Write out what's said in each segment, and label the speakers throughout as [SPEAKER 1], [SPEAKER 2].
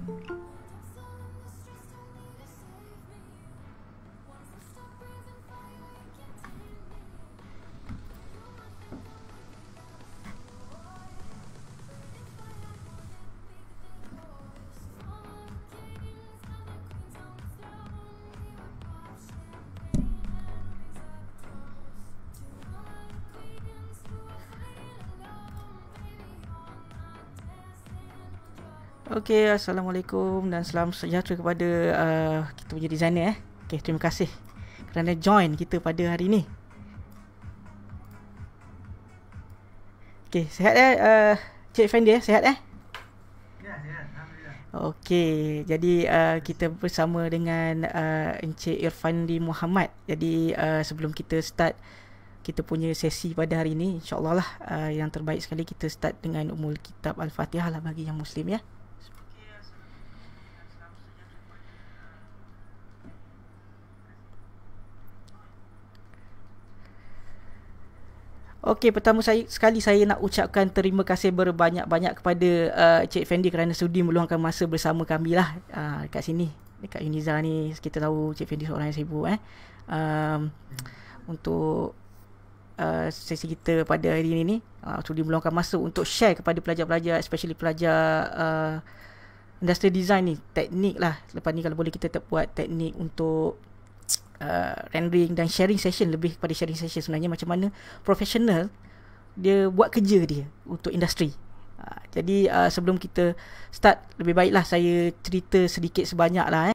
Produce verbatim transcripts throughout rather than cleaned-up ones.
[SPEAKER 1] Okey, Assalamualaikum dan salam sejahtera kepada uh, kita punya designer eh. Okey, terima kasih kerana join kita pada hari ini. Okey, sihat eh uh, Cik Fendi eh? Sihat eh?
[SPEAKER 2] Ya, sihat. Alhamdulillah.
[SPEAKER 1] Okey, jadi uh, kita bersama dengan uh, Encik Irfandi Muhammad. Jadi uh, sebelum kita start kita punya sesi pada hari ini, insya-Allah lah uh, yang terbaik sekali kita start dengan Ummul Kitab Al-Fatihah lah bagi yang muslim ya. Okey, pertama saya, sekali saya nak ucapkan terima kasih berbanyak-banyak kepada uh, Cik Fendi kerana sudi meluangkan masa bersama kami lah uh, dekat sini. Dekat UNISZA ni, kita tahu Cik Fendi seorang yang sibuk eh. Um, untuk uh, sesi kita pada hari ini ni, uh, sudi meluangkan masa untuk share kepada pelajar-pelajar, especially pelajar uh, industri design ni, teknik lah. Lepas ni kalau boleh kita buat teknik untuk Uh, rendering dan sharing session, lebih kepada sharing session sebenarnya macam mana profesional dia buat kerja dia untuk industri. Uh, jadi uh, sebelum kita start, lebih baiklah saya cerita sedikit sebanyak lah eh.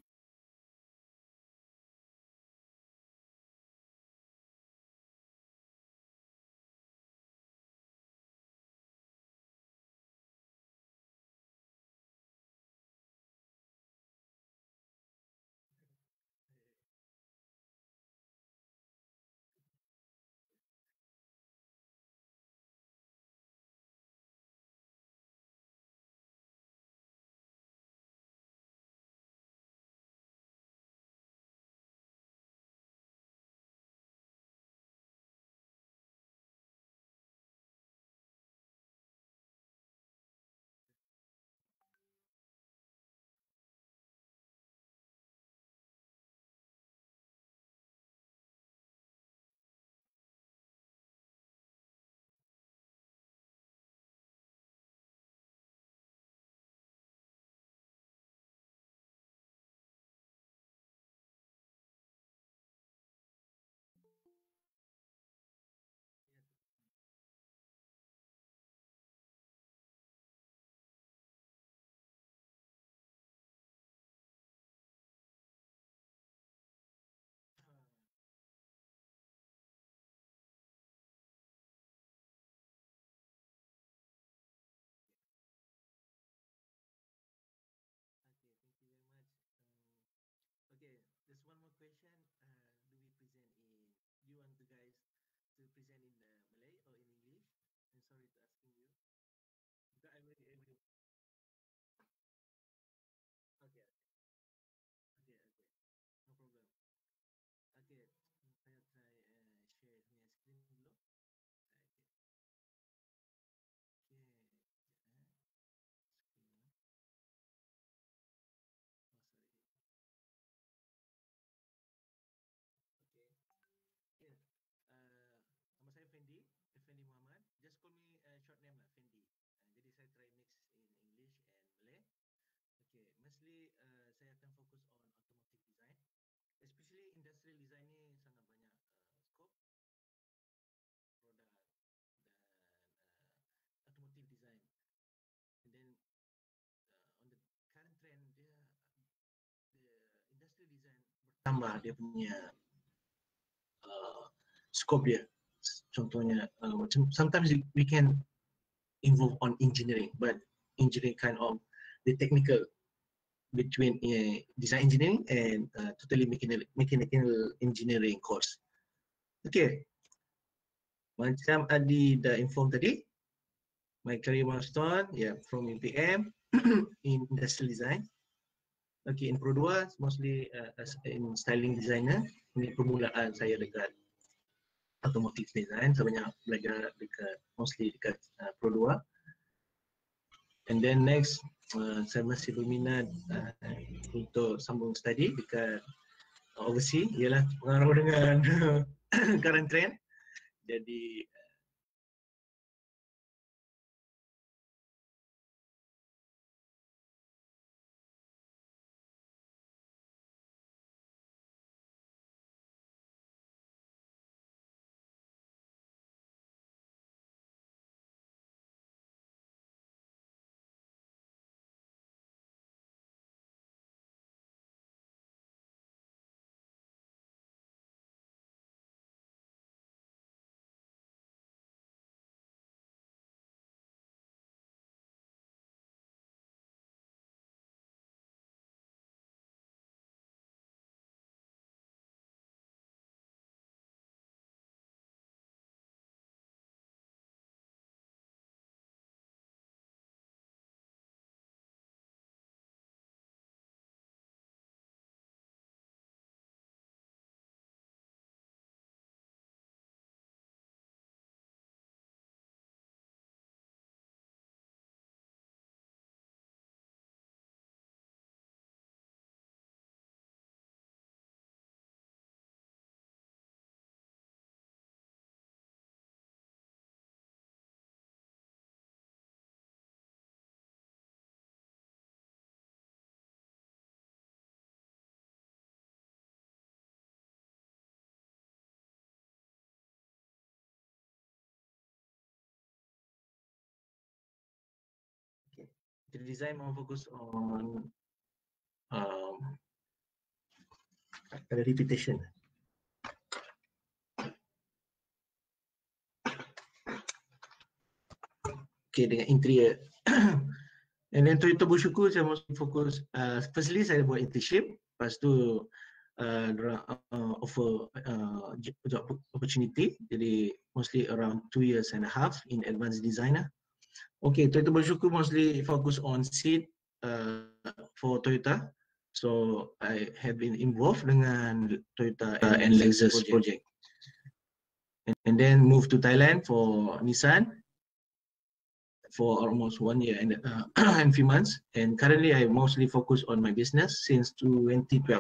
[SPEAKER 2] Okay, there's one more question. Uh, do we present in? Do you want the guys to present in uh, Malay or in English? I'm sorry to asking you. Because I'm really able. Okay, okay, okay, okay. No problem. Okay, saya try uh, share punya screen dulu. Okay, okay, sekejap, eh. Screen. Oh, sorry. Okay. Yeah. Uh, nama saya Fendi, Fendi Muhammad. Just call me uh, short name lah, Fendi. Uh, jadi saya try mix in English and Malay. Okay, mostly uh, saya akan fokus on automotive design. Especially industrial design ni sangat banyak uh, scope, produk dan uh, automotive design. And then uh, on the current trend dia, the industrial design bertambah dia punya uh, scope dia. Contohnya uh, macam sometimes we can involve on engineering, but engineering kind of the technical between uh, design engineering and uh, totally mechanical, mechanical engineering course. Okay, macam Adi dah inform tadi, my career milestone, yeah, from U P M in industrial design. Okay, in Pro dua, mostly uh, as in styling designer. Ini permulaan saya dekat automotive design. Saya banyak belajar dekat, mostly dekat uh, Pro dua. And then next, uh, saya masih berminat uh, untuk sambung study dekat overseas, ialah pengaruh dengan current trend. Jadi the design mau fokus on um, repetition. Okay, dengan interior. And then untuk itu bersyukur saya mesti fokus, uh, firstly saya buat internship, lepas tu uh, uh, offer uh, job opportunity, jadi mostly around two years and a half in advanced designer. Okay, untuk itu bersyukur mostly focus on seat uh, for Toyota. So I have been involved dengan Toyota uh, and Lexus project. project. And, and then move to Thailand for Nissan for almost one year and uh, and few months. And currently I mostly focus on my business since twenty twelve.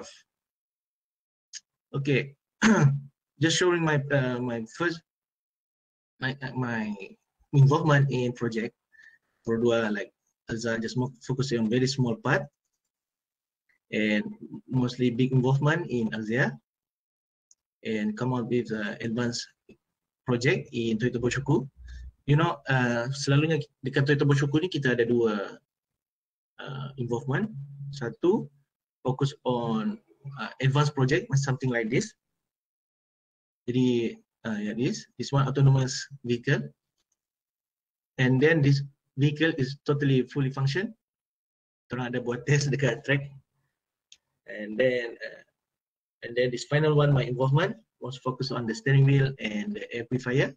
[SPEAKER 2] Okay, just showing my uh, my first my my involvement in project. Berdua like Azhar just focusing on very small part and mostly big involvement in Asia and come out with uh, advanced project in Toyota Boshoku. You know, uh, selalunya dekat Toyota Boshoku ni kita ada dua uh, involvement. Satu, focus on uh, advanced project, something like this. Jadi, uh, yeah, this, this one autonomous vehicle. And then this vehicle is totally fully function. Orang ada buat test dekat track. And then, uh, and then this final one, my involvement was focused on the steering wheel and the amplifier.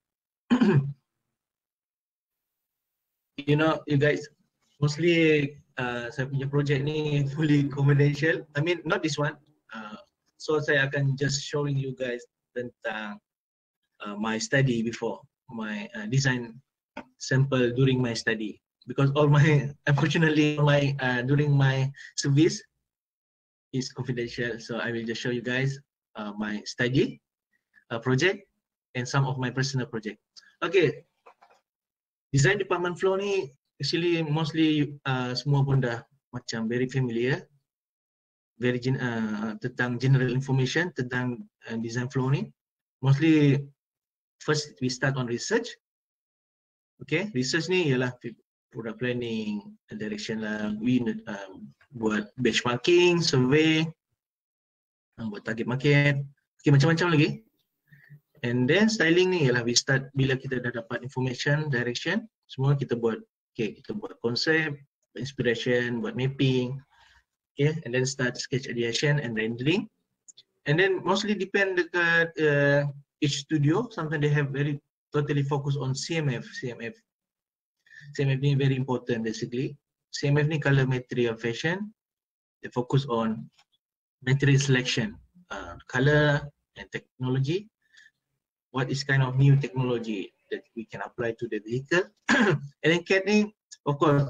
[SPEAKER 2] You know, you guys, mostly uh, saya punya project ni fully confidential. I mean, not this one. Uh, so saya akan just showing you guys tentang uh, my study before, my uh, design sample during my study. Because all my, unfortunately, my uh, during my service is confidential. So I will just show you guys uh, my study uh, project and some of my personal project. Okay. Design department flow ni actually mostly uh, semua pun dah macam very familiar, very gen, uh, tentang general information tentang uh, design flow ni. Mostly first we start on research. Okay, research ni ialah product planning, direction lah, we um, buat benchmarking, survey, um, buat target market, okay, macam-macam lagi. And then styling ni ialah we start bila kita dah dapat information, direction, semua kita buat, okay, kita buat konsep, inspiration, buat mapping, okay, and then start sketch ideation and rendering. And then mostly depend dekat uh, each studio, sometimes they have very totally focus on C M F, C M F. C M F ni very important basically. C M F ni color material fashion, they focus on material selection, uh, color and technology. What is kind of new technology that we can apply to the vehicle. And then C A D ni, of course,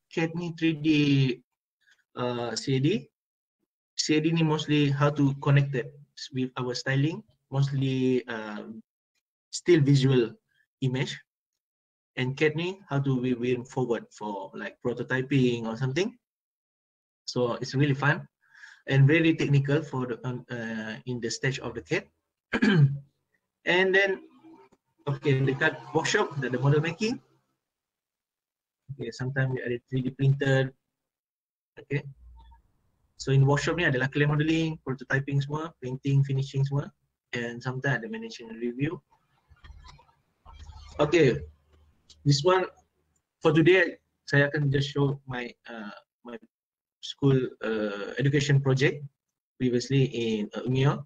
[SPEAKER 2] C A D ni three D uh, C A D. C A D ni mostly how to connect it with our styling, mostly uh, still visual image. And C A D ni how to we bring forward for like prototyping or something. So it's really fun and very technical for the uh, in the stage of the C A D. And then okay, dekat workshop the, the model making. Okay, sometimes we ada three D printer. Okay. So in workshop ni adalah clay modeling, prototyping semua, painting, finishing semua, and sometimes ada management review. Okay, this one for today saya akan just show my uh, my school uh, education project previously in uh, UNISZA.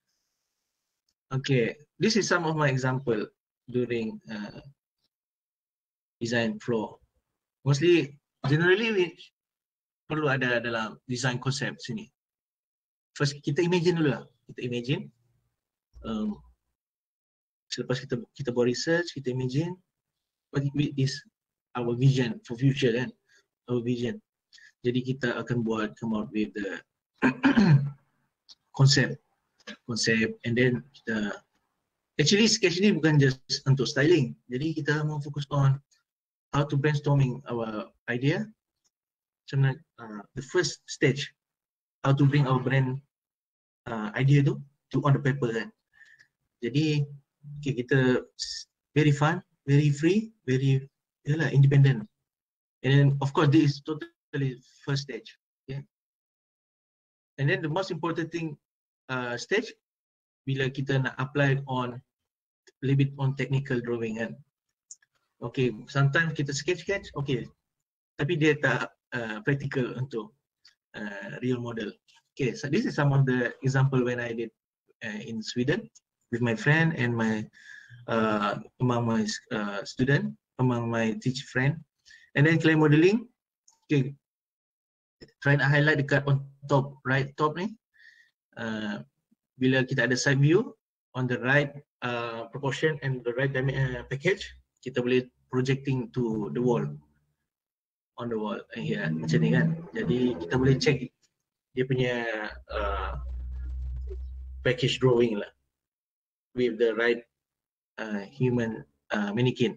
[SPEAKER 2] Okay, this is some of my example during uh, design flow. Mostly, generally we perlu ada dalam design concept sini. First kita imagine dulu lah. Kita imagine. Um, selepas kita kita buat research, kita imagine what is our vision for future kan. Our vision. Jadi kita akan buat come out with the concept. Concept and then kita actually sketch ni bukan just untuk styling. Jadi kita mau fokus on how to brainstorming our idea. So uh, the first stage, how to bring our brand uh, idea tu to on the paper kan. Jadi okay, kita very fun, very free, very yalah, independent. And then of course this is totally first stage. Okay. And then the most important thing uh, stage bila kita nak apply on a little bit on technical drawing kan. Okay, sometimes kita sketch-sketch, okay, tapi dia tak uh, practical untuk uh, real model. Okay, so this is some of the example when I did uh, in Sweden with my friend and my uh, among my uh, student, among my teacher friend. And then clay modeling, okay, try to highlight dekat on top, right top ni. Uh, bila kita ada side view on the right uh, proportion and the right uh, package, kita boleh projecting to the wall, on the wall here, macam ni kan. Jadi kita boleh check dia punya uh, package drawing lah with the right uh, human uh, mannequin.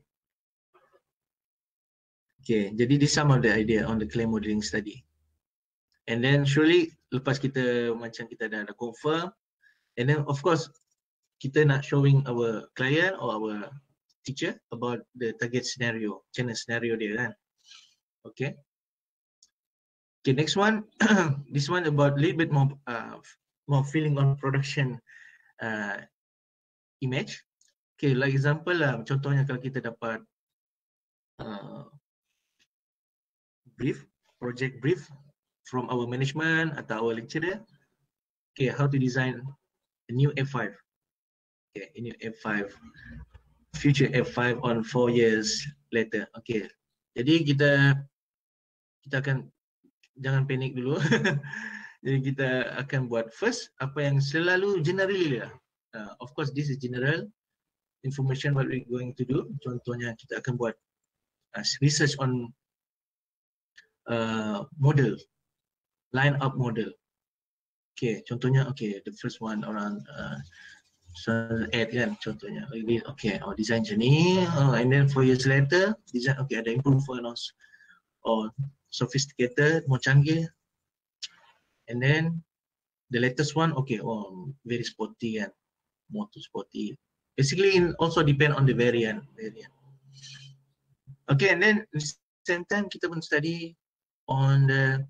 [SPEAKER 2] Okay, jadi this some of the idea on the clay modeling study. And then surely lepas kita macam kita dah ada confirm, and then of course kita nak showing our client or our teacher about the target scenario, macam mana scenario dia kan. Okay. Okay, next one. This one about a little bit more uh, more feeling on production uh, image. Okay, like example lah, contohnya kalau kita dapat uh, brief, project brief from our management atau our lecturer. Okay, how to design a new F five. Okay, a new F five, future F five on four years later. Okay, jadi kita kita akan jangan panik dulu. Jadi kita akan buat first apa yang selalu generally lah. Uh, of course this is general information what we going to do. Contohnya kita akan buat uh, research on uh, model, line up model. Okay, contohnya okay the first one around uh, so add kan contohnya. Okay, oh design journey, oh, and then four years later design okay ada improvement or, or sophisticated, more canggih. And then the latest one, okay, oh very sporty and more to sporty. Basically, it also depend on the variant. variant. Okay, and then at the same time kita pun study on the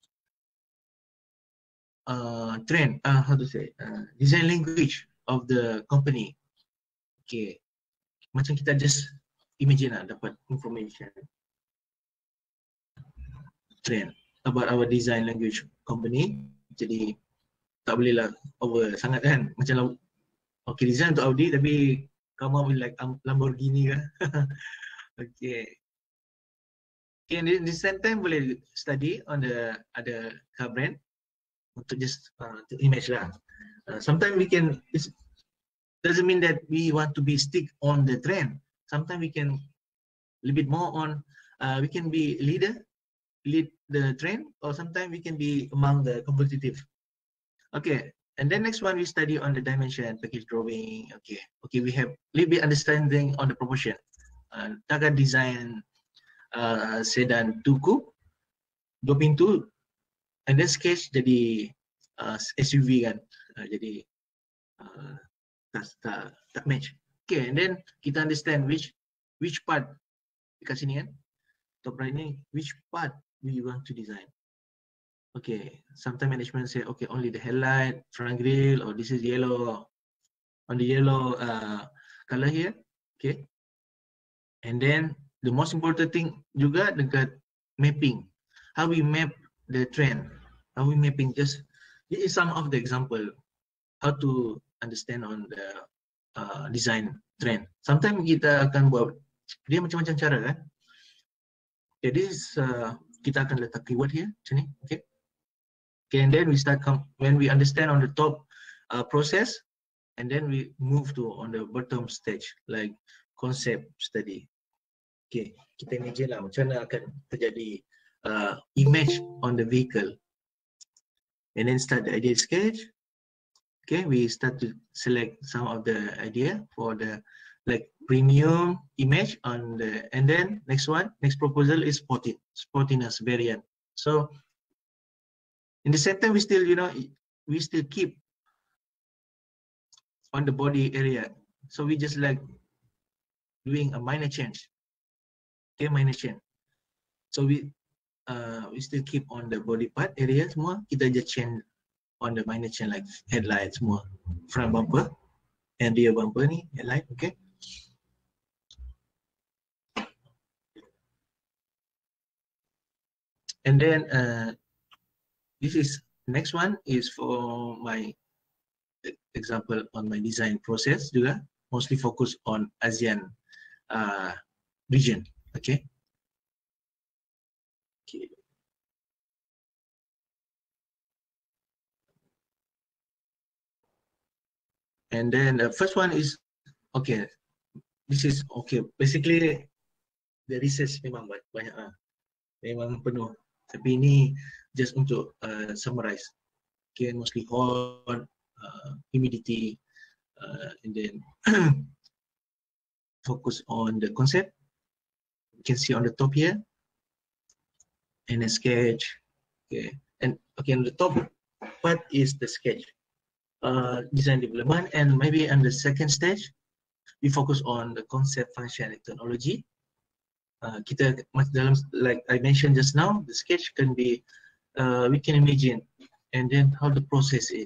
[SPEAKER 2] uh, trend, uh, how to say, uh, design language of the company. Okay, macam kita just imagine lah dapat information. Trend about our design language company. Jadi tak boleh lah over sangat kan. Macam okay design untuk Audi tapi come up with like Lamborghini kan. Okay. Okay, and in the same time boleh study on the other car brand untuk just uh, to image lah. Uh, sometimes we can, it doesn't mean that we want to be stick on the trend. Sometimes we can a little bit more on, uh, we can be leader lead the trend, or sometimes we can be among the competitive. Okay, and then next one we study on the dimension, package drawing. Okay, okay, we have little bit understanding on the proportion. Uh, Taga design uh, sedan tuku, dua pintu, and then sketch jadi uh, S U V kan, uh, jadi uh, tak, tak, tak match. Okay, and then kita understand which which part dekat sini kan, top right ni, which part we want to design. Okay, sometimes management say, okay, only the headlight, front grille, or this is yellow, on the yellow uh, color here. Okay, and then the most important thing juga dekat mapping, how we map the trend, how we mapping. Just this is some of the example how to understand on the uh, design trend. Sometimes kita akan buat dia macam-macam cara kan. Okay, this is uh, kita akan letak keyword here macam ni. Okay, okay, and then we start come when we understand on the top uh, process, and then we move to on the bottom stage like concept study. Okay, kita imagine lah macam mana akan terjadi uh, image on the vehicle, and then start the idea sketch. Okay, we start to select some of the idea for the like premium image on the, and then next one, next proposal is sporty, sportiness variant. So in the same time, we still, you know, we still keep on the body area. So we just like doing a minor change. Okay, minor change. So we uh, we still keep on the body part area semua. Kita just change on the minor change like headlight semua, front bumper and rear bumper ni headlight. Okay. And then uh, this is next one is for my example on my design process juga, mostly focus on ASEAN uh, region. Okay. Okay. And then the first one is okay. This is okay. Basically the research memang banyak ah, memang penuh. Tapi ini just untuk uh, summarize. Okay, mostly hot, uh, humidity, uh, and then focus on the concept. You can see on the top here, and a sketch. Okay, and okay, on the top part is the sketch, uh, design development, and maybe on the second stage, we focus on the concept, function, and technology. Uh, kita dalam, like I mentioned just now, the sketch can be, uh, we can imagine, and then how the process is.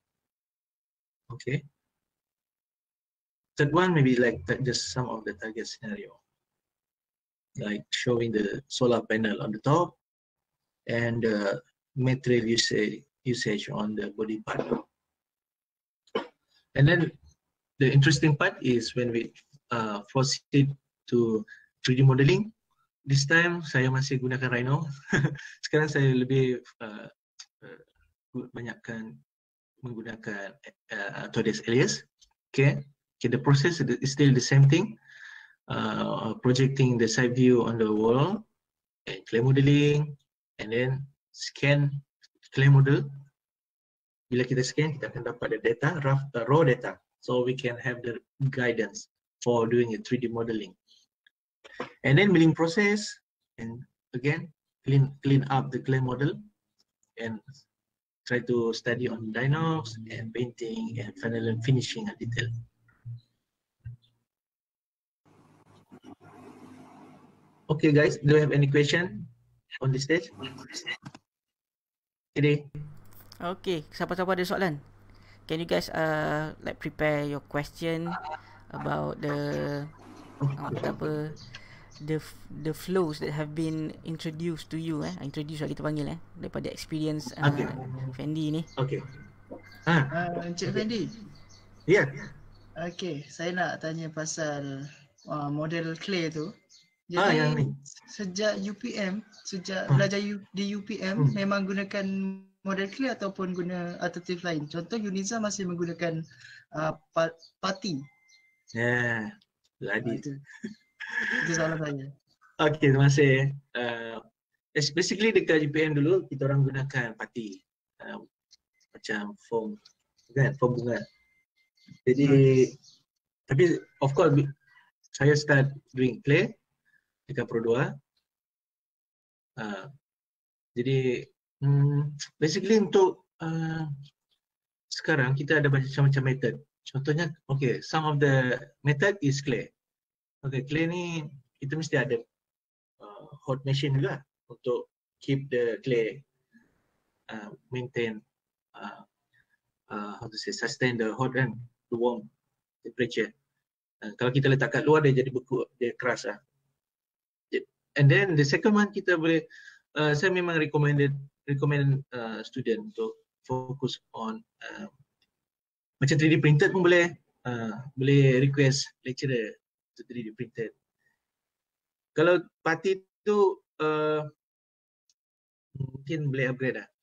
[SPEAKER 2] Okay. Third one maybe like just some of the target scenario, like showing the solar panel on the top and uh, material usage usage on the body part. And then the interesting part is when we uh, proceed to three D modeling. This time saya masih gunakan Rhino. Sekarang saya lebih uh, uh, banyakkan menggunakan uh, Autodesk Alias. Okay. Okay, the process is still the same thing. Uh, projecting the side view on the wall, and clay modeling, and then scan clay model. Bila kita scan, kita akan dapat the data, rough, uh, raw data, so we can have the guidance for doing a three D modeling. And then milling process, and again clean clean up the clay model, and try to study on dynox and painting and final and finishing a detail. Okay, guys, do you have any question on this stage? Today.
[SPEAKER 1] Okay, siapa-siapa ada soalan? Can you guys uh like prepare your question about the uh, apa the the flows that have been introduced to you eh introduce lah kita panggil eh daripada experience uh,
[SPEAKER 2] Okay.
[SPEAKER 1] Fendi ni.
[SPEAKER 2] Okay. Ah,
[SPEAKER 3] Uh, Encik Fendi.
[SPEAKER 2] yeah.
[SPEAKER 3] Okay, saya nak tanya pasal uh, model clay tu. Jadi
[SPEAKER 2] Ah, yang ni.
[SPEAKER 3] sejak U P M, sejak
[SPEAKER 2] Hmm.
[SPEAKER 3] belajar U, di U P M
[SPEAKER 2] Hmm.
[SPEAKER 3] memang gunakan model clay ataupun guna alternatif lain. Contoh UNISZA masih menggunakan uh, pati.
[SPEAKER 2] Yeah.
[SPEAKER 3] Uh,
[SPEAKER 2] Ladi.
[SPEAKER 3] itu. Itu soalan saya.
[SPEAKER 2] Okay, terima kasih. Uh, basically dekat G P M dulu kita orang gunakan pati uh, macam foam kan, foam bunga. Jadi hmm. tapi of course saya start doing clay dekat Pro dua. Uh, jadi hmm, basically untuk uh, sekarang kita ada macam-macam method. Contohnya, okay, some of the method is clay. Okay, clay ni kita mesti ada uh, hot machine juga untuk keep the clay uh, maintain uh, uh, how to say sustain the hot and the warm temperature. Uh, kalau kita letak kat luar dia jadi beku, dia keras lah. And then the second one kita boleh, uh, saya memang recommended recommend uh, student untuk fokus on uh, macam three D printed pun boleh, uh, boleh request lecturer untuk three D printed. Kalau parti tu uh, mungkin boleh upgrade lah.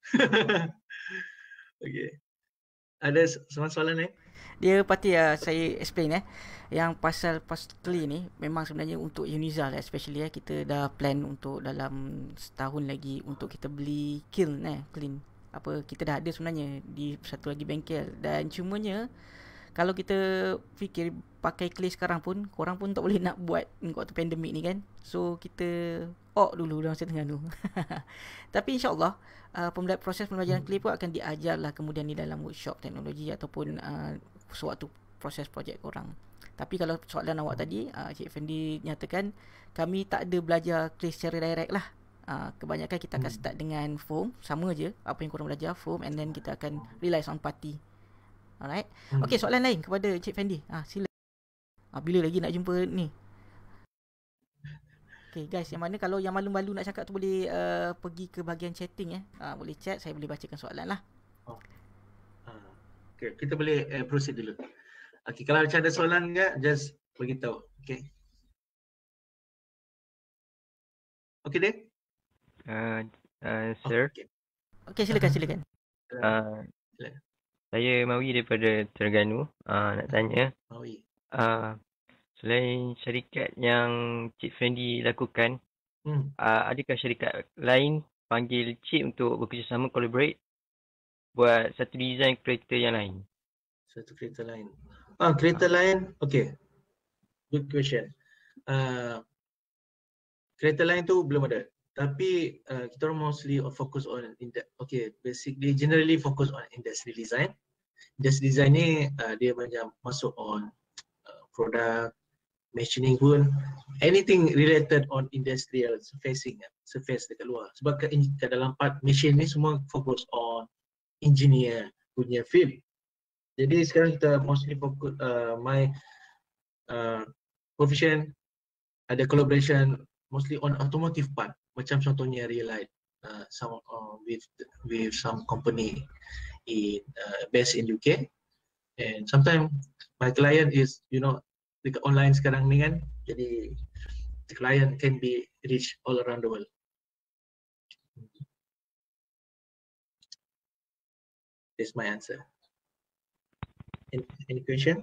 [SPEAKER 2] Okay. Ada soalan-soalan lain?
[SPEAKER 1] Dia parti uh, saya explain eh. Yang pasal pastry ni memang sebenarnya untuk UNISZA lah, especially eh, kita dah plan untuk dalam setahun lagi untuk kita beli kiln eh, clean. Apa kita dah ada sebenarnya di satu lagi bengkel, dan cumanya kalau kita fikir pakai clay sekarang pun korang pun tak boleh nak buat waktu pandemik ni kan. So kita ok dulu dalam setengah tu. Tapi insyaAllah uh, pembela- proses pembelajaran clay pun akan diajar lah kemudian ni dalam workshop teknologi ataupun uh, sewaktu proses projek korang. Tapi kalau soalan awak tadi, uh, Cik Fendi nyatakan kami tak ada belajar clay secara direct lah. Uh, kebanyakan kita akan start dengan foam, sama je apa yang korang belajar, foam, and then kita akan relies on putty. Alright. Hmm. Okey, soalan lain kepada Cik Fendi. Ah, sila. Ah, bila lagi nak jumpa ni? Okey, guys, yang mana kalau yang malu-malu nak cakap tu boleh uh, pergi ke bahagian chatting eh. Ah, boleh chat, saya boleh bacakan soalan lah.
[SPEAKER 2] Oh. Uh, okay, kita boleh uh, proceed dulu. Okey, kalau macam ada soalan enggak, just beritahu. Okey. Okey, deh.
[SPEAKER 4] Uh, uh, sir.
[SPEAKER 1] Okey, okay, silakan silakan.
[SPEAKER 4] Uh, saya Mawi daripada Terengganu. Uh, nak tanya.
[SPEAKER 2] Mawi.
[SPEAKER 4] Uh, selain syarikat yang Cik Fendi lakukan, hmm. uh, adakah syarikat lain panggil Cik untuk bekerjasama, collaborate buat satu design kereta yang lain?
[SPEAKER 2] Satu kereta lain. Ah, kereta uh. lain. Okay. Good question. Uh, kereta lain tu belum ada. Tapi uh, kita orang mostly focus on, okay, basically generally focus on industrial design. Industrial design ni uh, dia macam masuk on uh, product, machining pun, anything related on industrial surfacing, surface dekat luar. Sebab kat, kat dalam part machine ni semua fokus on engineer punya field. Jadi sekarang kita mostly fokus, uh, my uh, profession ada collaboration mostly on automotive part. Macam contohnya Realight, uh, some uh, with with some company in uh, based in U K, and sometimes my client is, you know, dekat online sekarang ni kan, jadi the client can be reached all around the world. That's my answer. Any, any question?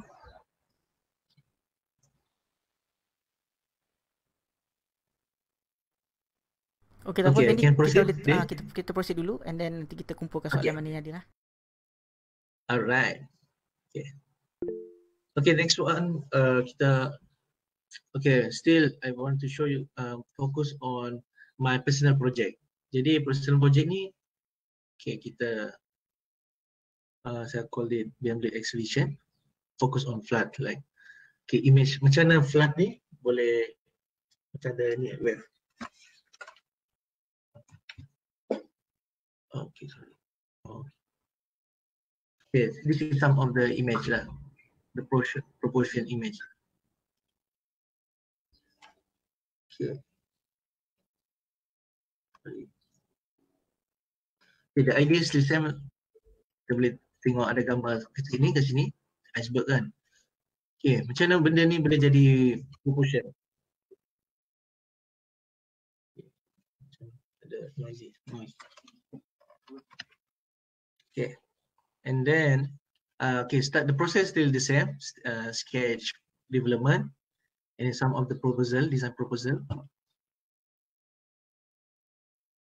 [SPEAKER 1] Okey, tak apa, Fendi, kita boleh uh, kita kita proceed dulu, and then nanti kita kumpulkan soalan okay. mana yang ada lah.
[SPEAKER 2] Alright. Okay. Okay, next one uh, kita. Okay, still I want to show you um, focus on my personal project. Jadi personal project ni, okay, kita uh, saya call it B M W exhibition. Focus on flood, like okay, image macam mana flood ni boleh macam ada ni wave. Okay, sorry. Oh. Okay, this is some of the image lah, the proportion, proportion image. Okay. Okay, the idea is the same. Kita boleh tengok ada gambar ke sini, ke sini, iceberg kan. Okay, macam mana benda ni boleh jadi proportion? Okay. Ada noisy, noise. Okay, and then uh, okay, start the process still the same, uh, sketch, development, and some of the proposal, design proposal.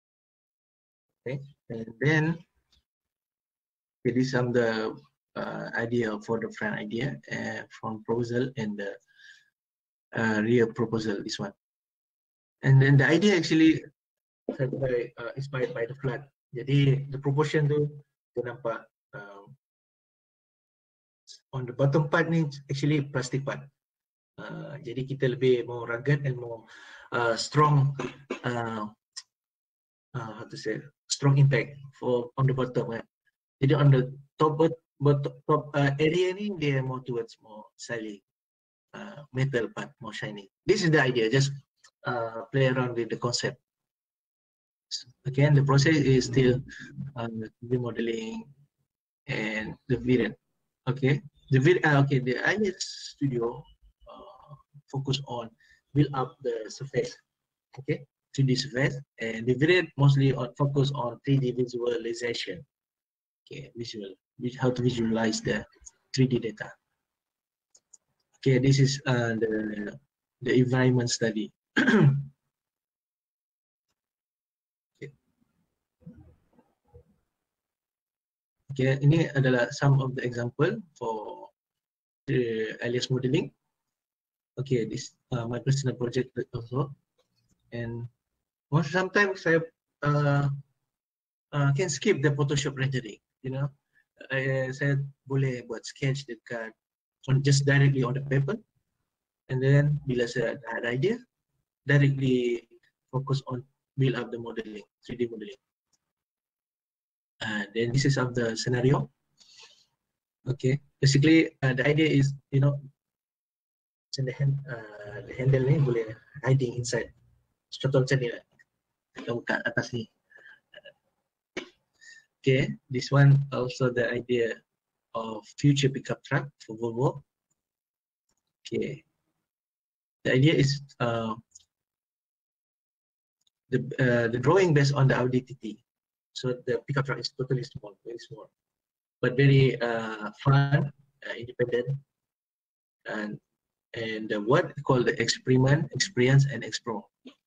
[SPEAKER 2] Okay, and then okay, this is some the uh, idea for the front idea uh, from proposal and the uh, real proposal. This one, and then the idea actually by, uh, inspired by the flood. Jadi the proportion tu tu nampak um, on the bottom part ni actually plastic part. Uh, jadi kita lebih more rugged and more uh, strong. Uh, uh, how to say strong impact for on the bottom. Right? Jadi on the top bottom top uh, area ni dia more towards more slightly uh, metal part, more shiny. This is the idea. Just uh, play around with the concept. Again, the process is still uh, remodeling and the variant. Okay, the uh, okay the I S Studio uh, focus on build up the surface. Okay, three D surface, and the variant mostly on focus on three D visualization. Okay, visual, how to visualize the three D data. Okay, this is uh, the the environment study. Okay. Okay, ini adalah some of the example for the alias modeling. Okay, this uh, my personal project also, and most sometimes I uh, uh, can skip the Photoshop rendering. You know, uh, saya boleh buat sketch dekat on just directly on the paper, and then bila saya ada idea, directly focus on build up the modeling, three D modeling. And uh, then this is of the scenario. Okay, basically uh, the idea is, you know, the hand, uh, the handle ni boleh hiding inside. Contoh macam ni lah, kita buka atas ni. Okay, this one also the idea of future pickup truck for Volvo. Okay, the idea is uh, the uh, the drawing based on the Audi T T. So the pickup truck is totally small, very small, but very uh, fun, uh, independent, and and uh, what called the experiment, experience, and explore.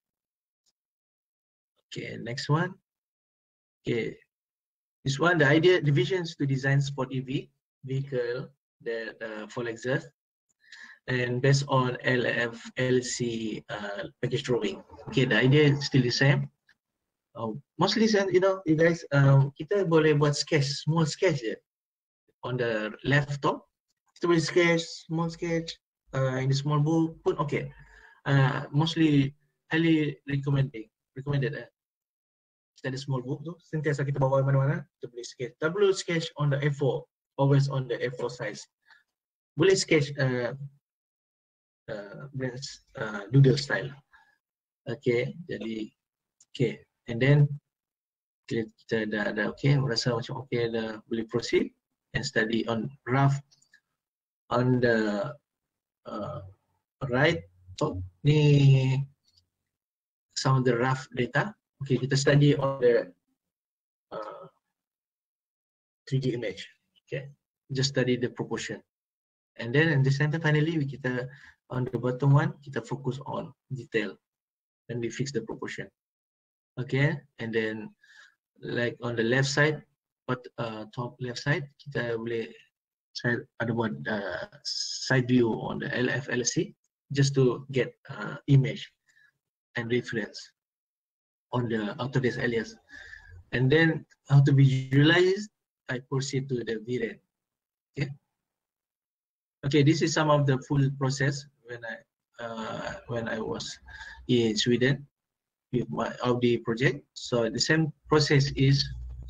[SPEAKER 2] Okay, next one. Okay, this one, the idea divisions to design sport E V vehicle that uh, for exhaust, and based on L F L C uh, package drawing. Okay, the idea is still the same. Uh, mostly, you know, you guys, um, kita boleh buat sketch, small sketch je. On the left top, kita boleh sketch, small sketch, uh, in the small book, pun okay. Uh, mostly, highly recommending, recommended. Uh, kita ada small book tu, sentiasa kita bawa mana-mana, kita boleh sketch. Tak perlu sketch on the A four, always on the A four size. Boleh sketch uh, uh, uh, doodle style. Okay, jadi, okay. And then kita dah ada okay, merasa macam okay, dah boleh proceed and study on rough on the uh, right top ni some of the rough data. Okay, kita study on the uh, three D image. Okay, just study the proportion, and then in the center finally we kita on the bottom one kita focus on detail and we fix the proportion. Okay, and then like on the left side, but uh, top left side kita boleh saya ada buat uh, side view on the L F L C just to get uh, image and reference on the Autodesk alias, and then how to visualize. I proceed to the V R E N. Okay. Okay, this is some of the full process when I uh, when I was in Sweden with my Audi project. So the same process is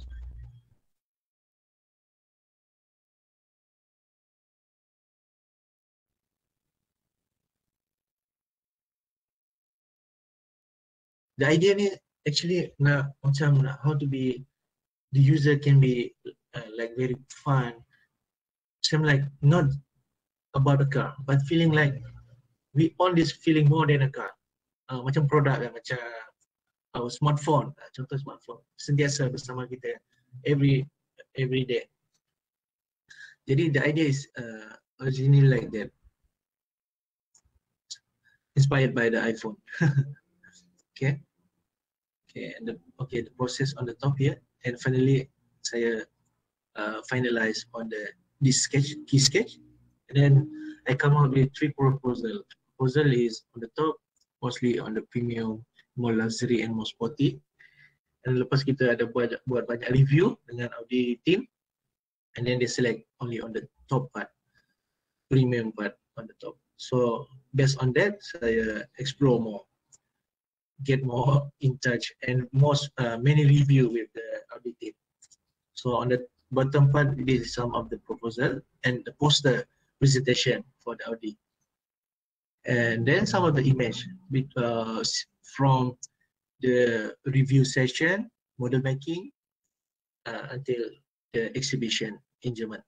[SPEAKER 2] the idea is actually na macam how to be the user can be uh, like very fun, same like not about a car but feeling like we all this feeling more than a car. Uh, macam produk lah, macam our smartphone, contoh smartphone sentiasa bersama kita every every day. Jadi the idea is uh, originally like that, inspired by the iPhone. Okay, Okay, and the okay the process on the top here, and finally saya uh, finalize on the this sketch key sketch, and then I come out with three proposal. Proposal is on the top, mostly on the premium, more luxury and more sporty. And lepas kita ada buat buat banyak review dengan Audi team, and then they select only on the top part, premium part on the top. So based on that, saya explore more, get more in touch, and most uh, many review with the Audi team. So on the bottom part, this is some of the proposal and the poster presentation for the Audi, and then some of the image uh, from the review session, model making, uh, until the exhibition in German.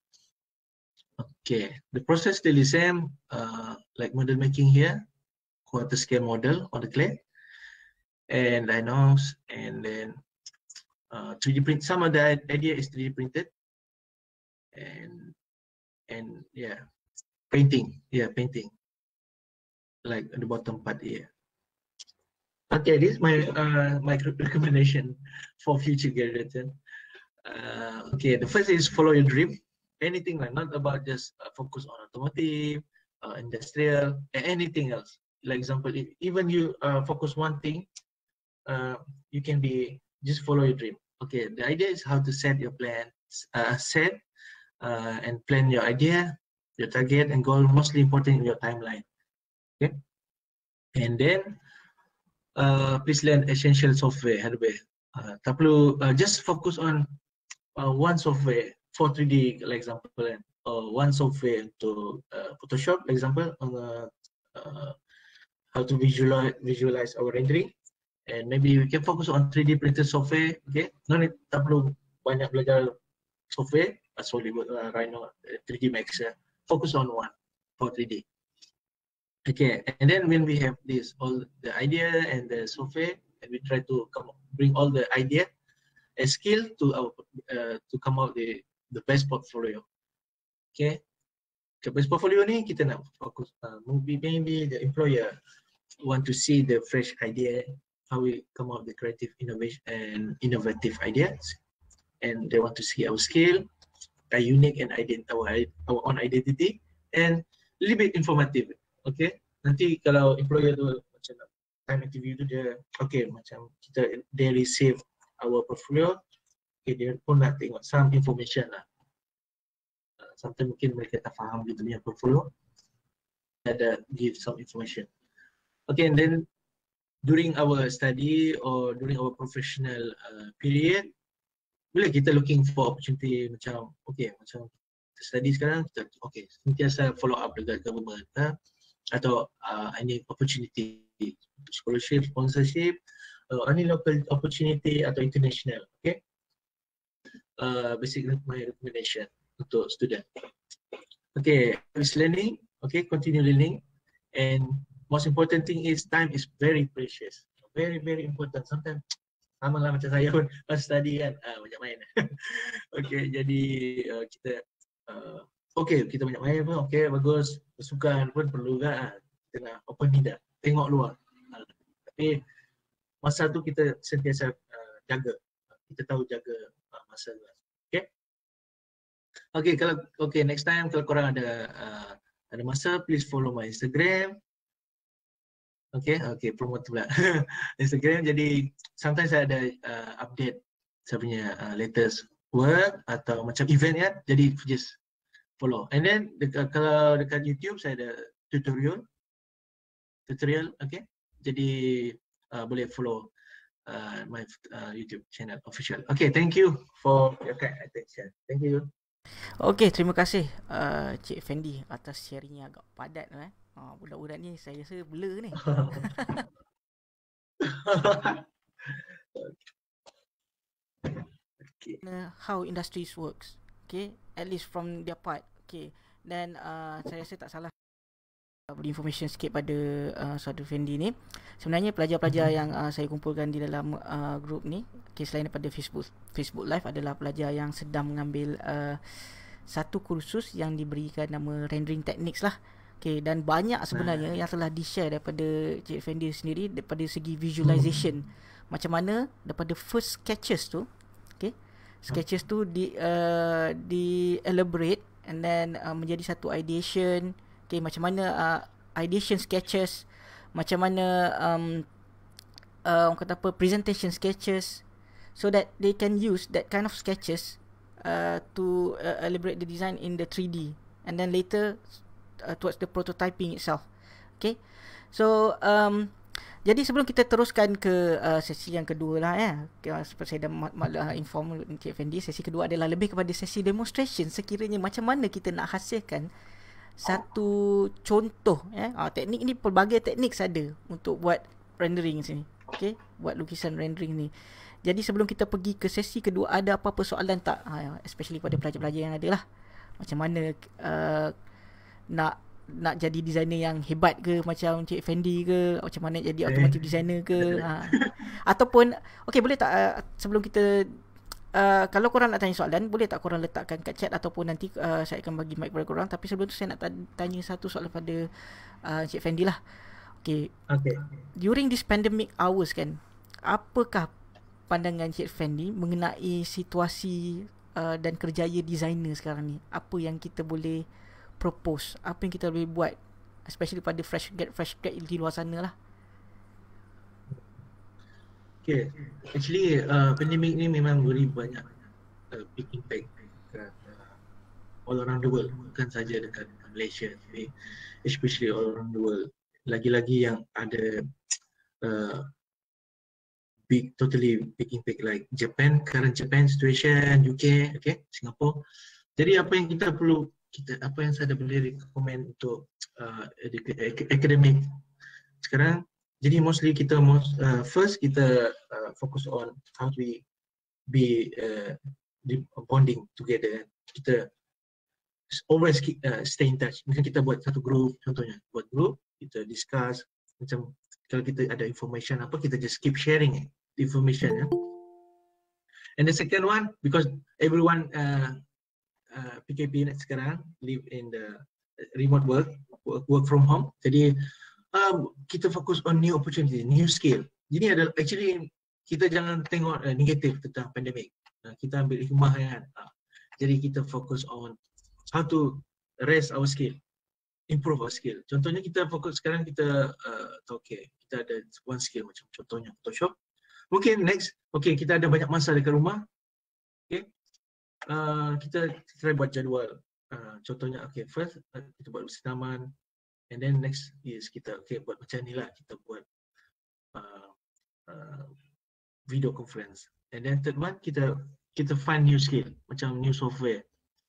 [SPEAKER 2] Okay, the process still the same, uh, like model making here, quarter scale model on the clay, and diagnose, and then uh, three D print. Some of the idea is three D printed, and and yeah, painting, yeah, painting, like at the bottom part here. Okay, this is my uh, my recommendation for future graduates. Uh, okay, the first is follow your dream. Anything like not about just uh, focus on automotive, uh, industrial, and anything else. Like example, if even you uh, focus one thing, uh, you can be just follow your dream. Okay, the idea is how to set your plan, uh, set uh, and plan your idea, your target and goal. Mostly important in your timeline. Okay, and then uh, please learn essential software, hardware. Uh, tak perlu uh, just focus on uh, one software for three D, like example, and uh, one software to uh, Photoshop, example, on uh, uh, how to visualize visualize our rendering, and maybe we can focus on three D printed software. Okay, no need tak perlu banyak belajar software, uh, sorry, uh, Rhino, uh, three D Max. Uh, focus on one for three D. Okay, and then when we have this all the idea and the software, and we try to come bring all the idea and skill to our uh, to come out the the best portfolio. Okay, the best portfolio ni kita nak fokus, uh, maybe maybe the employer want to see the fresh idea, how we come out the creative innovation and innovative ideas, and they want to see our skill, our unique and ident our our own identity, and a little bit informative. Okay, nanti kalau employer tu macam time interview tu dia, okay, macam kita they receive our portfolio, okay, dia pun nak tengok some information lah. Uh, sometimes mungkin mereka tak faham kita punya portfolio, ada give some information. Okay, and then during our study or during our professional uh, period, bila kita looking for opportunity macam, okay, macam kita study sekarang, kita okay, sentiasa follow up dengan government, ha? Atau uh, any opportunity, scholarship, sponsorship, uh, any local opportunity atau international. Okay, uh, basic my recommendation untuk student. Okay, is learning. Okay, continue learning, and most important thing is time is very precious, very very important. Sometimes sama lah macam saya pun pas study kan, uh, banyak main. Okay, jadi uh, kita uh, okay, kita banyak main pun okay, bagus. Bersukan pun perlu kan, kita nak open lidah, tengok luar. Uh, tapi masa tu kita sentiasa uh, jaga, kita tahu jaga uh, masa tu. Okay, okay, kalau okay, next time kalau korang ada uh, ada masa, please follow my Instagram. Okay, okay, promote pula Instagram. Jadi sometimes saya ada uh, update saya punya uh, latest work atau macam event ya. Jadi just follow. And then dekat, kalau dekat YouTube saya ada tutorial, tutorial, okay. Jadi uh, boleh follow uh, my uh, YouTube channel official. Okay, thank you for your kind attention. Thank you.
[SPEAKER 1] Okay, terima kasih uh, Cik Fendi atas sharingnya agak padat eh. Ha, budak-budak ni saya rasa blur ni.
[SPEAKER 2] Okay.
[SPEAKER 1] How industries works. Okay, at least from their part. Okay, dan uh, saya rasa tak salah beri information sikit pada uh, saudara Fendi ni. Sebenarnya pelajar-pelajar yang uh, saya kumpulkan di dalam uh, grup ni, okay, selain daripada Facebook Facebook Live, adalah pelajar yang sedang mengambil uh, satu kursus yang diberikan nama rendering techniques lah. Okay, dan banyak sebenarnya yang telah di-share daripada Cik Fendi sendiri daripada segi visualization macam mana daripada first sketches tu, okay, sketches tu di uh, di elaborate and then uh, menjadi satu ideation, okay, macam mana uh, ideation sketches, macam mana um, uh, orang kata apa, presentation sketches, so that they can use that kind of sketches uh, to uh, elaborate the design in the three D and then later uh, towards the prototyping itself. Okay, so um, jadi sebelum kita teruskan ke uh, sesi yang kedua lah ya, uh, seperti saya dah maklum inform Encik Fendi, sesi kedua adalah lebih kepada sesi demonstration sekiranya macam mana kita nak hasilkan satu contoh ya. Uh, teknik ni pelbagai teknik ada untuk buat rendering sini. Okay, buat lukisan rendering ni. Jadi sebelum kita pergi ke sesi kedua, ada apa-apa soalan tak? Uh, especially pada pelajar-pelajar yang ada lah. Macam mana uh, nak nak jadi designer yang hebat ke macam Encik Fendi ke, macam mana jadi automotive designer ke, ha. Ataupun okey, boleh tak uh, sebelum kita uh, kalau korang nak tanya soalan, boleh tak korang letakkan kat chat ataupun nanti uh, saya akan bagi mic kepada korang. Tapi sebelum tu saya nak tanya satu soalan pada uh, Encik Fendi lah. Okey. Okay. During this pandemic hours kan, apakah pandangan Encik Fendi mengenai situasi uh, dan kerjaya designer sekarang ni? Apa yang kita boleh propose, apa yang kita boleh buat, especially pada fresh grad fresh grad di luar sana lah.
[SPEAKER 2] Okay, actually uh, pandemik ni memang beri banyak uh, big impact dekat uh, all around the world, bukan saja dekat Malaysia, tapi especially all around the world. Lagi-lagi yang ada uh, big, totally big impact like Japan, current Japan situation, U K, okay, Singapore. Jadi apa yang kita perlu, kita apa yang saya boleh recommend untuk uh, academic sekarang, jadi mostly kita most, uh, first kita uh, focus on how to be, be uh, bonding together. Kita always keep, uh, stay in touch. Mungkin kita buat satu group, contohnya buat group, kita discuss macam kalau kita ada information apa, kita just keep sharing the information ya. And the second one, because everyone uh, Uh, P K P sekarang live in the remote work, work, work from home. Jadi um, kita fokus on new opportunity, new skill. Jadi ada actually kita jangan tengok uh, negatif tentang pandemik. Uh, kita ambil hikmah kan. Uh, jadi kita fokus on how to raise our skill, improve our skill. Contohnya kita fokus sekarang kita uh, okay, kita ada one skill macam contohnya Photoshop. Mungkin next, okay, kita ada banyak masa dekat rumah. Okay. Uh, kita try buat jadual. Uh, contohnya, okay, first uh, kita buat bersenaman, and then next is kita okay buat macam ni lah, kita buat uh, uh, video conference, and then third one kita kita find new skill macam new software,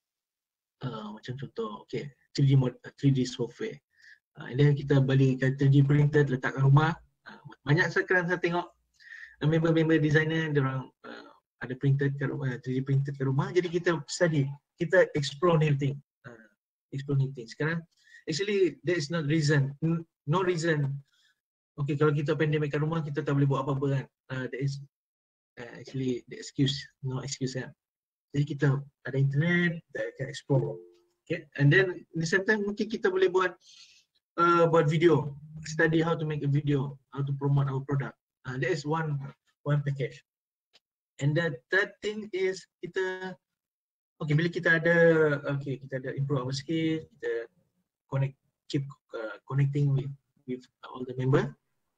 [SPEAKER 2] uh, macam contoh, okay, three D mod, three D software, uh, and then kita beli three D printer letak kat rumah. Uh, banyak sekarang saya tengok uh, member-member designer diorang uh, ada printer kat rumah, three D printer kat rumah, jadi kita study, kita explore new thing, uh, explore new thing. Sekarang, actually there is no reason, no reason, okay kalau kita pandemic kat rumah, kita tak boleh buat apa-apa kan, uh, there is uh, actually the excuse, no excuse kan. Jadi kita ada internet, kita can explore, okay, and then at the same time mungkin kita boleh buat, uh, buat video, study how to make a video, how to promote our product, uh, that is one, one package. And the third thing is kita, okay, bila kita ada, okay, kita ada improve our skill, kita connect, keep uh, connecting with with all the member,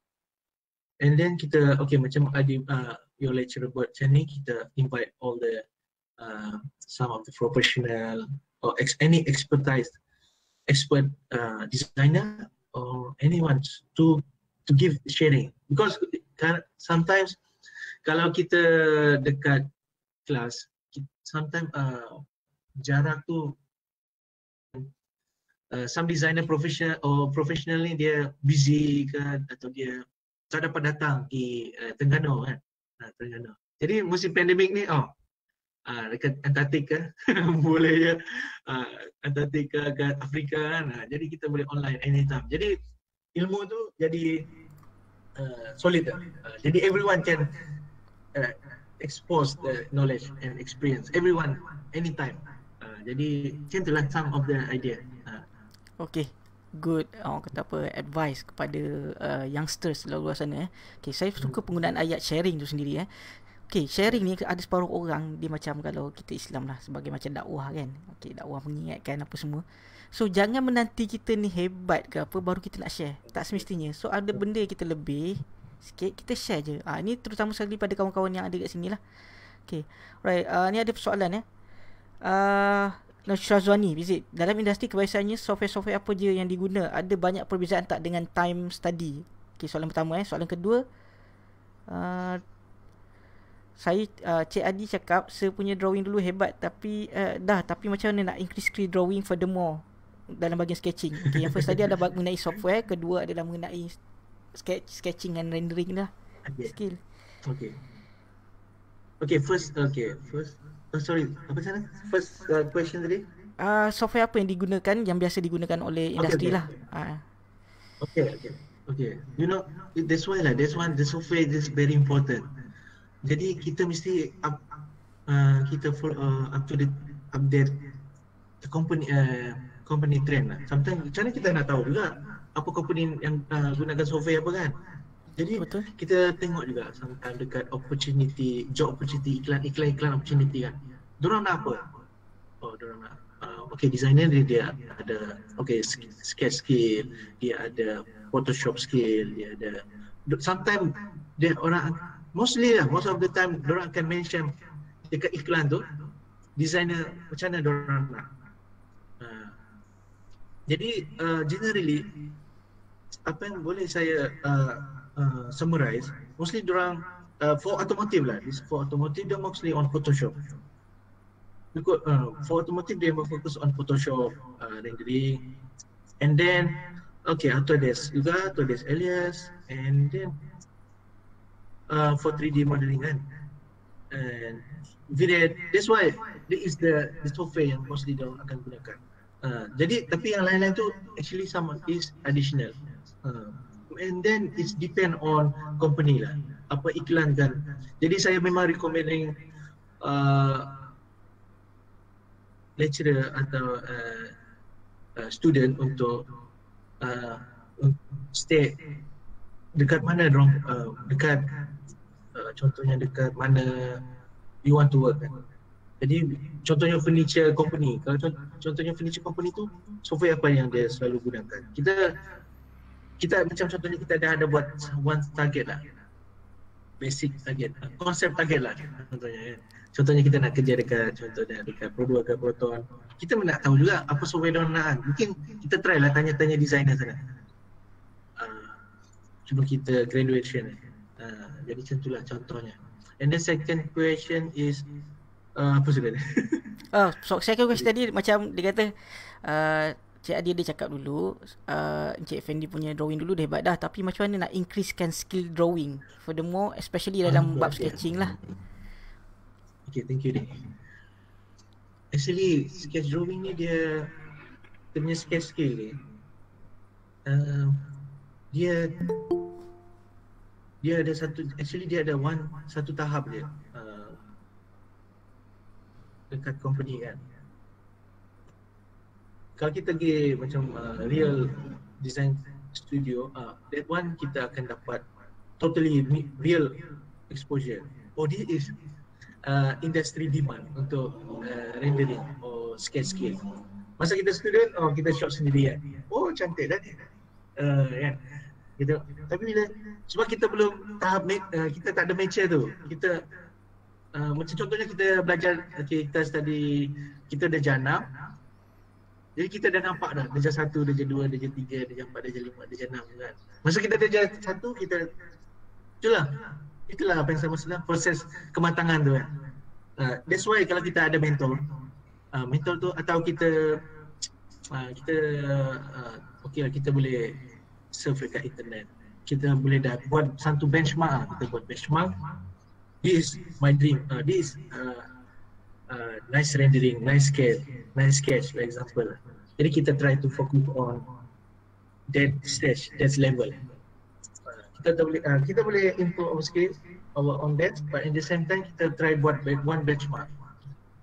[SPEAKER 2] and then kita, okay, macam ada uh, your lecturer buat macam ni, kita invite all the uh, some of the professional or ex, any expertise, expert uh, designer or anyone to to give sharing, because sometimes kalau kita dekat kelas, sometimes uh, jarak tu, uh, some designer professional or professional ni dia busy kan, atau dia tak dapat datang di uh, Terengganu kan, uh, Terengganu. Jadi musim pandemik ni, oh, uh, dekat Antartika boleh ya, uh, Antartika ke Afrika kan, uh, jadi kita boleh online anytime. Jadi ilmu tu jadi uh, solid. Uh, jadi everyone can Uh, expose the knowledge and experience, everyone, anytime. Uh, jadi macam itulah some of the idea. Uh.
[SPEAKER 1] Okay, good uh, kata apa advice kepada uh, youngsters luar sana eh. Okay, saya suka penggunaan ayat sharing tu sendiri eh. Okay, sharing ni ada separuh orang dia macam kalau kita Islam lah sebagai macam dakwah kan. Okay, dakwah mengingatkan apa semua. So jangan menanti kita ni hebat ke apa baru kita nak share. Tak semestinya. So ada benda kita lebih sikit kita share je. Ah, ni terutama sekali pada kawan-kawan yang ada kat sini lah. Okay, right. Uh, ni ada persoalan eh. Uh, Syazwani, visit. Dalam industri kebiasaannya software-software apa je yang diguna? Ada banyak perbezaan tak dengan time study? Okay, soalan pertama eh. Soalan kedua, uh, saya uh, Cik Adi cakap saya punya drawing dulu hebat tapi uh, dah tapi macam mana nak increase skill drawing furthermore dalam bahagian sketching. Okay, yang first tadi ada mengenai software, kedua adalah mengenai sketch, sketching dan rendering lah. Okay. Skill.
[SPEAKER 2] Okay. Okay, first okay, first oh, sorry, apa sana? First uh, question tadi?
[SPEAKER 1] Uh, software apa yang digunakan yang biasa digunakan oleh industri
[SPEAKER 2] okay, okay.
[SPEAKER 1] lah. Uh.
[SPEAKER 2] Okay, okay. Okay. You know, that's why lah, that's one the software is very important. Jadi kita mesti up, uh, kita full uh, up to the update the company uh, company trend lah. Sometimes macam mana kita nak tahu juga apa company yang uh, gunakan software apa kan. Jadi betul. Kita tengok juga sometimes dekat opportunity, job opportunity, iklan iklan iklan opportunity kan. Diorang nak apa? Oh, diorang nak uh, okay, designer dia, dia ada okay sketch skill, dia ada Photoshop skill, dia ada sometimes dia orang mostly lah, most of the time diorang akan mention dekat iklan tu designer macam mana diorang nak. Uh, jadi uh, generally apa yang boleh saya uh, Uh, summarize, mostly diorang uh, for automotive lah, this for automotive dia mostly on Photoshop. Because uh, for automotive dia fokus on Photoshop uh, rendering, and then okay Autodesk juga, Autodesk alias, and then uh, for three D modeling kan, and video. That's why this is the the software yang mostly diorang akan gunakan. Uh, jadi tapi yang lain-lain tu actually sama is additional. Uh, and then it's depend on company lah apa iklan kan. Jadi saya memang recommending uh, lecturer atau uh, uh, student untuk uh, stay dekat mana dorang uh, dekat uh, contohnya dekat mana you want to work kan. Jadi contohnya furniture company, kalau contohnya furniture company tu software apa yang dia selalu gunakan. Kita kita macam contohnya kita dah ada buat one target lah, basic target, konsep target lah contohnya. Contohnya kita nak kerja dekat contohnya dekat Pro dua ke Proton, kita nak tahu juga apa software dia nak. Mungkin kita try lah tanya-tanya designer sana. Uh, cuba kita graduation. Uh, jadi macam itulah contohnya. And the second question is uh, apa sudah?
[SPEAKER 1] Oh, so second question tadi macam dia kata uh, Cik Adi dia cakap dulu uh, Encik Fendi punya drawing dulu dah hebat dah, tapi macam mana nak increasekan skill drawing furthermore especially dalam
[SPEAKER 2] okay,
[SPEAKER 1] bab
[SPEAKER 2] okay.
[SPEAKER 1] sketching lah.
[SPEAKER 2] Okay, thank you Dek. Actually sketch drawing ni dia dia punya sketch skill ni uh, dia dia ada satu, actually dia ada one satu tahap dia uh, dekat company kan. Kalau kita pergi macam uh, real design studio, uh, that one kita akan dapat totally real exposure. Oh, this is uh, industry demand untuk uh, rendering or sketch skill. Masa kita student, oh kita shot sendiri kan. Oh cantik dah ni. Uh, kan? Gitu. Tapi bila sebab kita belum tahap uh, kita tak ada mature tu. Kita uh, macam contohnya kita belajar, okay, kita study, kita dah janam. Jadi kita dah nampak dah, darjah satu, darjah dua, darjah tiga, darjah empat, darjah lima, darjah enam kan. Masa kita darjah satu, kita itulah, itulah apa yang saya maksudkan, proses kematangan tu kan. Uh, that's why kalau kita ada mentor, uh, mentor tu atau kita uh, kita uh, okay lah, kita boleh surf dekat internet. Kita boleh dah buat satu benchmark, kita buat benchmark. This is my dream, uh, this uh, Uh, nice rendering, nice sketch, nice sketch for example. Jadi kita try to focus on that stage, that level. Uh, kita boleh uh, kita boleh improve our skills our on that, but in the same time kita try buat one benchmark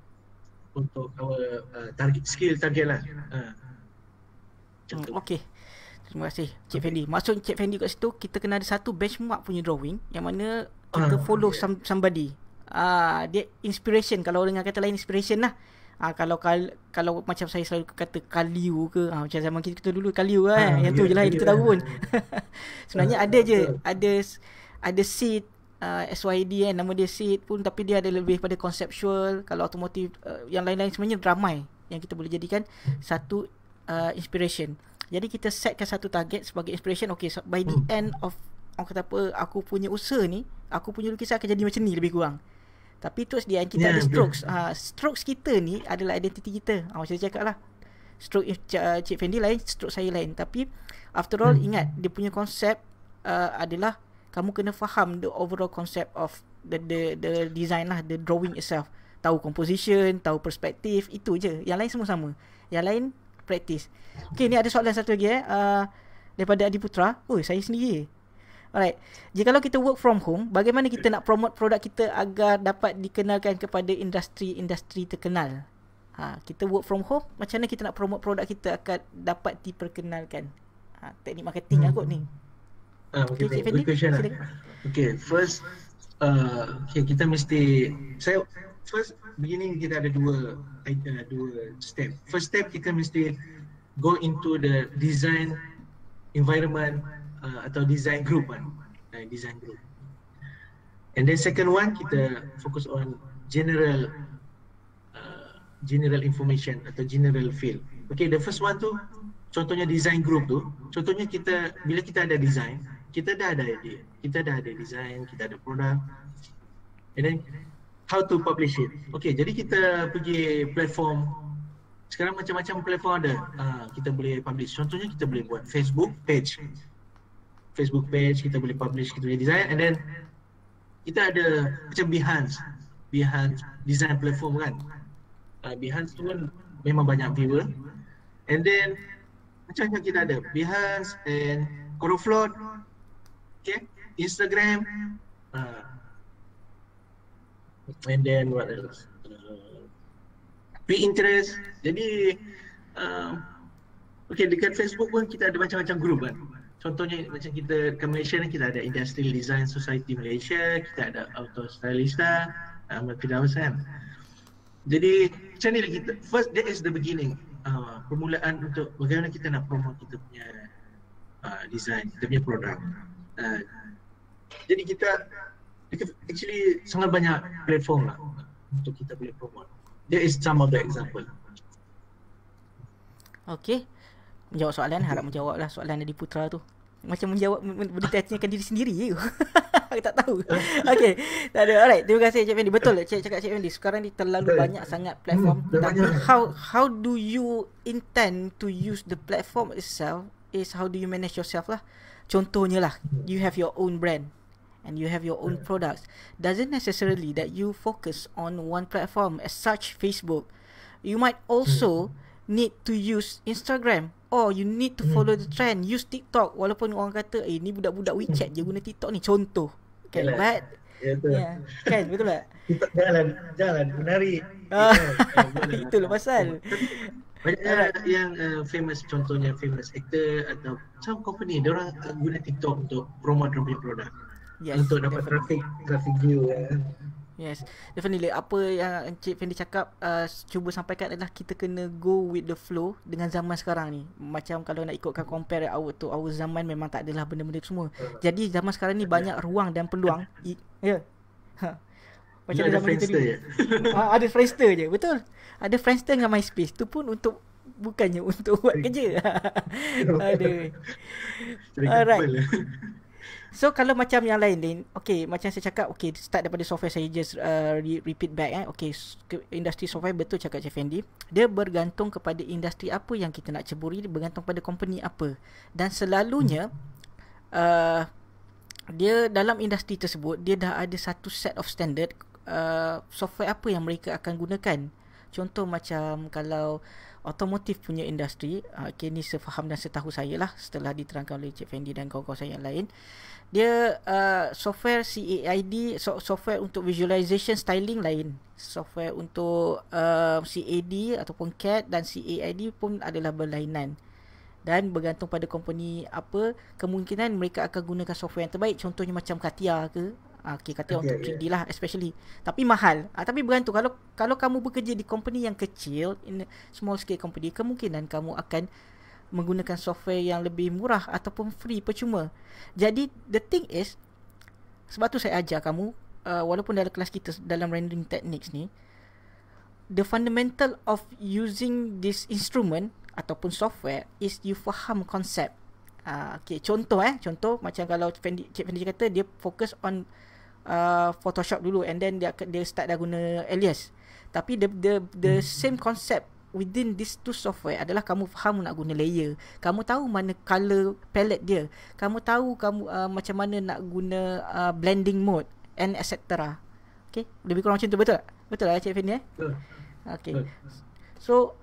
[SPEAKER 2] untuk our uh, target skill target lah. Uh,
[SPEAKER 1] hmm, okay. Terima kasih Cik okay. Fendi. Maksud Cik Fendi kat situ, kita kena ada satu benchmark punya drawing yang mana kita uh, follow yeah. some, somebody. Ah, dia inspiration, kalau dengan kata lain inspiration lah. Ah, kalau kal, kalau macam saya selalu kata Kaliu ke, ah, macam zaman kita, kita dulu Kaliu lah, ah, yang yeah, tu je lah yang kita tahu pun. Sebenarnya uh, ada je, ada ada seed uh, S Y D kan, nama dia seed pun, tapi dia ada lebih pada conceptual. Kalau automotive, uh, yang lain-lain sebenarnya ramai yang kita boleh jadikan satu uh, inspiration. Jadi kita setkan satu target sebagai inspiration. Okay, so by the end of, orang kata apa, aku punya usaha ni, aku punya lukisan akan jadi macam ni lebih kurang. Tapi towards the end kita yeah, ada strokes. Uh, strokes kita ni adalah identiti kita. Uh, macam saya cakap lah, stroke uh, Cik Fendi lain, stroke saya lain. Tapi after all, hmm. ingat, dia punya konsep uh, adalah kamu kena faham the overall concept of the the the design lah, the drawing itself. Tahu composition, tahu perspektif, itu je. Yang lain semua sama. Yang lain practice. Okay, ni ada soalan satu lagi eh. Uh, daripada Adi Putra. Oh, saya sendiri. Alright. Jikalau kita work from home, bagaimana kita nak promote produk kita agar dapat dikenalkan kepada industri-industri terkenal? Ha, kita work from home, macam mana kita nak promote produk kita akan dapat diperkenalkan? Ha, teknik marketing hmm. lah kot ni.
[SPEAKER 2] Uh, okay, okay, good question lah. Okay, first, uh, okay, kita mesti, saya first beginning kita ada dua uh, dua step. First step kita mesti go into the design environment. Uh, atau design group kan, uh, design group. And then second one kita focus on general uh, general information atau general field. Okay, the first one tu contohnya design group tu, contohnya kita bila kita ada design, kita dah ada idea, kita dah ada design, kita ada produk. And then how to publish it. Okay, jadi kita pergi platform. Sekarang macam-macam platform ada. Uh, kita boleh publish. Contohnya kita boleh buat Facebook page. Facebook page, kita boleh publish, kita boleh design, and then kita ada macam Behance, Behance design platform kan. Uh, Behance tu kan memang banyak viewer, and then macam-macam kita ada Behance and Coroflot, okay, Instagram, uh, and then what else? Uh, Pinterest. Jadi, uh, okay, dekat Facebook pun kita ada macam-macam group kan. Contohnya macam kita ke Malaysia ni, kita ada Industrial Design Society Malaysia, kita ada Auto Stylista, Ahmad Firdaus kan. Jadi macam ni kita, first that is the beginning, uh, permulaan untuk bagaimana kita nak promote kita punya uh, design, kita punya produk. Uh, jadi kita actually sangat banyak platform lah untuk kita boleh promote. That is some of the example.
[SPEAKER 1] Okay, menjawab soalan, harap menjawab lah soalan Adi Putra tu. Macam menjawab, bertanyakan diri sendiri je. Aku tak tahu. Okay, tak ada. Alright, terima kasih Cik Fendi. Betul Cik cakap Cik Fendi, sekarang ni terlalu banyak sangat platform. Hmm, tapi how how do you intend to use the platform itself is how do you manage yourself lah. Contohnya lah, you have your own brand and you have your own products. Doesn't necessarily that you focus on one platform as such Facebook. You might also need to use Instagram. Oh, you need to follow the trend. Use TikTok. Walaupun orang kata, eh ni budak-budak WeChat je guna TikTok ni. Contoh. Kan,
[SPEAKER 2] Yalah.
[SPEAKER 1] But
[SPEAKER 2] Ya, betul.
[SPEAKER 1] Yeah. Kan, betul tak?
[SPEAKER 2] TikTok jalan, jalan, menarik.
[SPEAKER 1] Ah, itulah pasal.
[SPEAKER 2] Banyak right. yang uh, famous, contohnya famous actor atau some company, diorang uh, guna TikTok untuk promote their produk. Yes, untuk dapat traffic, traffic view. Uh.
[SPEAKER 1] Yes, definitely. Apa yang Encik Fendi cakap, uh, cuba sampaikan adalah kita kena go with the flow dengan zaman sekarang ni. Macam kalau nak ikutkan compare our to our zaman, memang tak adalah benda-benda tu semua. Jadi zaman sekarang ni banyak ruang dan peluang. Ya. Yeah. Ha. Macam
[SPEAKER 2] ada Friendster je.
[SPEAKER 1] Ha, ada Friendster je, betul. Ada Friendster dengan MySpace. Tu pun untuk, bukannya untuk buat kerja. Aduh. Alright. So kalau macam yang lain Din, okay, macam saya cakap, okay, start daripada software, saya just uh, re- repeat back eh. Okay, industri software, betul cakap Cik Fendi, dia bergantung kepada industri apa yang kita nak ceburi, dia bergantung pada company apa. Dan selalunya uh, dia dalam industri tersebut, dia dah ada satu set of standard uh, software apa yang mereka akan gunakan. Contoh macam kalau Automotive punya industri, uh, okay, ni sefaham dan setahu saya lah, setelah diterangkan oleh Cik Fendi dan kawan-kawan saya yang lain. Dia uh, software C A I D, so, software untuk visualization styling lain. Software untuk uh, C A D ataupun C A D dan C A I D pun adalah berlainan. Dan bergantung pada company apa, kemungkinan mereka akan gunakan software yang terbaik. Contohnya macam Katia ke, okay, Katia untuk three D lah especially, tapi mahal. Ah, tapi bergantung, kalau kalau kamu bekerja di company yang kecil, in a small scale company, kemungkinan kamu akan menggunakan software yang lebih murah ataupun free, percuma. Jadi the thing is, sebab tu saya ajar kamu, uh, walaupun dalam kelas kita dalam rendering techniques ni, the fundamental of using this instrument ataupun software is you faham konsep. Uh, okay, contoh eh, contoh macam kalau Cik Fendi, Cik Fendi kata dia fokus on uh, Photoshop dulu, and then dia dia start dah guna Alias. Tapi the the the same concept within these two software adalah kamu faham nak guna layer, kamu tahu mana color palette dia, kamu tahu kamu uh, macam mana nak guna uh, blending mode and et cetera. Okay, lebih kurang macam tu, betul tak? Betul lah Cik Fendi eh?
[SPEAKER 2] Betul.
[SPEAKER 1] Okay. So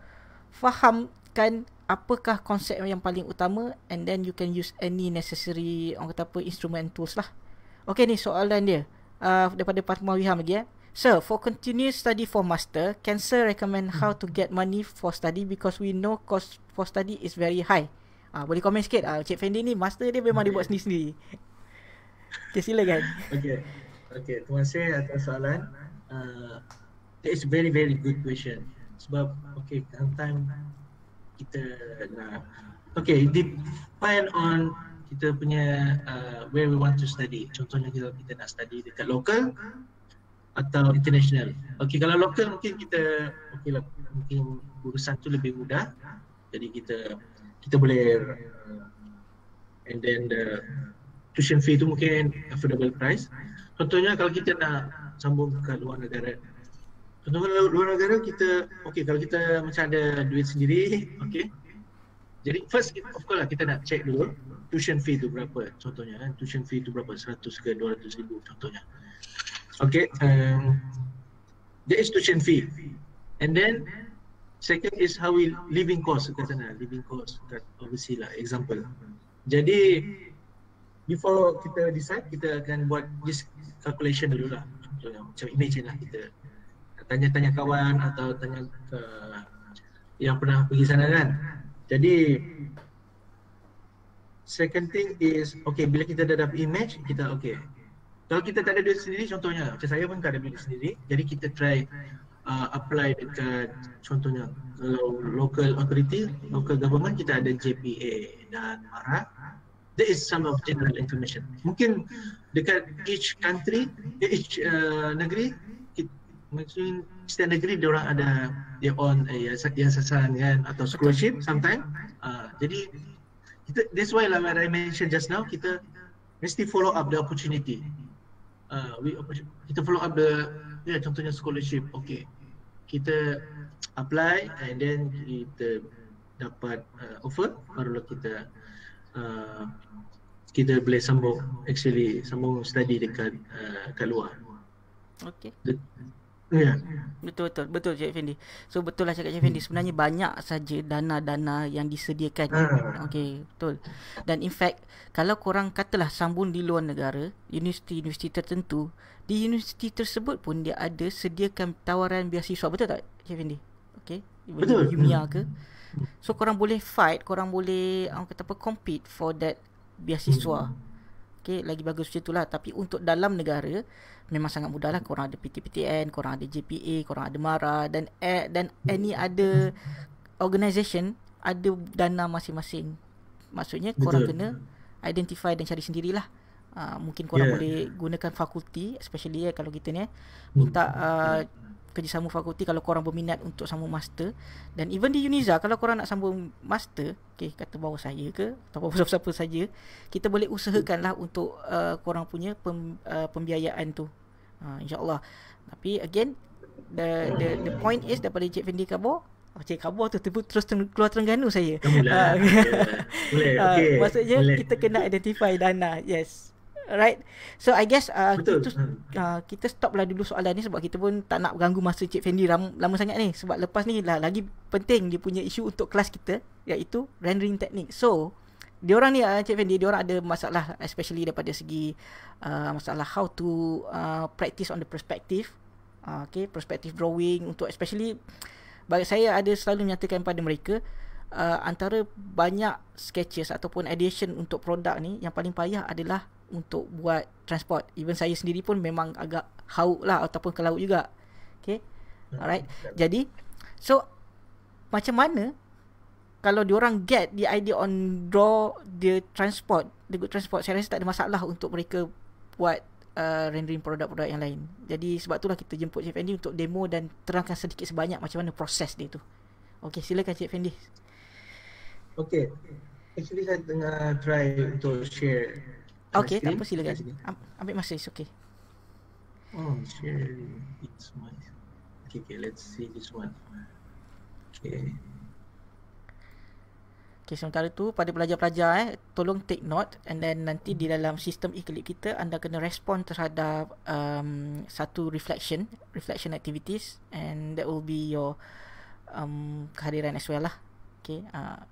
[SPEAKER 1] fahamkan apakah konsep yang paling utama, and then you can use any necessary orang kata apa instrument tools lah. Okay, ni soalan dia uh, daripada Fatma Wiham lagi eh. Sir, for continuous study for master, can sir recommend how to get money for study, because we know cost for study is very high. Ah, boleh komen sikit. Ah, Cik Fendi ni master dia memang dia buat sendiri-sendiri. Okay, silakan.
[SPEAKER 2] Okay. Okay, terima kasih atas soalan. Uh, that is very very good question. Sebab okay, sometimes kita nak, okay, depend on kita punya uh, where we want to study. Contohnya kita kita nak study dekat local atau international. Okay, kalau local mungkin kita okay lah, mungkin urusan tu lebih mudah. Jadi kita kita boleh uh, and then the tuition fee tu mungkin affordable price. Contohnya kalau kita nak sambung ke luar negara, contohnya luar negara kita, okay, kalau kita macam ada duit sendiri, okay, jadi first of course lah kita nak check dulu tuition fee tu berapa. Contohnya kan, tuition fee tu berapa, seratus ke dua ratus ribu contohnya. Okay, um, there is tuition fee, and then second is how we living cost kat sana, living cost kat overseas lah, example. Jadi before kita decide, kita akan buat this calculation dulu lah. Contohnya macam imagine lah, kita tanya-tanya kawan atau tanya ke yang pernah pergi sana kan. Jadi second thing is, okay, bila kita dah dapat image, kita okay, kalau kita tak ada duit sendiri, contohnya macam saya pun tak ada duit sendiri, jadi kita try uh, apply dekat, contohnya kalau local authority, local government, kita ada J P A dan M A R A. That is some of general information. Mungkin dekat each country, each uh, negeri, mungkin setiap negeri dia orang ada their own uh, yayasan kan, atau scholarship sometimes. Uh, jadi kita, that's why like I mentioned just now, kita mesti follow up the opportunity. Uh, we kita follow up the, ya, yeah, contohnya scholarship. Okay, kita apply and then kita dapat uh, offer, barulah kita uh, kita boleh sambung, actually sambung study dekat uh, kat luar.
[SPEAKER 1] Okay.
[SPEAKER 2] Ya. Yeah.
[SPEAKER 1] Betul betul betul Cik Fendi. So betul lah cakap Cik Fendi, sebenarnya banyak saja dana-dana yang disediakan.
[SPEAKER 2] Ah.
[SPEAKER 1] Okey, betul. Dan in fact, kalau korang katalah sambung di luar negara, universiti-universiti tertentu, di universiti tersebut pun dia ada sediakan tawaran beasiswa, betul tak Cik Fendi? Okey.
[SPEAKER 2] Betul.
[SPEAKER 1] UNISZA ke. So korang boleh fight, korang boleh orang kata apa, compete for that beasiswa. Okay, lagi bagus macam itulah. Tapi untuk dalam negara memang sangat mudah lah. Korang ada P T P T N, korang ada J P A, korang ada M A R A, dan eh, dan any other organisation ada dana masing-masing. Maksudnya korang
[SPEAKER 2] Betul.
[SPEAKER 1] kena identify dan cari sendirilah. Uh, mungkin korang
[SPEAKER 2] Yeah.
[SPEAKER 1] boleh gunakan fakulti, especially eh, kalau kita ni eh, minta uh, kerjasama fakulti kalau korang berminat untuk sambung master. Dan even di UNISZA, kalau korang nak sambung master, okay, kata bawah saya ke atau bawah siapa-siapa saja, kita boleh usahakanlah untuk uh, korang punya pem, uh, pembiayaan tu, uh, InsyaAllah. Tapi again, the the the point is, daripada Cik Fendi Kabur, oh, Cik Kabur tu terus keluar Terengganu saya.
[SPEAKER 2] Alhamdulillah. Boleh,
[SPEAKER 1] Uh,
[SPEAKER 2] okey.
[SPEAKER 1] maksudnya
[SPEAKER 2] Boleh.
[SPEAKER 1] kita kena identify dana. Yes. Alright. So I guess uh,
[SPEAKER 2] Betul.
[SPEAKER 1] kita, uh, kita stop lah dulu soalan ni, sebab kita pun tak nak ganggu masa Cik Fendi ram, lama sangat ni. Sebab lepas ni lah lagi penting dia punya isu untuk kelas kita, iaitu rendering technique. So diorang ni uh, Cik Fendi, diorang ada masalah, especially daripada segi uh, masalah how to uh, practice on the perspective. uh, Okay, perspective drawing untuk, especially bagi saya ada selalu menyatakan pada mereka, uh, antara banyak sketches ataupun addition untuk produk ni, yang paling payah adalah untuk buat transport. Even saya sendiri pun memang agak hauk lah ataupun ke laut juga. Okay, alright. Jadi so macam mana kalau diorang get the idea on draw the transport, the good transport, saya rasa tak ada masalah untuk mereka buat uh, rendering produk-produk yang lain. Jadi sebab itulah kita jemput Cik Fendi untuk demo dan terangkan sedikit sebanyak macam mana proses dia tu. Okey, silakan Cik Fendi.
[SPEAKER 2] Okey. Actually saya tengah try untuk share.
[SPEAKER 1] Okey, tak apa, silakan. Ambil masa, it's okay.
[SPEAKER 2] Oh, share. It's my. Okay, okay, let's see this one. Okay.
[SPEAKER 1] Okay, sementara tu pada pelajar-pelajar eh, tolong take note, and then nanti di dalam sistem e-clip kita anda kena respon terhadap um, satu reflection, reflection activities, and that will be your um, kehadiran as well lah. Okay. Uh,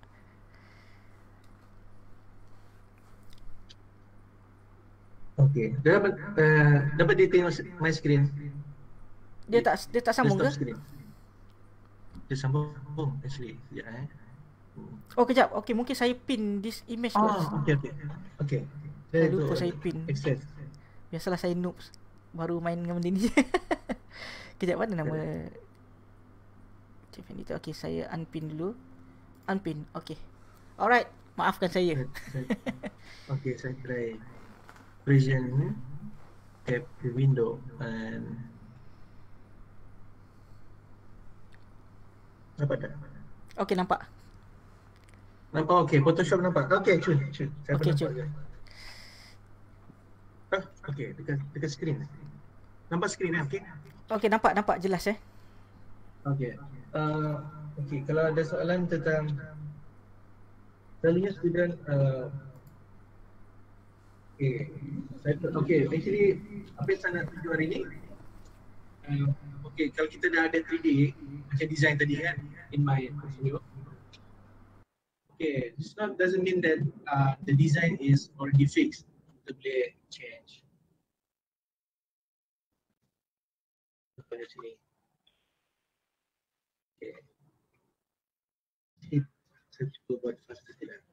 [SPEAKER 2] Okay, dia dapat uh, dapat dia tengok my screen.
[SPEAKER 1] Dia tak dia tak sambung ke?
[SPEAKER 2] Screen. Dia sambung actually. Ya eh.
[SPEAKER 1] Oh, kejap. Okay, mungkin saya pin this image
[SPEAKER 2] oh,
[SPEAKER 1] dulu.
[SPEAKER 2] Oh, okey okey. Okey.
[SPEAKER 1] Saya lupa saya pin.
[SPEAKER 2] Access.
[SPEAKER 1] Biasalah saya noob. Baru main dengan benda ni. Kejap, mana nama Cik Fendi tu? Okay, saya unpin dulu. Unpin. Okay. Alright. Maafkan saya.
[SPEAKER 2] Okay, saya try. Present. Tap the window and nampak tak?
[SPEAKER 1] Okay, nampak.
[SPEAKER 2] Nampak okey, Photoshop nampak. Okey, cun, cun. Saya
[SPEAKER 1] okay,
[SPEAKER 2] nampak. Ah, okey, dekat dekat skrin. Nampak skrin eh, okey?
[SPEAKER 1] Okey, nampak nampak jelas eh.
[SPEAKER 2] Okey. Uh, okey, kalau ada soalan tentang selalunya student uh, okey, saya okey, actually apa yang saya nak tunjuk hari ni? Uh, okey, kalau kita dah ada three D macam design tadi kan in my portfolio. Okay, this not doesn't mean that uh, the design is already fixed. Kita boleh change. Pada sini. Okay. Saya cuba buat fast sikit lah.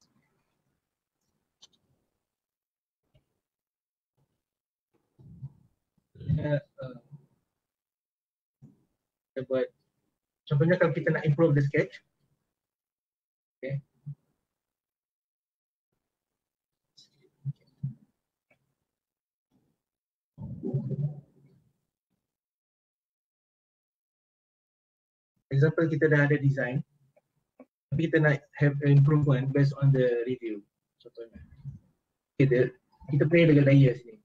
[SPEAKER 2] Uh, uh, kita buat. Contohnya kalau kita nak improve the sketch. Okay. Example, kita dah ada design, tapi kita nak have improvement based on the review. Contohnya, kita kita play dengan layers ni.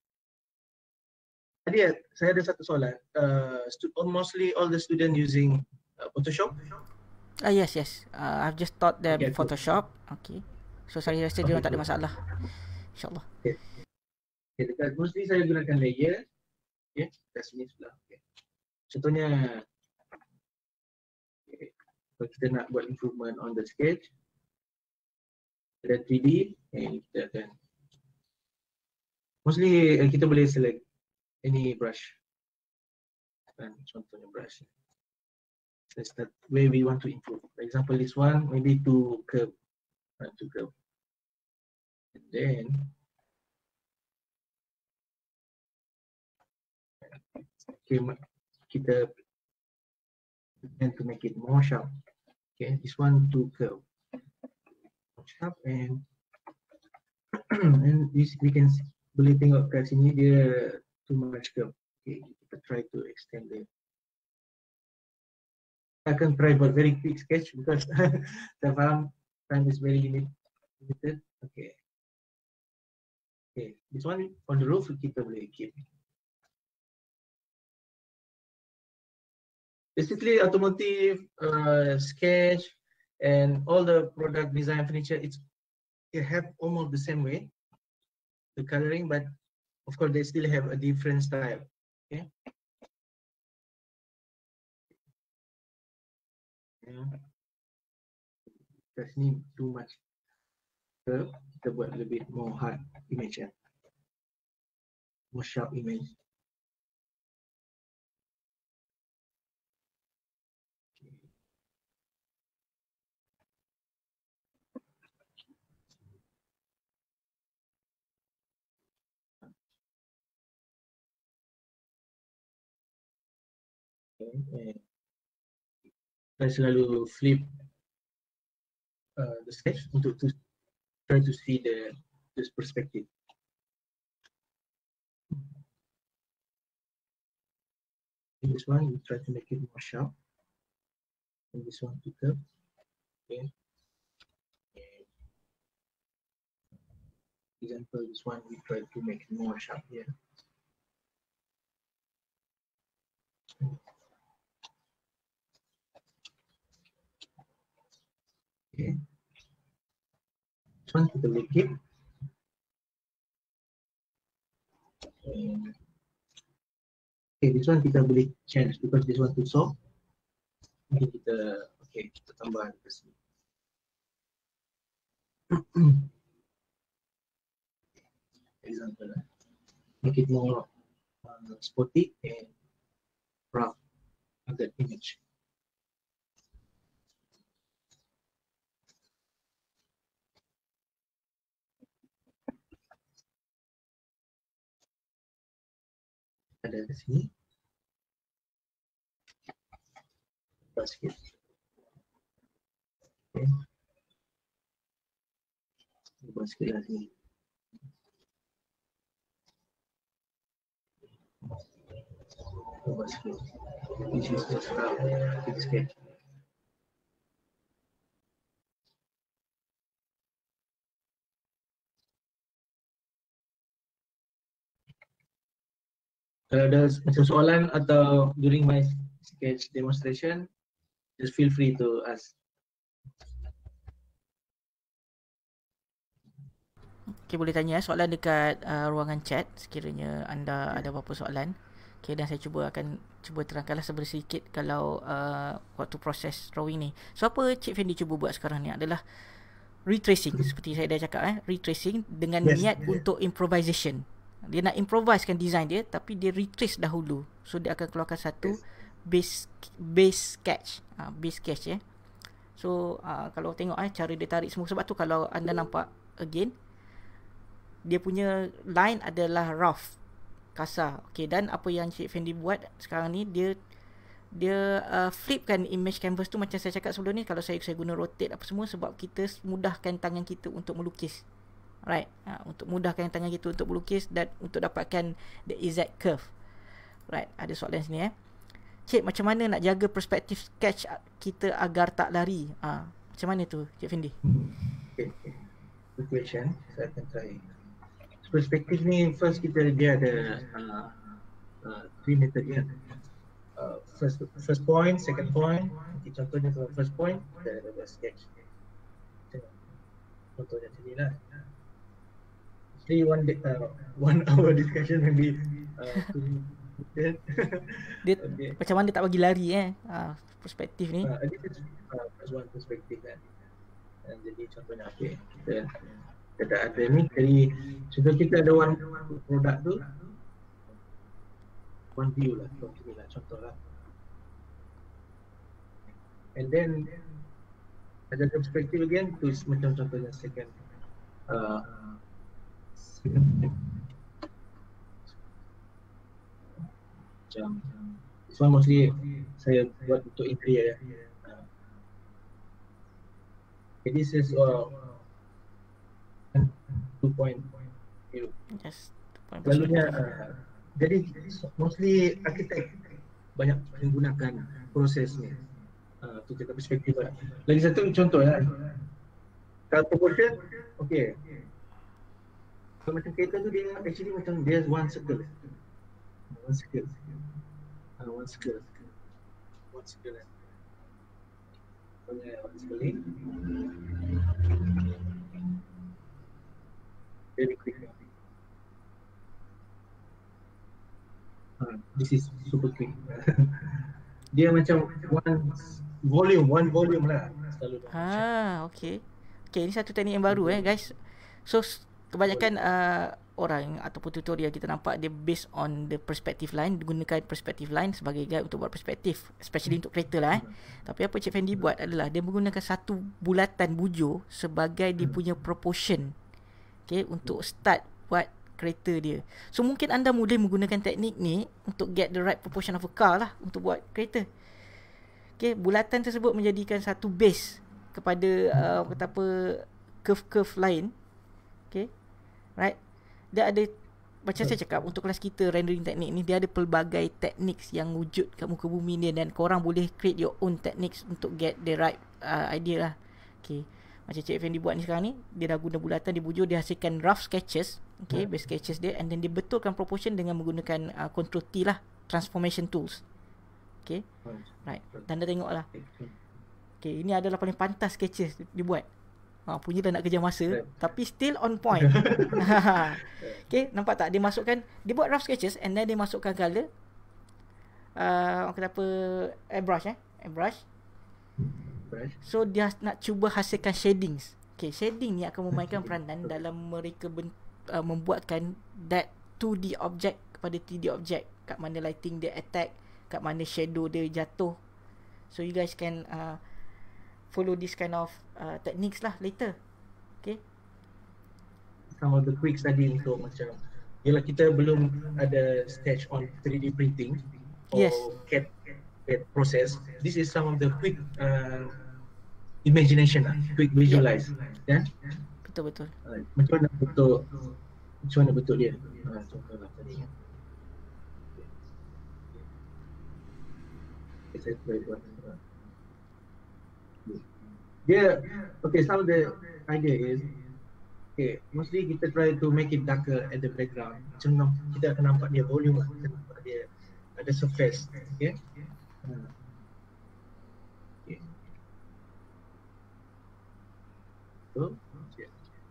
[SPEAKER 2] Tadi saya ada satu soalan. Uh, mostly all the student using uh, Photoshop.
[SPEAKER 1] Ah uh, yes yes. Uh, I've just taught them
[SPEAKER 2] okay,
[SPEAKER 1] Photoshop. Okay. So saya rasa dia okay, tak ada masalah. InsyaAllah.
[SPEAKER 2] Okay. Okay, dekat mostly saya gunakan layer. Okay, kat sini sebelah. Okay. Contohnya, okay, kalau kita nak buat improvement on the sketch, ada three D, okay, kita akan mostly kita boleh select any brush. Dan contohnya brush. That's the way we want to improve. For example, this one maybe to curve, uh, to curve. And then okay, kita and to make it more sharp. Okay, this one to curve, more sharp, and and this we can boleh tengok kat sini dia too much curve. Okay, kita try to extend it. I can try but very quick sketch because the time time is very limited. Okay. Okay, this one on the roof kita boleh keep. Basically, automotive, uh, sketch, and all the product design furniture, it's it have almost the same way, the coloring, but of course they still have a different style. Okay. Yeah. Because need too much curve, kita buat a little bit more hard image, ya. More sharp image. Okay. Saya selalu flip uh, the sketch untuk to try to see the this perspective. In this one, we try to make it more sharp. And this one to curve. Okay. Example, this one we try to make it more sharp here. Okay. This one kita boleh keep. Okay, this one kita boleh change because this one too soft. Mungkin kita, okay, kita tambah di sini. Example, make it more uh, spotty and rough of that image. Ada di sini. Tambah sikit. Okay. Tambah sikit lagi. Tambah sikit. This is just rough. Big sketch. Kalau ada macam soalan atau during my sketch demonstration, just feel free to ask.
[SPEAKER 1] Okay, boleh tanya soalan dekat uh, ruangan chat sekiranya anda ada apa-apa soalan. Okay, dan saya cuba akan cuba terangkanlah sedikit kalau uh, waktu proses drawing ni. So apa Cik Fendi cuba buat sekarang ni adalah retracing seperti saya dah cakap eh, retracing dengan yes, niat yeah. untuk improvisation. Dia nak improvisekan design dia tapi dia retrace dahulu. So dia akan keluarkan satu yes. base base sketch. Uh, base sketch ya. Eh. So uh, kalau tengok eh cara dia tarik semua, sebab tu kalau anda nampak again dia punya line adalah rough, kasar. Okey, dan apa yang Cik Fendi buat sekarang ni, dia dia uh, flipkan image canvas tu macam saya cakap sebelum ni. Kalau saya saya guna rotate apa semua sebab kita mudahkan tangan kita untuk melukis. Right, ha, untuk mudahkan tangan kita untuk melukis dan untuk dapatkan the exact curve. Right, ada soalan sini eh. Cik, macam mana nak jaga perspektif sketch kita agar tak lari? Ha, macam mana tu Cik Fendi?
[SPEAKER 2] Okay, good question. Saya akan try. Perspektif ni first kita dia ada uh, uh, three method ya. Uh, first first point, second point. Okay, contohnya kalau first point kita ada sketch. Contohnya sini lah. Actually one day, uh, one hour discussion maybe uh, two
[SPEAKER 1] dia okay. Macam mana tak bagi lari eh uh, perspektif ni.
[SPEAKER 2] Uh, this is uh, first one perspektif kan. Dan jadi contohnya okay, kita kita ada ni, jadi contoh kita ada one produk tu, one view lah, contoh lah, contoh lah. And then ada perspektif again tu macam contohnya second. Uh, Macam this one mostly saya buat untuk interior ya. Uh, okay, this is uh, two point view.
[SPEAKER 1] Yes,
[SPEAKER 2] Lalunya uh, jadi mostly arkitek banyak menggunakan proses ni uh, untuk kita perspektif lah. Lagi satu contoh ya. Kalau proportion, okay. Kalau macam kereta tu dia actually macam dia one circle. One circle. Uh, one circle. One circle. Okay, one circle ni. Very quick. Uh, this is super quick. Dia macam one volume, one volume lah. Selalu.
[SPEAKER 1] Ah, okay. Okay, ini satu teknik yang baru eh guys. So kebanyakan uh, orang ataupun tutorial kita nampak dia based on the perspective line, gunakan perspective line sebagai guide untuk buat perspektif, especially untuk kereta lah eh. Tapi apa Cik Fendi buat adalah dia menggunakan satu bulatan bujur sebagai dia punya proportion. Okay, untuk start buat kereta dia. So mungkin anda boleh menggunakan teknik ni untuk get the right proportion of a car lah untuk buat kereta. Okay, bulatan tersebut menjadikan satu base kepada uh, kata apa curve-curve lain. Okay, right. Dia ada, macam saya cakap, untuk kelas kita rendering teknik ni, dia ada pelbagai teknik yang wujud kat muka bumi ni, dan korang boleh create your own techniques untuk get the right uh, idea lah. Okay, macam Cik Fendi buat ni sekarang ni, dia dah guna bulatan, dia bujur, dia hasilkan rough sketches, okay, base sketches dia, and then dia betulkan proportion dengan menggunakan uh, control T lah, transformation tools. Okay, right. Dan anda tengok lah, okay, ini adalah paling pantas sketches dia buat. Ha, punya dah nak kerja masa, right, tapi still on point. Okay, nampak tak? Dia masukkan, dia buat rough sketches, and then dia masukkan colour, uh, orang kata apa, airbrush eh, airbrush. So dia nak cuba hasilkan shadings. Okay, shading ni akan memainkan peranan dalam mereka ben, uh, membuatkan that two D object kepada three D object. Kat mana lighting dia attack, kat mana shadow dia jatuh. So you guys can uh, follow this kind of uh, techniques lah later. Okay,
[SPEAKER 2] some of the quick study untuk macam, yelah kita belum ada sketch on three D printing or
[SPEAKER 1] yes,
[SPEAKER 2] C A D, C A D process. This is some of the quick uh, imagination lah, quick visualize, ya. Yeah.
[SPEAKER 1] Betul betul.
[SPEAKER 2] Uh, macam mana bentuk, macam mana bentuk dia? Uh, contohlah tadi. Okay, saya try buat. Dia, okay, some of the idea is, okay, mostly kita try to make it darker at the background. Macam kita akan nampak dia volume, kita nampak dia ada surface, okay. Hmm. Okay. So, yeah.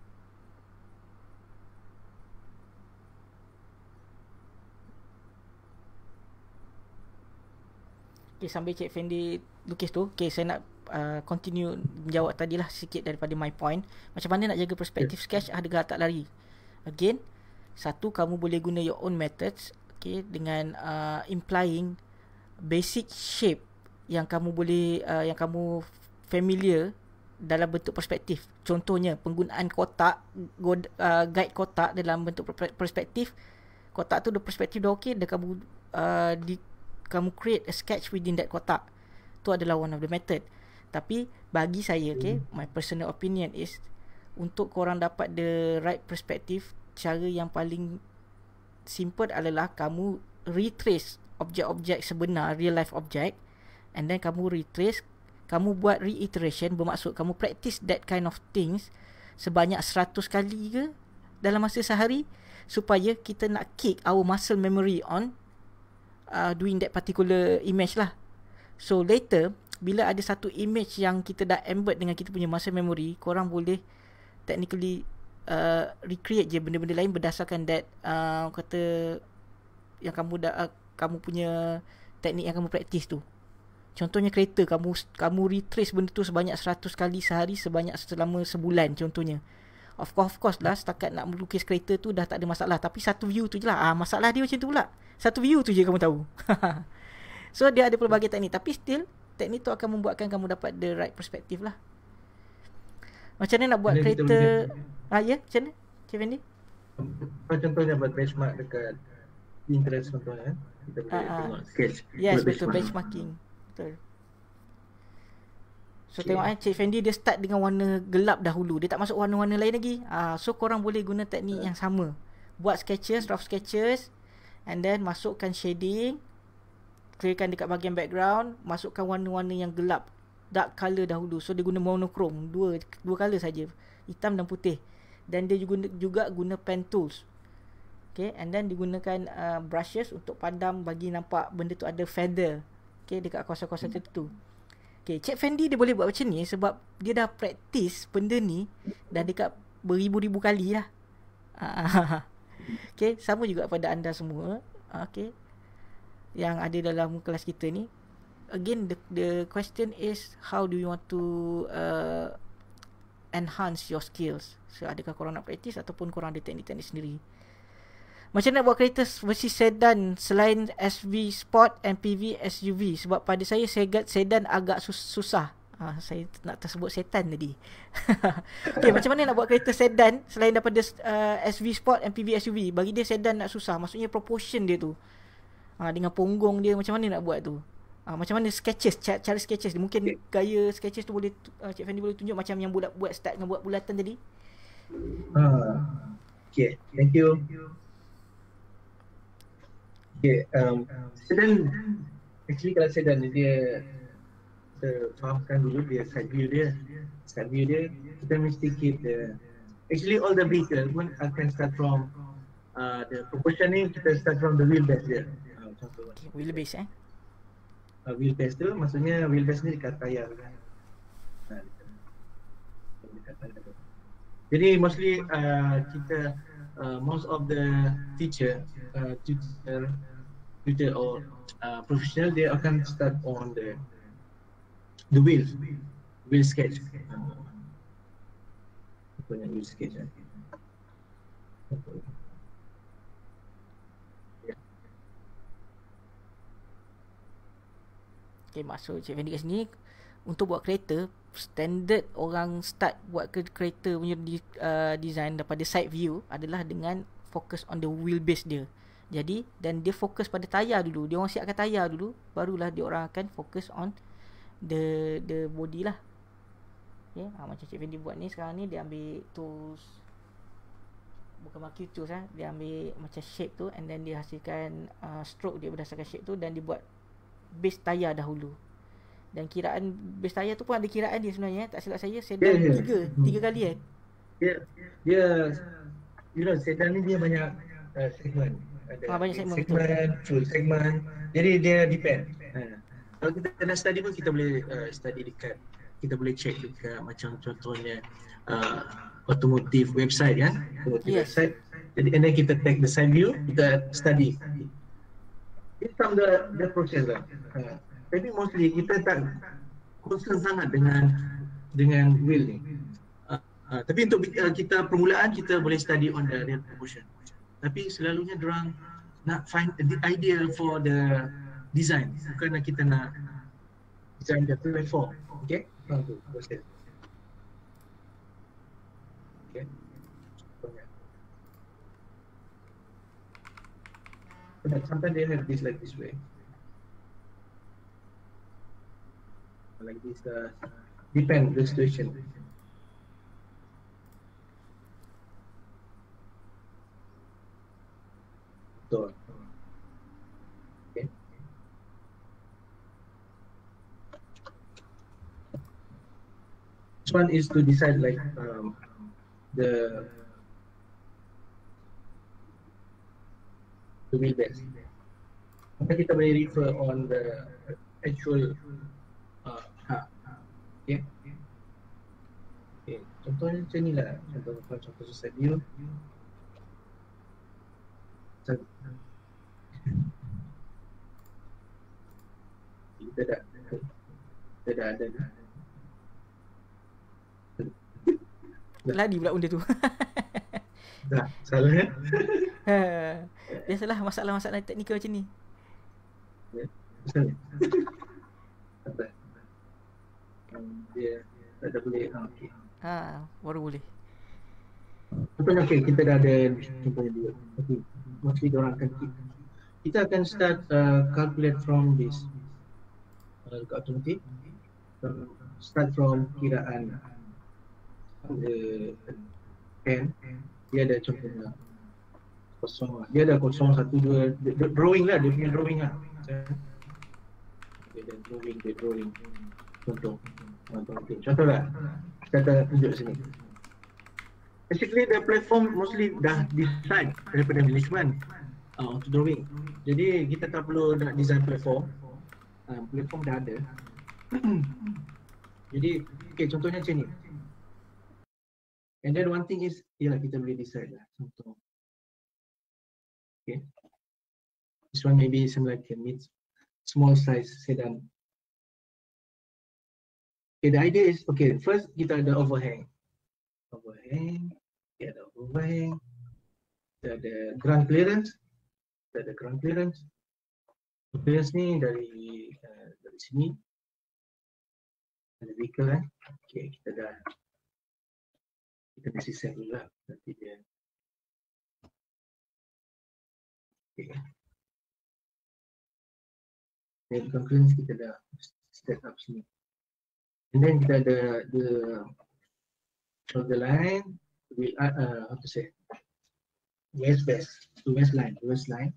[SPEAKER 1] Okay, sambil Cik Fendi lukis tu, okay, saya nak uh, continue menjawab tadi lah sikit daripada my point. Macam mana nak jaga perspektif sketch, adakah tak lari. Again, satu, kamu boleh guna your own methods, okay, dengan uh, implying basic shape yang kamu boleh, uh, yang kamu familiar dalam bentuk perspektif. Contohnya, penggunaan kotak, uh, guide kotak dalam bentuk perspektif. Kotak tu, the perspektif dah okay, dah kamu uh, di, kamu create a sketch within that kotak. Tu adalah one of the method. Tapi bagi saya, okay, my personal opinion is, untuk korang dapat the right perspective, cara yang paling simple adalah kamu retrace objek-objek sebenar, real life object, and then kamu retrace, kamu buat reiteration, bermaksud kamu practice that kind of things sebanyak seratus kali ke dalam masa sehari, supaya kita nak kick our muscle memory on uh, doing that particular image lah. So later, bila ada satu image yang kita dah embed dengan kita punya muscle memory, korang boleh technically uh, recreate je benda-benda lain berdasarkan that uh, kata yang kamu dah uh, kamu punya teknik yang kamu practice tu. Contohnya kereta, kamu kamu retrace benda tu sebanyak seratus kali sehari, sebanyak selama sebulan contohnya. Of course, of course lah, setakat nak melukis kereta tu dah tak ada masalah, tapi satu view tu je lah. Ah, masalah dia macam tu pula. Satu view tu je kamu tahu. So dia ada pelbagai teknik, tapi still teknik tu akan membuatkan kamu dapat the right perspective lah. Macam mana nak buat
[SPEAKER 2] Bila
[SPEAKER 1] kereta? Ah ya, macam mana? Cik Fendi?
[SPEAKER 2] Contohnya buat benchmark dekat Pinterest contohnya, kita boleh
[SPEAKER 1] Ah, ah.
[SPEAKER 2] tengok sketch.
[SPEAKER 1] Yes,
[SPEAKER 2] buat
[SPEAKER 1] betul,
[SPEAKER 2] benchmark.
[SPEAKER 1] benchmarking. Betul. So
[SPEAKER 2] Okay.
[SPEAKER 1] tengok eh, Cik Fendi dia start dengan warna gelap dahulu. Dia tak masuk warna-warna lain lagi. Ah, so korang boleh guna teknik yang sama. Buat sketches, rough sketches, and then masukkan shading, clearkan dekat bahagian background, masukkan warna-warna yang gelap, dark colour dahulu. So dia guna monochrome, dua dua colour saja, hitam dan putih. Dan dia juga juga guna pen tools. Okay, and then digunakan uh, brushes untuk padam bagi nampak benda tu ada feather. Okay, dekat kawasan-kawasan tertentu. Okay, Cik Fendi dia boleh buat macam ni sebab dia dah practice benda ni dah dekat beribu-ribu kali lah. Okay, sama juga pada anda semua. Okay, yang ada dalam kelas kita ni. Again, the, the question is, how do you want to uh, enhance your skills? So, adakah korang nak practice ataupun korang ada teknik-teknik sendiri? Macam nak buat kereta versi sedan selain S V Sport, M P V, S U V? Sebab pada saya sedan agak sus- susah. Ha, saya nak tersebut sedan tadi. Okay, macam mana nak buat kereta sedan selain daripada uh, S V Sport, M P V, S U V? Bagi dia sedan nak susah. Maksudnya proportion dia tu. Ha, dengan punggung dia macam mana nak buat tu? Ha, macam mana sketches, cara, cara sketches dia. Mungkin okay. Gaya sketches tu boleh uh, Cik Fendi boleh tunjuk macam yang bulat buat start dengan buat bulatan tadi.
[SPEAKER 2] Uh, okay, thank you. Okay, um, sedan, actually kalau sedan dia kita fahamkan dulu dia side view dia. Side view dia, kita mesti keep the, actually all the vehicle pun akan start from uh, the proportion ni, kita start from the wheelbase dia. Uh, contoh.
[SPEAKER 1] Okay, wheelbase eh?
[SPEAKER 2] Uh, wheelbase tu maksudnya wheelbase ni dekat tayar kan. Uh, dekat tayar. Jadi mostly uh, kita uh, most of the teacher, uh, tutor, tutor or uh, professional dia akan start on the the wheel, wheel sketch. Banyak wheel sketch.
[SPEAKER 1] Okay, maksud Cik Fendi kat sini untuk buat kereta, standard orang start buat ke kereta punya di, uh, design daripada side view adalah dengan fokus on the wheelbase dia. Jadi, dan dia fokus pada tayar dulu. Dia orang siapkan tayar dulu, barulah dia orang akan fokus on the the body lah. Okay, ha, macam Cik Fendi buat ni sekarang ni, dia ambil tools, bukan marquee tools eh. Dia ambil macam shape tu, and then dia hasilkan uh, stroke dia berdasarkan shape tu, dan dia buat base tayar dahulu. Dan kiraan base tayar tu pun ada kiraan dia sebenarnya, tak silap saya sedan yeah, yeah. tiga tiga kali eh.
[SPEAKER 2] Ya, yeah, dia yeah. You know, sedan ni dia banyak uh, segmen. Ada
[SPEAKER 1] ha, banyak segmen,
[SPEAKER 2] segmen full segmen. Jadi dia depend. Ha. Kalau kita nak study pun kita boleh uh, study dekat, kita boleh check dekat macam contohnya uh, Automotive website kan, Automotive yes. website. Jadi and then kita take the side view, kita study. It's from the the process lah. Uh, tapi mostly kita tak concern sangat dengan dengan wheel ni. Uh, uh, tapi untuk uh, kita permulaan kita boleh study on the real proportion. Tapi selalunya dorang nak find the idea for the design, bukan nak kita nak design the platform. Okay, itu proses. Okay, but sometimes they have this like this way, like this. Uh, depend the situation. Betul. One is to decide like um, the the wheelbase. Maka kita boleh refer on the actual uh, ha. Okay. Okay. Contohnya macam ni lah. Contoh contoh side view. Kita dah kita dah ada.
[SPEAKER 1] Lari pula benda tu.
[SPEAKER 2] Dah, salah kan?
[SPEAKER 1] Ha. Biasalah masalah-masalah teknikal macam ni.
[SPEAKER 2] Ya, betul. Apa? Dia tak ada boleh. Ha, okey.
[SPEAKER 1] Ha, baru boleh.
[SPEAKER 2] Contohnya okey, kita dah ada contohnya dua. Okey, mesti dia orang akan kita akan start uh, calculate from this. Uh, automatic. Uh, start from kiraan the pen, dia ada contohnya kosong lah. Dia ada kosong satu dua drawing lah, dia punya drawing lah. Dia ada drawing, dia drawing. Contoh, contoh, contoh lah. Kita tunjuk sini. Basically the platform mostly dah decide daripada management uh, untuk drawing. Jadi kita tak perlu nak design platform. Uh, platform dah ada. Jadi, okay, contohnya macam ni. And then one thing is, ialah kita boleh decide lah. Contoh. Okay. This one maybe some like a mid, small size sedan. Okay, the idea is, okay, first kita ada overhang. Overhang, kita ada overhang. Kita ada ground clearance. Kita ada ground clearance. Clearance ni dari, uh, dari sini. Ada vehicle kan. Okay, kita dah kita mesti set dulu lah. Nanti dia. Okay. Dan concurrence kita dah set up sini. And then kita ada the the line will uh, uh, how to say west best to west line west line.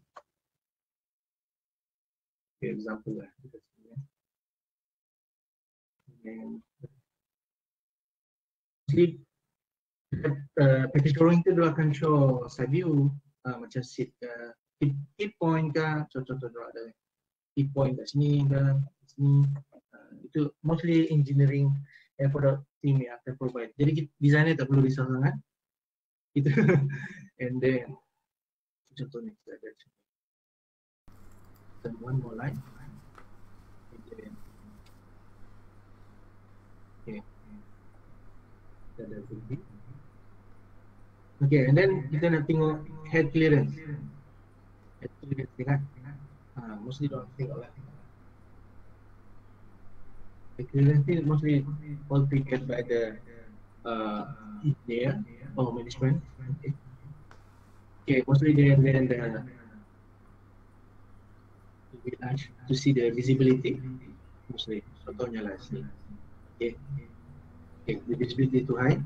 [SPEAKER 2] For example lah. And see uh, package drawing tu dia akan show side view uh, macam seat ke, hit, hit point ke, contoh-contoh draw ada hit point kat sini ke, sini. Uh, itu mostly engineering and product team yang akan provide. Jadi designer tak perlu risau sangat. Itu and then contoh ni kita ada then one more line. Okay. Okay. Kita ada bukti. Okay, and then kita nak tengok head clearance. Head clearance kan? Ha, mostly don't tengok lah. Head clearance ni mostly all taken by the uh, engineer or management. Okay, okay mostly they and then the to see the visibility. Mostly, contohnya lah sini. Okay, okay, the visibility too high.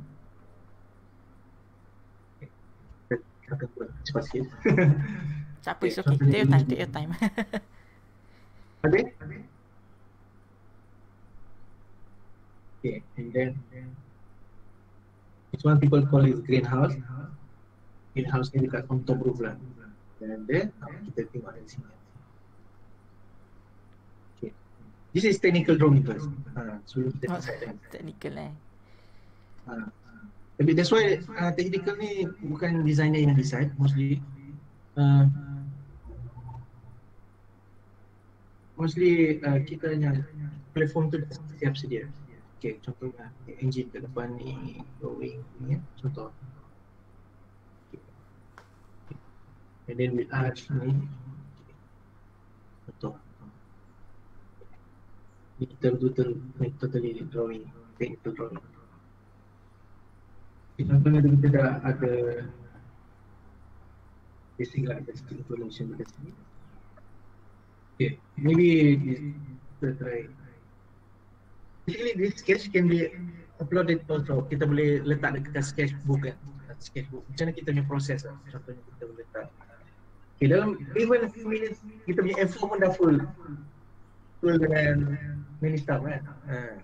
[SPEAKER 2] Akan buat cepat sikit.
[SPEAKER 1] Tak apa, it's okay. Take your time, take your time.
[SPEAKER 2] Ada? Okay, and then this one people call it greenhouse. Greenhouse ni dekat on top roof lah. Dan then kita tengok dari sini. Okay, this is technical drawing first. Ha, so kita
[SPEAKER 1] Oh,
[SPEAKER 2] decide.
[SPEAKER 1] technical eh.
[SPEAKER 2] Ha. Tapi that's why uh, technical ni bukan designer yang decide mostly. Uh, mostly uh, kita hanya platform tu dah siap sedia. Okay, contohnya engine ke depan ni, drawing ni, contoh. Okay. And then with arch ni, contoh. Ni kita betul-betul totally drawing, technical drawing. Contohnya kita dah ada basic lah, basic information dekat sini. Okay, maybe kita try. Basically this sketch can be uploaded also. Kita boleh letak dekat sketchbook kan. Sketchbook. Macam mana kita punya proses lah. Contohnya kita boleh letak. Okay, dalam even a few minutes kita punya F four pun dah full. Full dengan many stuff kan. Ha.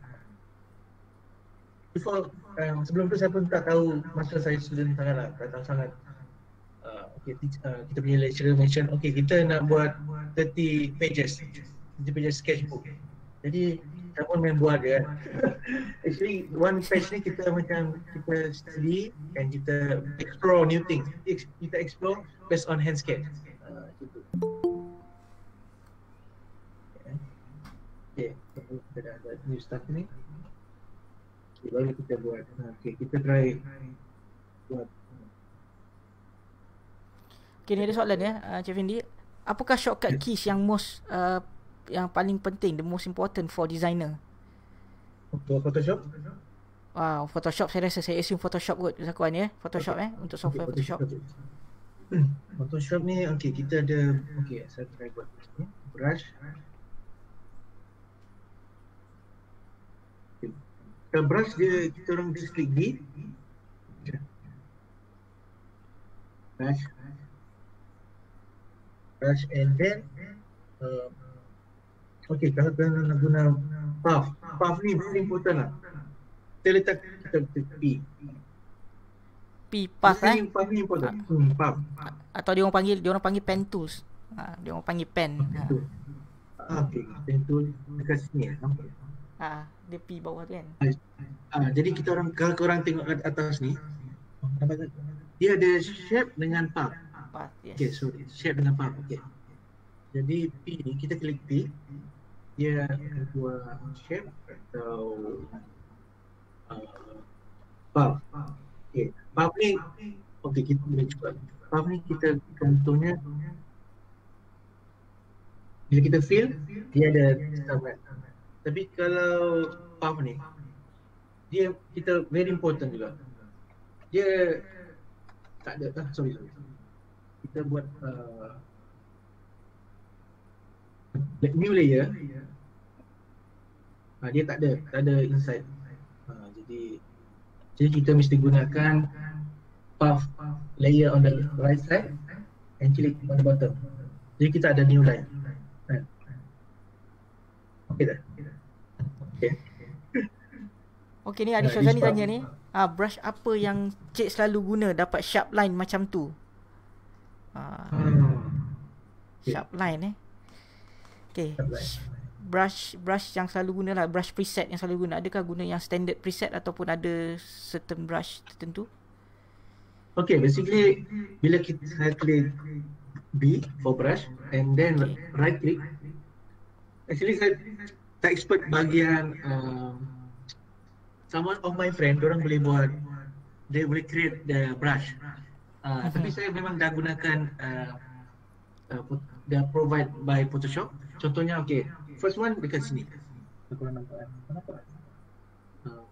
[SPEAKER 2] Before, um, sebelum tu saya pun tak tahu masa saya student sangat lah, tak tahu sangat. Uh, okay, uh, kita punya lecturer mention, okay kita nak buat thirty pages, thirty pages sketchbook. Jadi saya pun main buat je kan. Actually one page ni kita macam kita study and kita explore new things. Kita explore based on hand sketch. Uh, gitu. Okay, kita dah ada new stuff ni. Okay, baru kita buat. Okay, kita try buat.
[SPEAKER 1] Okay, ni ada soalan ya, uh, Cik Fendi. Apakah shortcut keys yang most uh, yang paling penting, the most important for designer?
[SPEAKER 2] Untuk Photoshop?
[SPEAKER 1] Wow, Photoshop saya rasa saya assume Photoshop kot Zakuan ya. Photoshop okay. eh untuk software okay, Photoshop.
[SPEAKER 2] Photoshop. Photoshop ni okey kita ada okey saya try buat ni. Brush. The brush dia kita orang just klik D. Brush. Brush and then uh, okey kalau kita nak guna puff. Puff ni very important lah. Kita letak kita letak P.
[SPEAKER 1] P puff eh.
[SPEAKER 2] Puff ni important. Hmm, puff.
[SPEAKER 1] Atau dia orang panggil dia orang panggil pen tools. Ha, dia orang panggil pen. Ha.
[SPEAKER 2] Ah, okey, pen tool dekat sini ya. Nampak?
[SPEAKER 1] Ah, dia P bawah tu kan.
[SPEAKER 2] Ah, jadi kita orang kalau korang tengok atas ni, nampak tak? Dia ada shape dengan puff.
[SPEAKER 1] Puff, yes.
[SPEAKER 2] Okey, so shape dengan puff. Okey. Jadi P ni kita klik P, dia akan buat shape atau uh, puff. Okey, puff ni okey kita boleh cuba. Puff ni kita contohnya bila kita fill dia ada standard. Tapi kalau puff ni, dia kita very important juga. Dia tak ada, ah, sorry, sorry. Kita buat uh, new layer. Ha, dia tak ada, tak ada inside. Ha, jadi, jadi kita mesti gunakan puff layer on the right side and click on the bottom. Jadi kita ada new line. Ha. Okay dah? Okay.
[SPEAKER 1] Okey, ni Adi
[SPEAKER 2] Ha,
[SPEAKER 1] Syazani
[SPEAKER 2] this
[SPEAKER 1] tanya ni, ah brush apa yang cik selalu guna dapat sharp line macam tu? Ah,
[SPEAKER 2] Hmm.
[SPEAKER 1] sharp line eh. Okey.
[SPEAKER 2] Sharp line.
[SPEAKER 1] Brush brush yang selalu guna lah, brush preset yang selalu guna. Adakah guna yang standard preset ataupun ada certain brush tertentu?
[SPEAKER 2] Okay, basically bila kita klik B for brush and then
[SPEAKER 1] Okay.
[SPEAKER 2] right click, actually saya tak expert bahagian um, someone of my friend, orang boleh buat, they boleh create the brush. Uh,
[SPEAKER 1] Mhm.
[SPEAKER 2] Tapi saya memang dah gunakan uh, uh, dah provide by Photoshop. Contohnya, okay, first one dekat sini. Aku nampak. Nampak? Uh,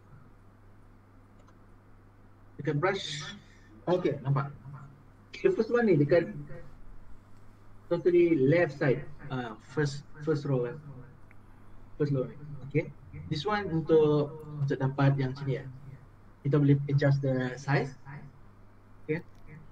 [SPEAKER 2] dekat brush. Okay, nampak. The first one ni dekat totally left side. Uh, first first row kan. First row ni. Okay. This one untuk untuk dapat yang sini ya. Kita boleh adjust the size. Okay.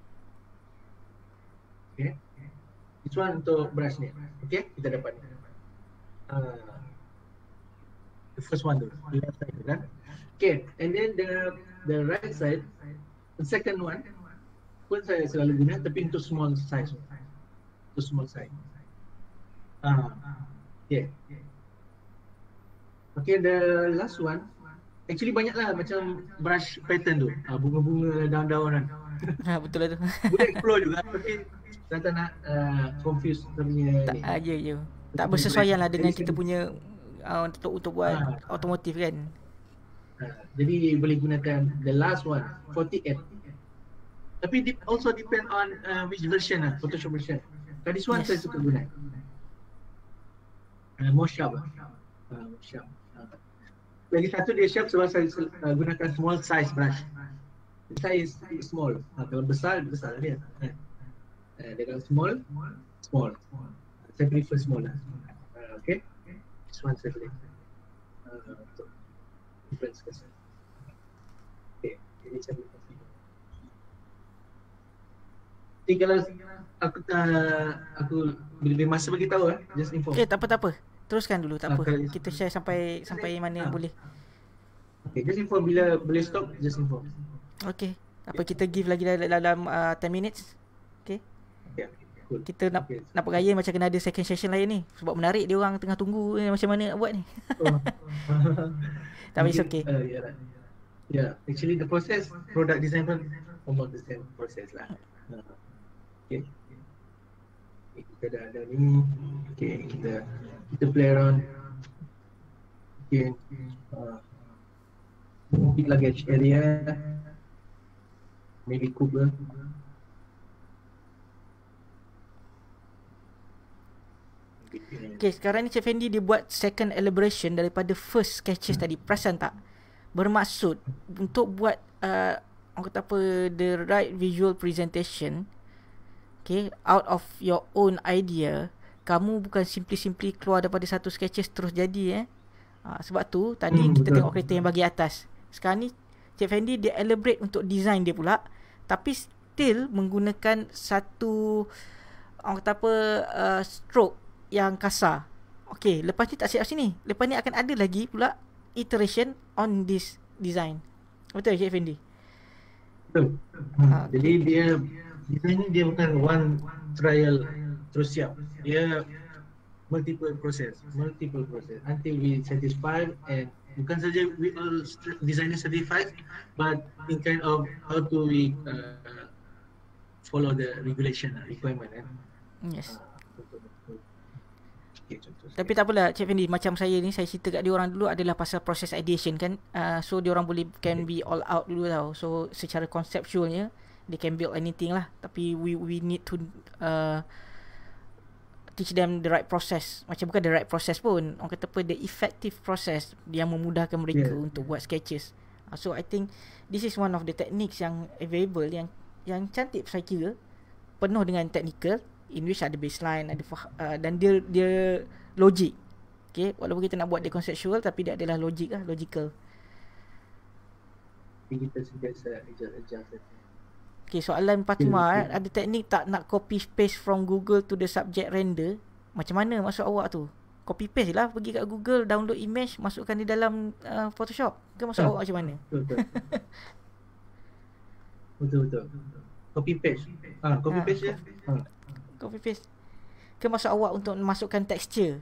[SPEAKER 2] Okay. This one untuk brush ni. Okay, kita dapat ni. Uh, the first one tu, the left side tu kan. Okay, and then the the right side, the second one pun saya selalu guna tapi untuk small size. Untuk small size. Ah, okay. Okay, the last one, actually banyak lah macam brush pattern tu. Ah, bunga-bunga, daun-daunan.
[SPEAKER 1] Ha, betul lah tu.
[SPEAKER 2] Boleh explore juga tapi saya tak nak uh, confuse kita punya
[SPEAKER 1] Tak
[SPEAKER 2] ni.
[SPEAKER 1] aja je. Tak bersesuaian lah dengan kita punya uh, untuk untuk buat
[SPEAKER 2] Ah.
[SPEAKER 1] automotive kan.
[SPEAKER 2] Uh, jadi boleh gunakan the last one, forty-eight. Tapi it also depend on uh, which version lah, Photoshop version. Kalau this one
[SPEAKER 1] Yes.
[SPEAKER 2] saya suka guna. Uh, more sharp lah. Uh, more sharp. Uh. Lagi satu dia sharp sebab saya uh, gunakan small size brush. Size small. Uh, kalau besar, besar dia. Uh, uh, dia kalau small, small. Uh, saya prefer small lah. Uh, okay. This one saya boleh. Uh, untuk difference kasi. Okay. Jadi saya boleh. Jadi kalau aku uh, aku bila masa bagi tahu eh, just info.
[SPEAKER 1] Okey, tak apa tak apa. Teruskan dulu, tak
[SPEAKER 2] Ah,
[SPEAKER 1] apa.
[SPEAKER 2] kalau-
[SPEAKER 1] Kita share sampai sampai mana
[SPEAKER 2] Ah.
[SPEAKER 1] boleh.
[SPEAKER 2] Okay, just info bila boleh stop, just info.
[SPEAKER 1] Okey. Apa kita give lagi dalam, dalam uh, ten minutes? Okey.
[SPEAKER 2] Okay, cool.
[SPEAKER 1] Kita nak
[SPEAKER 2] Okay.
[SPEAKER 1] nak bergaya macam kena ada second session lain ni. Sebab menarik dia orang tengah tunggu eh, macam mana nak buat ni.
[SPEAKER 2] Oh.
[SPEAKER 1] Tapi it's
[SPEAKER 2] Mungkin,
[SPEAKER 1] okay.
[SPEAKER 2] Uh, yeah, right. Yeah, actually the process, product design pun almost the same process lah. Uh, okay. Okay, kita dah ada ni. Okay, kita kita play around. Okay. Uh, mungkin luggage area. Maybe Cooper.
[SPEAKER 1] Okay, sekarang ni Cik Fendi dia buat second elaboration daripada first sketches tadi. Perasan tak? Bermaksud untuk buat uh, orang kata apa, the right visual presentation, okay, out of your own idea. Kamu bukan simply-simply keluar daripada satu sketches terus jadi eh. Ha, sebab tu tadi
[SPEAKER 2] Hmm,
[SPEAKER 1] kita
[SPEAKER 2] betul.
[SPEAKER 1] tengok kereta yang bagi atas. Sekarang ni Cik Fendi dia elaborate untuk design dia pula, tapi still menggunakan satu orang kata apa, uh, stroke yang kasar. Okay, lepas ni tak siap sini. Lepas ni akan ada lagi pula iteration on this design. Betul Cik Fendi?
[SPEAKER 2] Betul.
[SPEAKER 1] Ah,
[SPEAKER 2] Hmm. Jadi dia design ni dia bukan one trial terus siap. Dia multiple process, multiple process until we satisfied, and bukan saja we all designer certified, but in kind of how to we uh, follow the regulation requirement kan.
[SPEAKER 1] Yes.
[SPEAKER 2] Ah, betul, betul. Okay, contoh
[SPEAKER 1] Tapi tak apalah Cik Fendi, macam saya ni, saya cerita kat dia orang dulu adalah pasal proses ideation kan. uh, So dia orang boleh can be all out dulu tau. So secara conceptualnya they can build anything lah. Tapi we we need to uh, teach them the right process. Macam bukan the right process pun, orang kata apa, the effective process yang memudahkan mereka yeah. untuk buat sketches. uh, So I think this is one of the techniques yang available, yang yang cantik saya kira, penuh dengan technical, in which ada baseline, ada uh, dan dia dia logik. Okay, walaupun kita nak buat dia conceptual, tapi dia adalah logik lah, logical.
[SPEAKER 2] Kita sentiasa adjust.
[SPEAKER 1] Okay, soalan Fatimah, yeah, ada teknik tak nak copy paste from Google to the subject render? Macam mana maksud awak tu? Copy paste lah, pergi kat Google, download image, masukkan di dalam uh, Photoshop. Ke maksud ha, awak macam mana?
[SPEAKER 2] Betul betul. betul, betul. Copy paste. Ah, ha, copy ha, paste je. Ha.
[SPEAKER 1] Copy paste. Ke maksud awak untuk masukkan texture?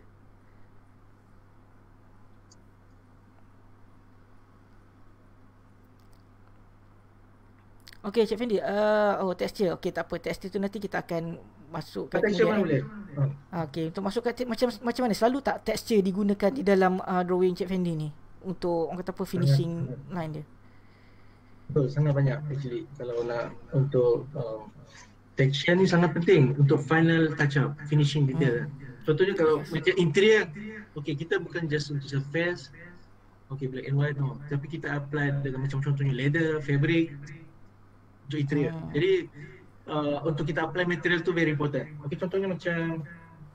[SPEAKER 1] Okay, Cik Fendi, uh, oh texture, okay tak apa, texture tu nanti kita akan masukkan.
[SPEAKER 2] Texture mana boleh?
[SPEAKER 1] Uh, okay, untuk masukkan te- macam macam mana, selalu tak texture digunakan di dalam uh, drawing Cik Fendi ni untuk orang kata apa, finishing sangat, line dia?
[SPEAKER 2] Betul, sangat banyak actually. Kalau nak untuk um, texture ni sangat penting untuk final touch up, finishing detail. Hmm. Contohnya kalau macam interior, okay, kita bukan just untuk surface, okay, black and white, no, tapi kita apply dengan macam contohnya leather, fabric untuk interior. Hmm. Jadi uh, untuk kita apply material tu very important. Okay, contohnya macam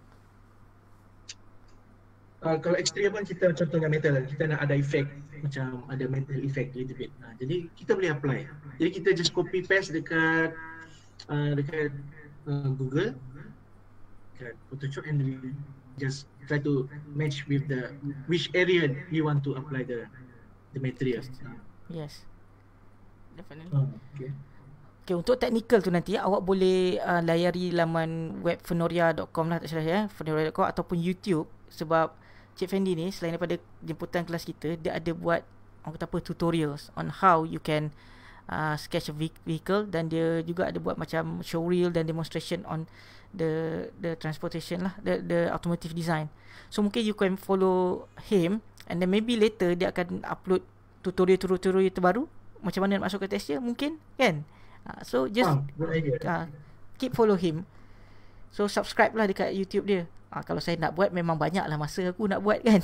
[SPEAKER 2] uh, kalau exterior pun kita contohnya metal, kita nak ada effect, macam ada metal effect little bit. Uh, jadi kita boleh apply. Jadi kita just copy paste dekat uh, dekat uh, Google, dekat Photoshop, and we just try to match with the which area you want to apply the the material. Uh.
[SPEAKER 1] Yes, definitely.
[SPEAKER 2] Uh, okay.
[SPEAKER 1] Okay, untuk technical tu nanti awak boleh uh, layari laman web fenoria dot com lah, tak salah ya, fenoria dot com, ataupun YouTube, sebab Cik Fendi ni selain daripada jemputan kelas kita, dia ada buat orang kata apa, tutorials on how you can uh, sketch a vehicle, dan dia juga ada buat macam showreel dan demonstration on the the transportation lah, the the automotive design. So mungkin you can follow him, and then maybe later dia akan upload tutorial-tutorial terbaru macam mana nak masuk ke texture mungkin, kan? Uh, so just ah, uh, keep follow him. So subscribe lah dekat YouTube dia. uh, Kalau saya nak buat, memang banyak lah masa aku nak buat, kan?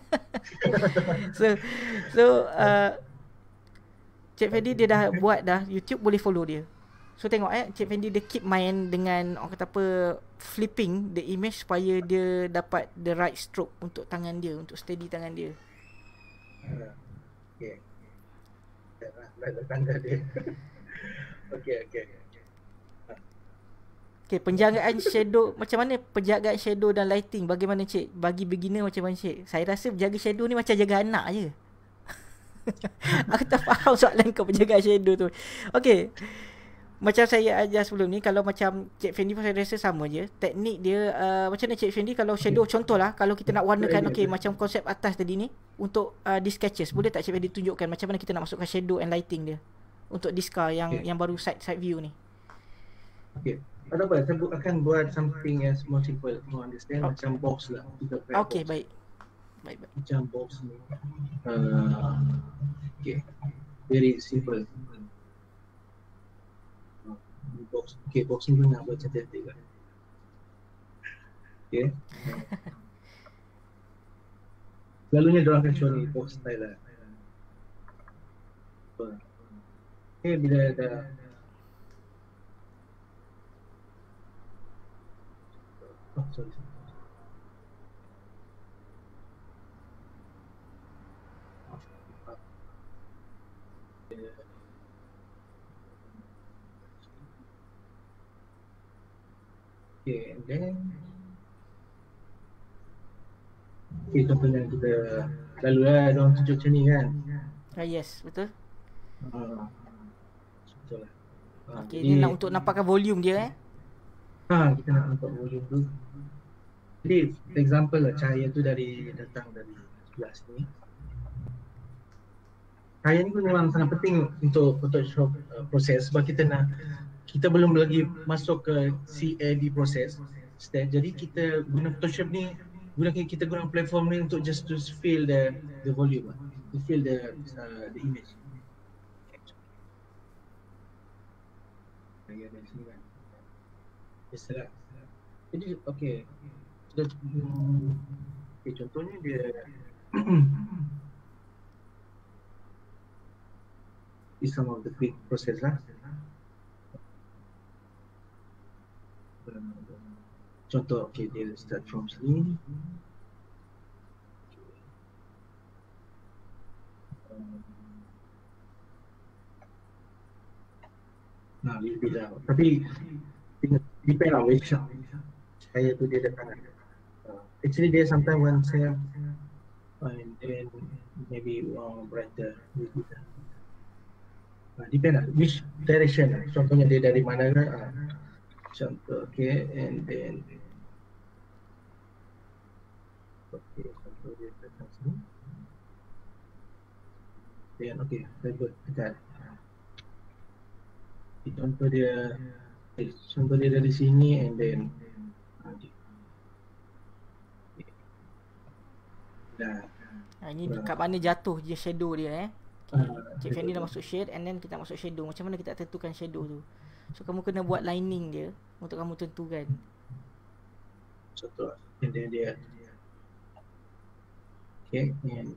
[SPEAKER 1] So So uh, Cik Fendi dia dah buat dah YouTube, boleh follow dia. So tengok eh, Cik Fendi dia keep main dengan orang kata apa, flipping the image supaya dia dapat the right stroke untuk tangan dia, untuk steady tangan dia.
[SPEAKER 2] uh, Okay, dah tanda dia. Okey, okey.
[SPEAKER 1] Okey, penjagaan shadow, macam mana penjagaan shadow dan lighting? Bagaimana Cik? Bagi beginner macam mana Cik? Saya rasa jaga shadow ni macam jaga anak je. Aku tak faham soalan kau penjagaan shadow tu. Okey. Macam saya ajar sebelum ni, kalau macam Cik Fendi pun saya rasa sama je. Teknik dia uh, macam mana Cik Fendi, kalau shadow okay. Contohlah, kalau kita nak warnakan, okey, macam konsep atas tadi ni untuk uh, di sketches, boleh tak Cik Fendi tunjukkan macam mana kita nak masukkan shadow and lighting dia untuk discar yang okay. yang baru side side view ni?
[SPEAKER 2] Okey. Ada apa? Saya akan buat something as more simple, more understand, okay. Macam box lah.
[SPEAKER 1] Okey, baik. Baik, baik.
[SPEAKER 2] Macam box ni. Uh, okey. Very simple. Box. Okey, box ni pun nak buat cantik-cantik kan. Okey. Selalunya diorang akan show ni box style lah. Okay, bila dah oh, sorry. Okay, and then okay, contohnya kita lalu lah diorang tunjuk macam ni kan.
[SPEAKER 1] Ah, yes, betul.
[SPEAKER 2] Uh, betul lah. Uh,
[SPEAKER 1] okay, ni nak untuk nampakkan volume dia eh.
[SPEAKER 2] Ha, kita nak nampak volume tu. Jadi, for example lah, cahaya tu dari datang dari gelas ni. Cahaya ni pun memang sangat penting untuk Photoshop uh, proses, sebab kita nak, kita belum lagi masuk ke C A D proses step. Jadi kita guna Photoshop ni, guna kita guna platform ni untuk just to fill the the volume, to fill the uh, the image. Ya, dari sini kan. Biasalah. Jadi okey. Okay, contohnya dia is some of the quick process lah. Contoh, okay, dia start from sini. Nah, lebih dah. Tapi depend lah which saya tu dia dekat. Uh, actually dia sometimes when saya and then maybe one brighter. Uh, depend lah which direction lah. Contohnya dia dari mana kan. Uh, contoh, okay, and then okay, contoh dia dekat sini. Then okay, saya buat dekat. Contoh dia, okay, contoh dia dari sini and then okay. Dah.
[SPEAKER 1] Ha, ini dekat mana jatuh je shadow dia eh. Okay. Uh, Cik Fendi dah masuk shade and then kita masuk shadow. Macam mana kita tentukan shadow tu? So kamu kena buat lining dia untuk kamu tentukan.
[SPEAKER 2] Contoh and then dia. Okay, and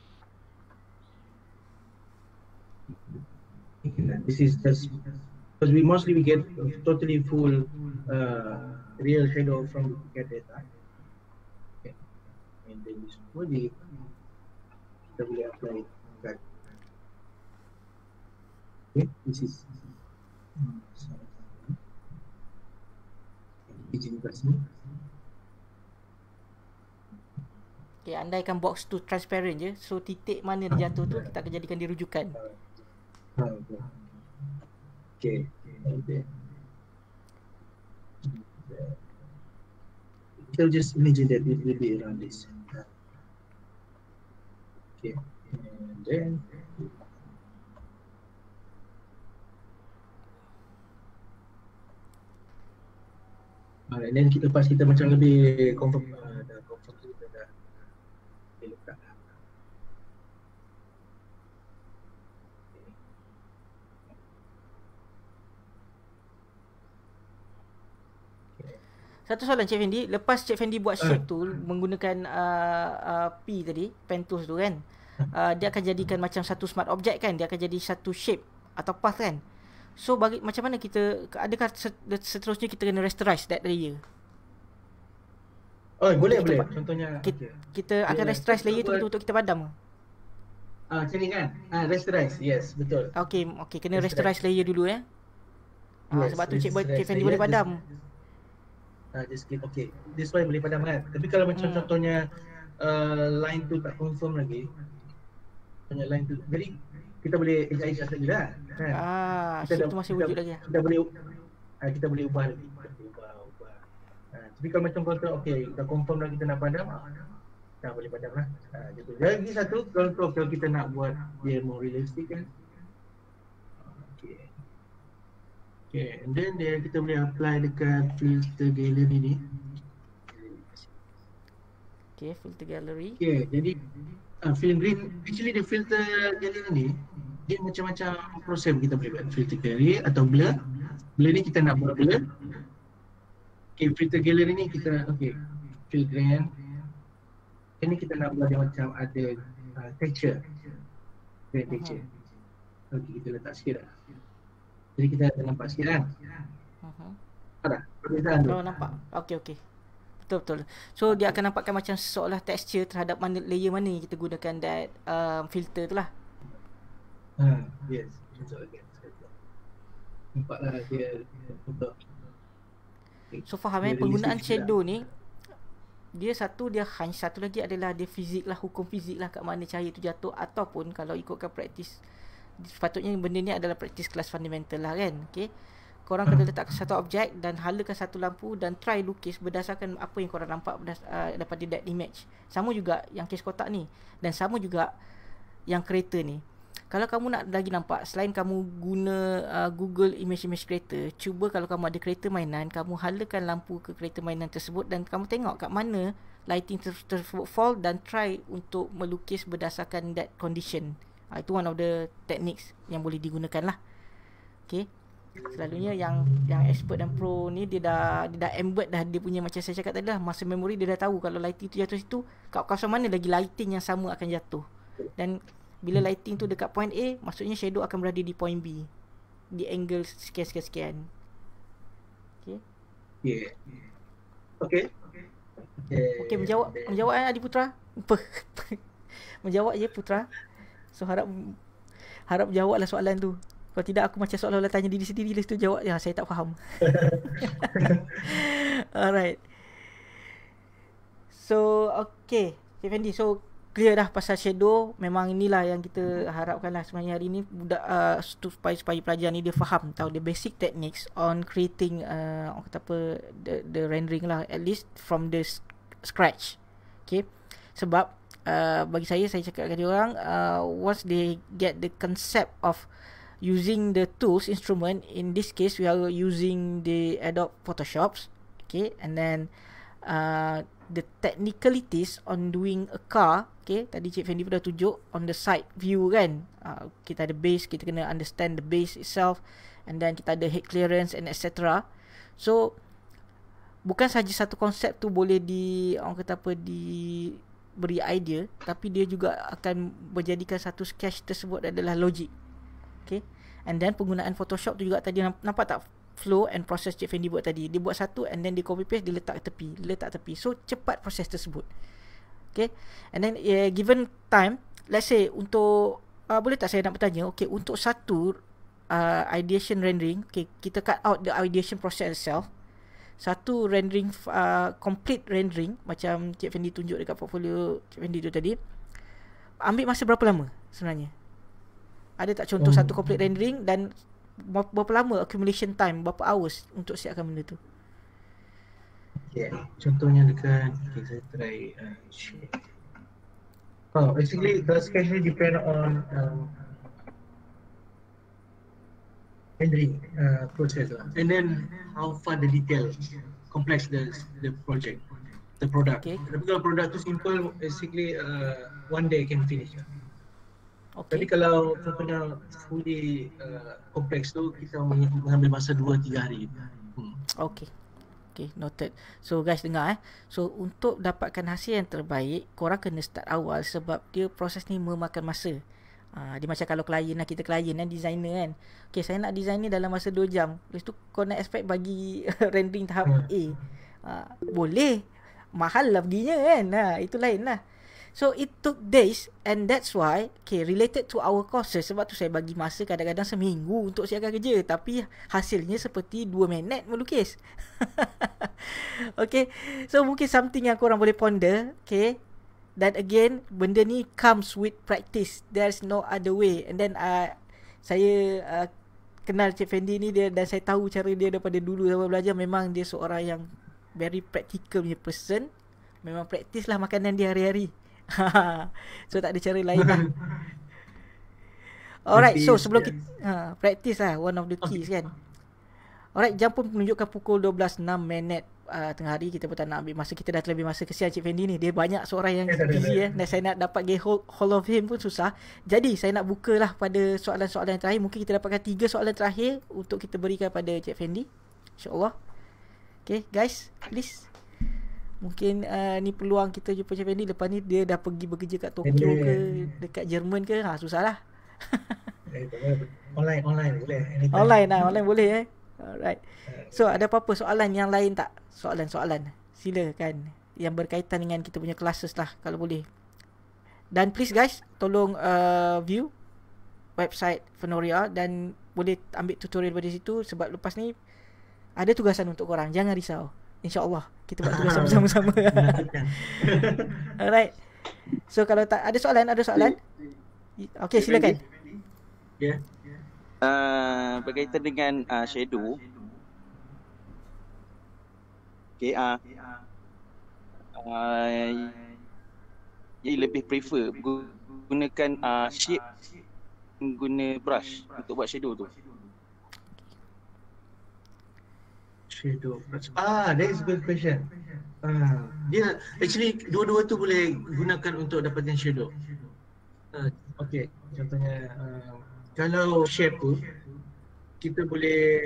[SPEAKER 2] this is just because we mostly we get totally full uh, real shadow from the data. Okay. And then this body kita boleh apply that. Okay, this is izin kat sini.
[SPEAKER 1] Okay, andaikan box tu transparent je, so titik mana dia jatuh tu kita akan jadikan dia rujukan.
[SPEAKER 2] Okay, and then we'll just imagine that it will be around this. Okay, and then uh, and then kita lepas kita macam lebih confirm, uh, dah confirm kita dah letak.
[SPEAKER 1] Satu soalan Cik Fendi, lepas Cik Fendi buat shape tu menggunakan uh, uh, P tadi, pen tools tu kan, uh, dia akan jadikan macam satu smart object kan, dia akan jadi satu shape atau path kan. So bagi macam mana kita, adakah seterusnya kita kena rasterize that layer?
[SPEAKER 2] Oh boleh
[SPEAKER 1] kita,
[SPEAKER 2] boleh. Contohnya
[SPEAKER 1] kita, okay. kita akan rasterize layer tu untuk kita padam.
[SPEAKER 2] Ah, macam ni kan? Ah, rasterize. Yes, betul.
[SPEAKER 1] Okey, okey, kena rasterize layer dulu eh. Ah, yes, sebab tu Cik, Cik Fendi boleh padam.
[SPEAKER 2] Uh, just click okay. This one boleh padam kan. Tapi kalau macam hmm. contohnya uh, line tu tak confirm lagi. Contohnya line tu. Jadi kita boleh adjust lagi lah. Kan?
[SPEAKER 1] Ah, kita tu masih wujud lagi.
[SPEAKER 2] Kita boleh uh, kita boleh ubah lagi. Kita boleh ubah, ubah. Uh, tapi kalau macam contoh okey, kita confirm dah kita nak padam. Dah boleh padam lah. Uh, gitu. Lagi satu contoh kalau kita nak buat dia more realistic kan. Okey. Okay, and then dia kita boleh apply dekat filter gallery ni.
[SPEAKER 1] Okay, filter gallery.
[SPEAKER 2] Okay, jadi uh, film green, actually the filter gallery ni dia macam-macam proses kita boleh buat filter gallery atau blur. Blur ni kita nak buat blur. Okay, filter gallery ni kita okay, fill grand. Ini kita nak buat dia macam ada uh, texture. Grand texture. Okay, kita letak sikit lah. Jadi kita ada nampak sikit kan? Uh-huh. Ada? Perbezaan tu?
[SPEAKER 1] Oh, nampak. Okey, okey. Betul, betul. So, dia akan nampakkan macam seolah texture terhadap mana layer mana yang kita gunakan that um, filter tu lah.
[SPEAKER 2] Ha, yes. Nampaklah dia betul.
[SPEAKER 1] So, faham eh, penggunaan shadow ni, dia satu, dia hanya satu lagi adalah dia fizik lah, hukum fizik lah kat mana cahaya tu jatuh. Ataupun kalau ikutkan praktis, sepatutnya benda ni adalah praktis kelas fundamental lah kan. Okay, korang kena letak satu objek dan halakan satu lampu dan try lukis berdasarkan apa yang korang nampak berdas- uh, daripada that image. Sama juga yang kes kotak ni, dan sama juga yang kereta ni. Kalau kamu nak lagi nampak, selain kamu guna uh, Google image-image kereta, cuba kalau kamu ada kereta mainan, kamu halakan lampu ke kereta mainan tersebut dan kamu tengok kat mana lighting tersebut fall dan try untuk melukis berdasarkan that condition. Uh, itu one of the techniques yang boleh digunakan lah. Okay. Selalunya yang yang expert dan pro ni dia dah dia dah embed dah dia punya, macam saya cakap tadi lah, masa memori dia dah tahu kalau lighting tu jatuh situ, kat kawasan mana lagi lighting yang sama akan jatuh. Dan bila lighting tu dekat point A, maksudnya shadow akan berada di point B, di angle sekian-sekian-sekian. Okay.
[SPEAKER 2] Yeah. Okay.
[SPEAKER 1] Okay, okay menjawab menjawab eh Adi Putra. Menjawab je Putra. So harap harap jawablah soalan tu. Kalau tidak aku macam seolah-olah tanya diri sendiri, lepas tu jawab ya saya tak faham. Alright. So okay Cik Fendi, so clear dah pasal shadow. Memang inilah yang kita harapkan lah sebenarnya hari ni, budak uh, supaya supaya pelajar ni dia faham tahu the basic techniques on creating uh, orang kata apa the, the rendering lah, at least from the scratch. Okay, sebab uh, bagi saya saya cakap kat dia orang, uh, once they get the concept of using the tools, instrument, in this case we are using the Adobe Photoshops, okay, and then uh, the technicalities on doing a car, okay, tadi Cik Fendi pun dah tunjuk on the side view kan, uh, kita ada base, kita kena understand the base itself, and then kita ada head clearance and et cetera. So bukan saja satu konsep tu boleh di orang kata apa di beri idea, tapi dia juga akan menjadikan satu sketch tersebut adalah logik. Okay. And then penggunaan Photoshop tu juga tadi nampak tak flow and proses Cik Fendi buat tadi. Dia buat satu and then dia copy paste, dia letak tepi, dia letak tepi. So cepat proses tersebut. Okay. And then uh, given time, let's say untuk uh, boleh tak saya nak bertanya, okay, untuk satu uh, ideation rendering, okay, kita cut out the ideation process itself. Satu rendering uh, complete rendering macam Cik Fendi tunjuk dekat portfolio Cik Fendi tu tadi, ambil masa berapa lama sebenarnya? Ada tak contoh oh. satu complete rendering dan berapa lama accumulation time, berapa hours untuk siapkan benda tu?
[SPEAKER 2] Okay, contohnya dekat, okay, saya try uh, share. Oh, basically the sketch ni depend on um, rendering uh, process lah. And then how far the detail complex the the project, the product. Okay. Tapi kalau product tu simple, basically uh, one day can finish. Okay. Tapi kalau contohnya fully uh, kompleks tu, kita mengambil masa dua tiga hari. Hmm.
[SPEAKER 1] Okay. Okay, noted. So guys dengar eh. So untuk dapatkan hasil yang terbaik, korang kena start awal sebab dia proses ni memakan masa. Uh, dia macam kalau klien lah, kita klien kan, designer kan. Okay, saya nak design ni dalam masa dua jam. Lepas tu kau nak expect bagi rendering tahap hmm. A. Uh, boleh. Mahal lah perginya kan. Uh, itu lain lah. So it took days, and that's why okay, related to our courses, sebab tu saya bagi masa kadang-kadang seminggu untuk siapkan kerja, tapi hasilnya seperti dua minit melukis. Okay, so mungkin something yang korang boleh ponder. Okay, dan again benda ni comes with practice, there's no other way. And then uh, saya uh, kenal Cik Fendi ni dia, dan saya tahu cara dia daripada dulu zaman belajar. Memang dia seorang yang very practical punya person. Memang praktis lah makanan dia hari-hari. So tak ada cara lain lah. Alright, so sebelum kita ha, practice lah, one of the keys kan. Alright, jam pun menunjukkan pukul dua belas enam minit uh, tengah hari. Kita pun tak nak ambil masa, kita dah terlebih masa. Kesian Cik Fendi ni, dia banyak seorang yang busy eh. Dan saya nak dapat get hold, hold of him pun susah. Jadi saya nak buka lah pada soalan-soalan terakhir. Mungkin kita dapatkan tiga soalan terakhir untuk kita berikan pada Cik Fendi, InsyaAllah. Okay guys, please. Mungkin uh, ni peluang kita jumpa Cik Fendi. Lepas ni dia dah pergi bekerja kat Tokyo ke, dekat Jerman ke, ha, susah lah.
[SPEAKER 2] Online, online boleh. Anytime.
[SPEAKER 1] Online lah, online boleh eh. Alright. So ada apa-apa soalan yang lain tak? Soalan-soalan silakan, yang berkaitan dengan kita punya classes lah kalau boleh. Dan please guys, tolong uh, view website Fenoria dan boleh ambil tutorial pada situ, sebab lepas ni ada tugasan untuk korang. Jangan risau, InsyaAllah kita buat tugasan bersama-sama. Alright. So kalau tak ada soalan, ada soalan? Okay, silakan.
[SPEAKER 2] Ya. Yeah.
[SPEAKER 5] Uh, berkaitan dengan uh, shadow. Okay, uh, uh, jadi lebih prefer gunakan uh, shape, guna brush untuk buat shadow tu.
[SPEAKER 2] Shadow brush. Ah, that is a good question. Ah, dia yeah, actually dua-dua tu boleh gunakan untuk dapatkan shadow. Uh, okay, contohnya uh, kalau shape tu kita boleh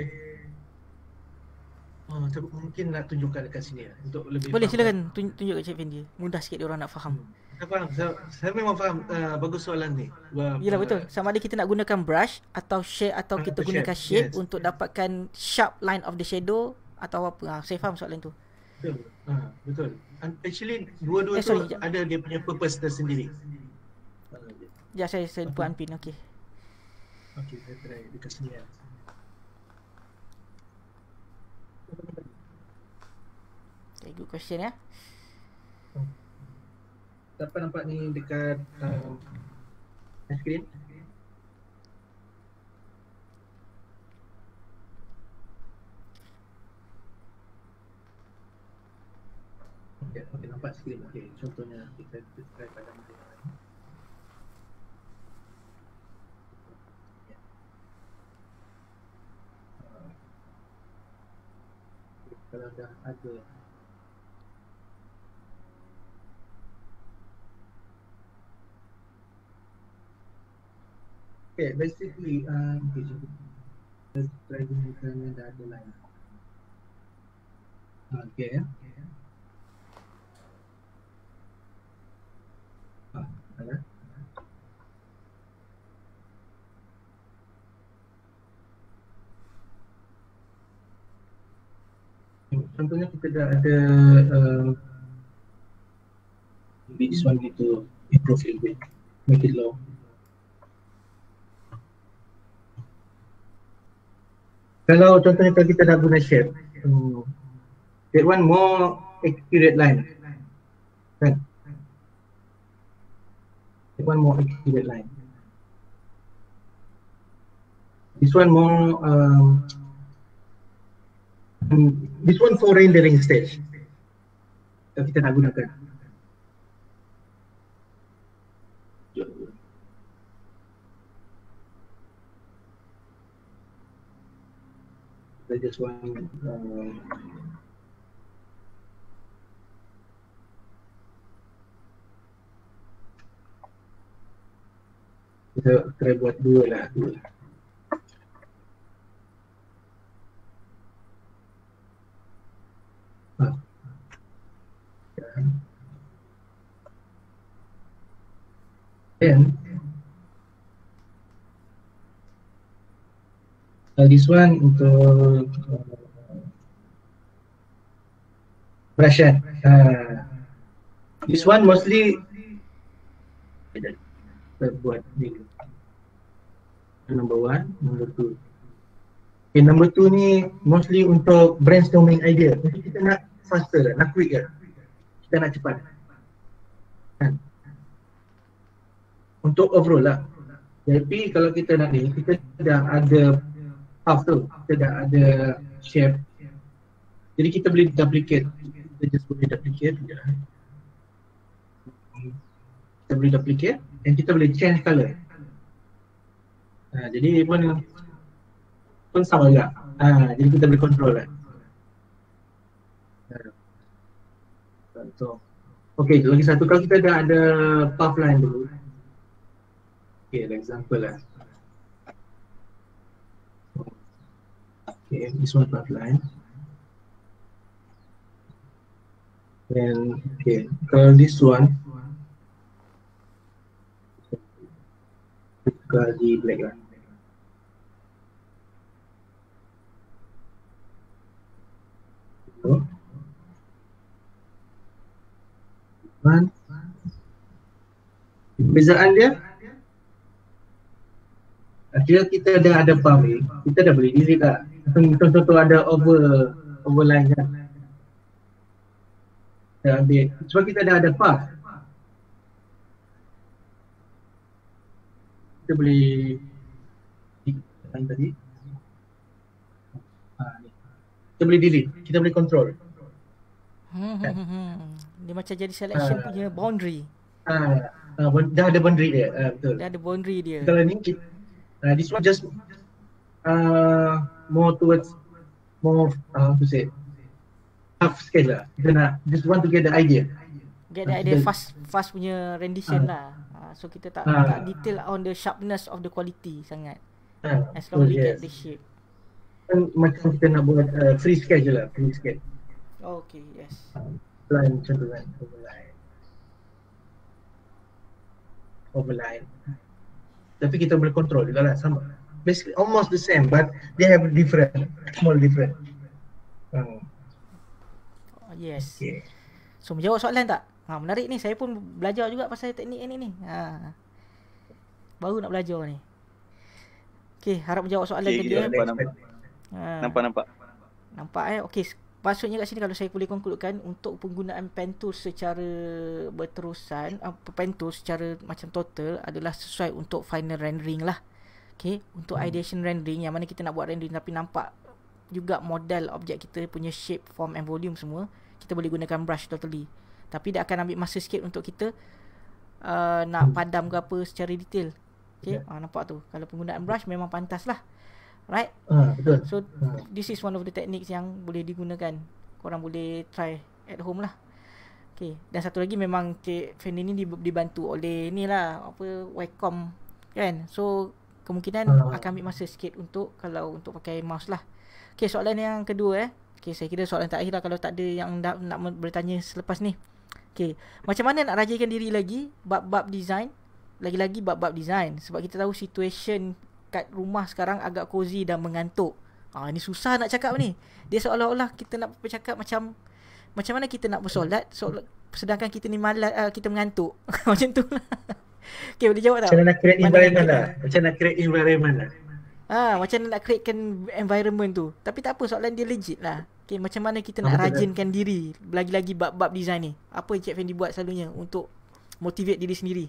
[SPEAKER 2] oh, mungkin nak tunjukkan dekat sini lah, untuk lebih
[SPEAKER 1] Boleh,
[SPEAKER 2] faham.
[SPEAKER 1] silakan tunjuk, tunjuk kat Cik Fendi. Mudah sikit dia orang nak faham.
[SPEAKER 2] Hmm. Saya faham, saya, saya memang faham. Uh, bagus soalan ni. Wah,
[SPEAKER 1] Yelah betul. Sama ada kita nak gunakan brush atau shade atau kita
[SPEAKER 2] Atau
[SPEAKER 1] gunakan
[SPEAKER 2] shape,
[SPEAKER 1] shape
[SPEAKER 2] yes.
[SPEAKER 1] untuk dapatkan sharp line of the shadow atau apa. Ha, saya faham soalan tu.
[SPEAKER 2] Betul. Ha, betul. Actually dua-dua
[SPEAKER 1] Eh, sorry,
[SPEAKER 2] tu
[SPEAKER 1] jap.
[SPEAKER 2] ada dia punya purpose tersendiri.
[SPEAKER 1] Ya, saya saya buat unpin. Okey.
[SPEAKER 2] Okey, saya try dekat sini lah.
[SPEAKER 1] Okay, good question ya.
[SPEAKER 2] Dapat nampak ni dekat um, screen? Okey, okey, nampak screen. Okey, contohnya kita try pada masa yang lain. Uh, kalau dah ada okay, basically, um, okay, let's try gunakan dah ada line. Okay. Ah, ada. Contohnya kita dah ada uh, this one gitu, improve a bit, make it low. Kalau contohnya kalau kita dah guna shape, um, that one more accurate line, kan? That one more accurate line. This one more, um, um, this one for rendering stage. Kalau kita nak gunakan. I just want uh, kita try buat dua lah, dua. Ah. Then Uh, this one untuk uh, brush kan. Uh, this one mostly kita buat ni. Number one, number two. Okay, number two ni mostly untuk brainstorming idea. Mesti kita nak faster, nak quick kan. Kita nak cepat. Kan? Untuk overall lah. Tapi kalau kita nak ni, kita dah ada half tu, kita dah ada shape. Jadi kita boleh duplicate. Kita just boleh duplicate. Kita boleh duplicate dan kita boleh change color. Ha, jadi pun pun sama juga. Ha, jadi kita boleh control lah. So, okay, lagi satu, kalau kita dah ada path line dulu. Okay, example lah. Okay, this one path line. Then, okay, kalau this one tukar di black lah. So, one. Perbezaan dia, akhirnya kita dah ada path ni, kita dah boleh delete lah. Contoh-contoh ada over overline kan. Dah ambil, sebab kita dah ada path. Kita boleh apa tadi? Ha, ni. Kita boleh delete, kita boleh control.
[SPEAKER 1] Hmm, hmm, hmm, hmm. Dia macam jadi selection
[SPEAKER 2] Ha.
[SPEAKER 1] punya boundary.
[SPEAKER 2] Ha, ha, dah ada boundary dia, ha, betul.
[SPEAKER 1] Dia ada boundary dia.
[SPEAKER 2] Kalau ni, kita, uh, this one just uh, more towards more uh, how to say half scale lah. Kita nak just want to get the idea.
[SPEAKER 1] Get the
[SPEAKER 2] Ah,
[SPEAKER 1] idea
[SPEAKER 2] kita-
[SPEAKER 1] fast fast punya rendition
[SPEAKER 2] Ah.
[SPEAKER 1] lah. Ah, so kita tak
[SPEAKER 2] Ah.
[SPEAKER 1] tak detail on the sharpness of the quality sangat.
[SPEAKER 2] Ha,
[SPEAKER 1] As long
[SPEAKER 2] betul,
[SPEAKER 1] we get
[SPEAKER 2] yes.
[SPEAKER 1] the shape.
[SPEAKER 2] macam kita nak buat uh, free sketch je lah, free sketch.
[SPEAKER 1] Oh, okay, yes.
[SPEAKER 2] Line contoh kan, overline. Overline. Tapi kita boleh control juga lah, sama. Basically almost the same, but they have different, small different. Hmm.
[SPEAKER 1] Oh, yes.
[SPEAKER 2] Okay.
[SPEAKER 1] So menjawab soalan tak? Ha, menarik ni, saya pun belajar juga pasal teknik ini ni. Ha. Baru nak belajar ni. Okay, harap menjawab soalan
[SPEAKER 5] Okay,
[SPEAKER 1] tadi.
[SPEAKER 5] kita
[SPEAKER 1] Eh.
[SPEAKER 5] nampak, nampak.
[SPEAKER 1] Ha.
[SPEAKER 5] Nampak, nampak.
[SPEAKER 1] Nampak eh. Okey, maksudnya kat sini kalau saya boleh konkludkan, untuk penggunaan pen tool secara berterusan, uh, pen tool secara macam total adalah sesuai untuk final rendering lah. Okey, untuk ideation rendering yang mana kita nak buat rendering tapi nampak juga model objek kita punya shape, form and volume semua, kita boleh gunakan brush totally. Tapi dia akan ambil masa sikit untuk kita uh, nak padam ke apa secara detail. Okey, yeah. uh, nampak tu. Kalau penggunaan brush memang pantas lah. Right?
[SPEAKER 2] Ah, betul.
[SPEAKER 1] So this is one of the techniques yang boleh digunakan. Korang boleh try at home lah. Okay. Dan satu lagi memang Cik Fendi ni dibantu oleh ni lah, apa, webcam kan. So kemungkinan uh. akan ambil masa sikit untuk kalau untuk pakai mouse lah. Okay, soalan yang kedua eh. Okay, saya kira soalan terakhir lah kalau tak ada yang nak, nak bertanya selepas ni. Okay, macam mana nak rajinkan diri lagi bab-bab design, lagi-lagi bab-bab design, sebab kita tahu situation kat rumah sekarang agak cozy dan mengantuk. Ah, ni susah nak cakap ni. Dia seolah-olah kita nak bercakap macam macam mana kita nak bersolat so, sedangkan kita ni malas, uh, kita mengantuk. Macam tu lah. Okay, boleh jawab tak?
[SPEAKER 2] Macam nak create environment lah. Macam nak create environment lah.
[SPEAKER 1] Ah, macam nak createkan environment tu. Tapi tak apa, soalan dia legit lah. Okay, macam mana kita nak rajinkan diri lagi-lagi bab-bab design ni? Apa yang Cik Fendi buat selalunya untuk motivate diri sendiri?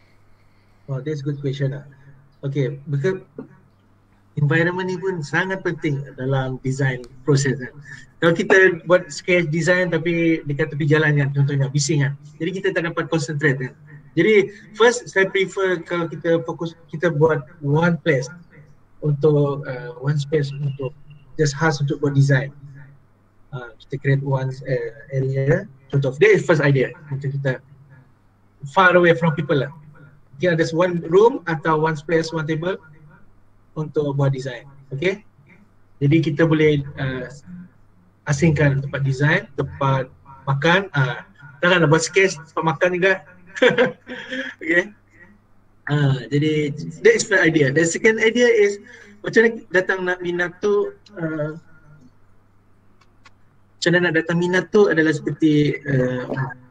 [SPEAKER 2] Oh, that's good question lah. Okay, because environment ni pun sangat penting dalam design proses kan. Kalau kita buat sketch design tapi dekat tepi jalan kan, contohnya bising kan, jadi kita tak dapat concentrate kan. Jadi first saya prefer kalau kita fokus, kita buat one place untuk uh, one space untuk just khas untuk buat design. Uh, kita create one uh, area, contoh that is first idea, macam kita far away from people lah. Okay, ada one room atau one space, one table untuk buat design. Okay, jadi kita boleh uh, asingkan tempat design, tempat makan. Uh, takkan nak buat sketch tempat makan juga. Okay, uh, jadi that is first idea. The second idea is macam mana datang nak minat tu, uh, macam mana nak datang minat tu adalah seperti uh,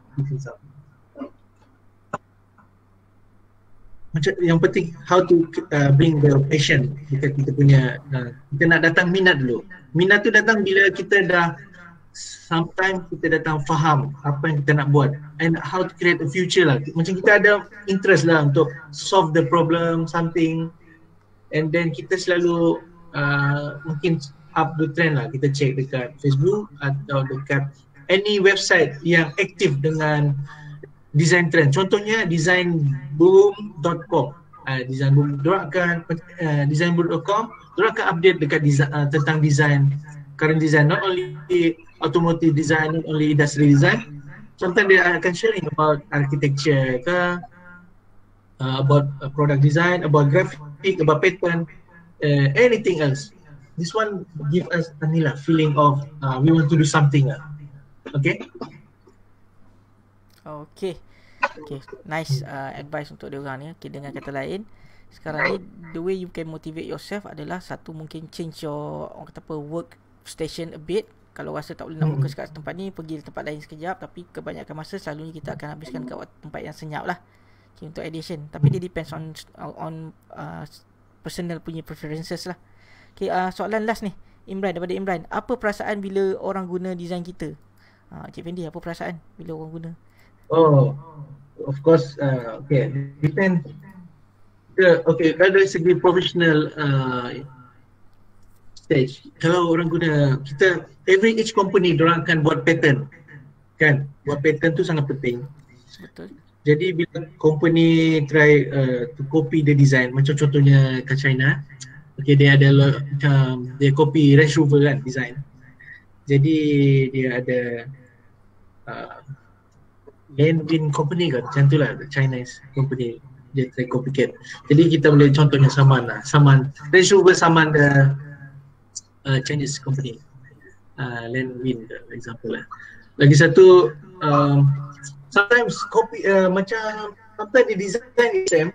[SPEAKER 2] macam yang penting how to uh, bring the passion kita kita punya uh, kita nak datang minat dulu. Minat tu datang bila kita dah sometimes kita datang faham apa yang kita nak buat and how to create a future lah. Macam kita ada interest lah untuk solve the problem something, and then kita selalu uh, mungkin up the trend lah, kita check dekat Facebook atau dekat any website yang aktif dengan design trend. Contohnya design boom dot com. Uh, design boom dorang akan uh, design boom dot com dorang akan update dekat design, uh, tentang design, current design, not only automotive design, not only industry design. Sometimes dia akan sharing about architecture ke, uh, about uh, product design, about graphic, about pattern, uh, anything else. This one give us anilah feeling of uh, we want to do something lah. Okay.
[SPEAKER 1] Okay. Okay, nice uh, advice untuk dia orang ni. Okay, dengan kata lain, sekarang ni the way you can motivate yourself adalah satu, mungkin change your, orang kata apa, work station a bit. Kalau rasa tak boleh nak fokus kat tempat ni, pergi tempat lain sekejap. Tapi kebanyakan masa selalunya kita akan habiskan kat tempat yang senyap lah, okay, untuk edition. Tapi dia depends on on uh, personal punya preferences lah. Okay, uh, soalan last ni, Imran, daripada Imran. Apa perasaan bila orang guna design kita? uh, Cik Fendi, apa perasaan bila orang guna?
[SPEAKER 2] Oh, of course, uh, okay, depend. Yeah, okay, kalau dari segi professional uh, stage, kalau orang guna, kita, every each company dorang akan buat pattern, kan? Buat pattern tu sangat penting.
[SPEAKER 1] Betul.
[SPEAKER 2] Jadi bila company try uh, to copy the design, macam contohnya kat China, okay, dia ada macam, um, dia copy Range Rover kan, design. Jadi dia ada uh, Landwin company kan, macam tu lah, Chinese company, dia try copycat. Jadi kita boleh contohnya saman lah, saman Range Rover, saman the uh, Chinese company. Uh, Land Wind example lah. Lagi satu, um, sometimes copy uh, macam sometimes the design is same,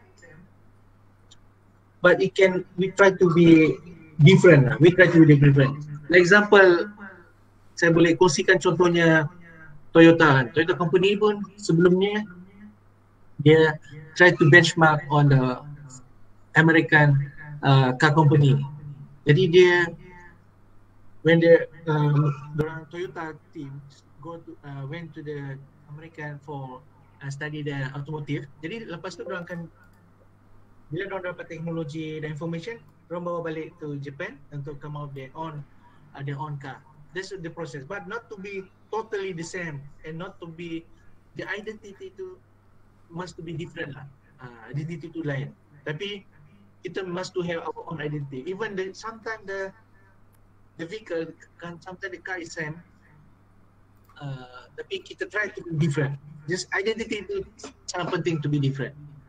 [SPEAKER 2] but it can we try to be different lah. We try to be different. Like example, saya boleh kongsikan contohnya Toyota. Toyota company pun sebelumnya dia try to benchmark on the American uh, car company. Jadi dia when the um, the Toyota team go to uh, went to the American for uh, study the automotive. Jadi lepas tu orang akan bila orang dapat teknologi dan information, orang bawa balik to Japan untuk come out their own uh, their own car. That's the process, but not to be totally the same and not to be the identity to must to be different lah. Uh, identity tu lain. Tapi kita must to have our own identity. Even the sometimes the the vehicle kan sometimes the car is same. Uh, tapi kita try to be different. Just identity itu sangat penting to be different.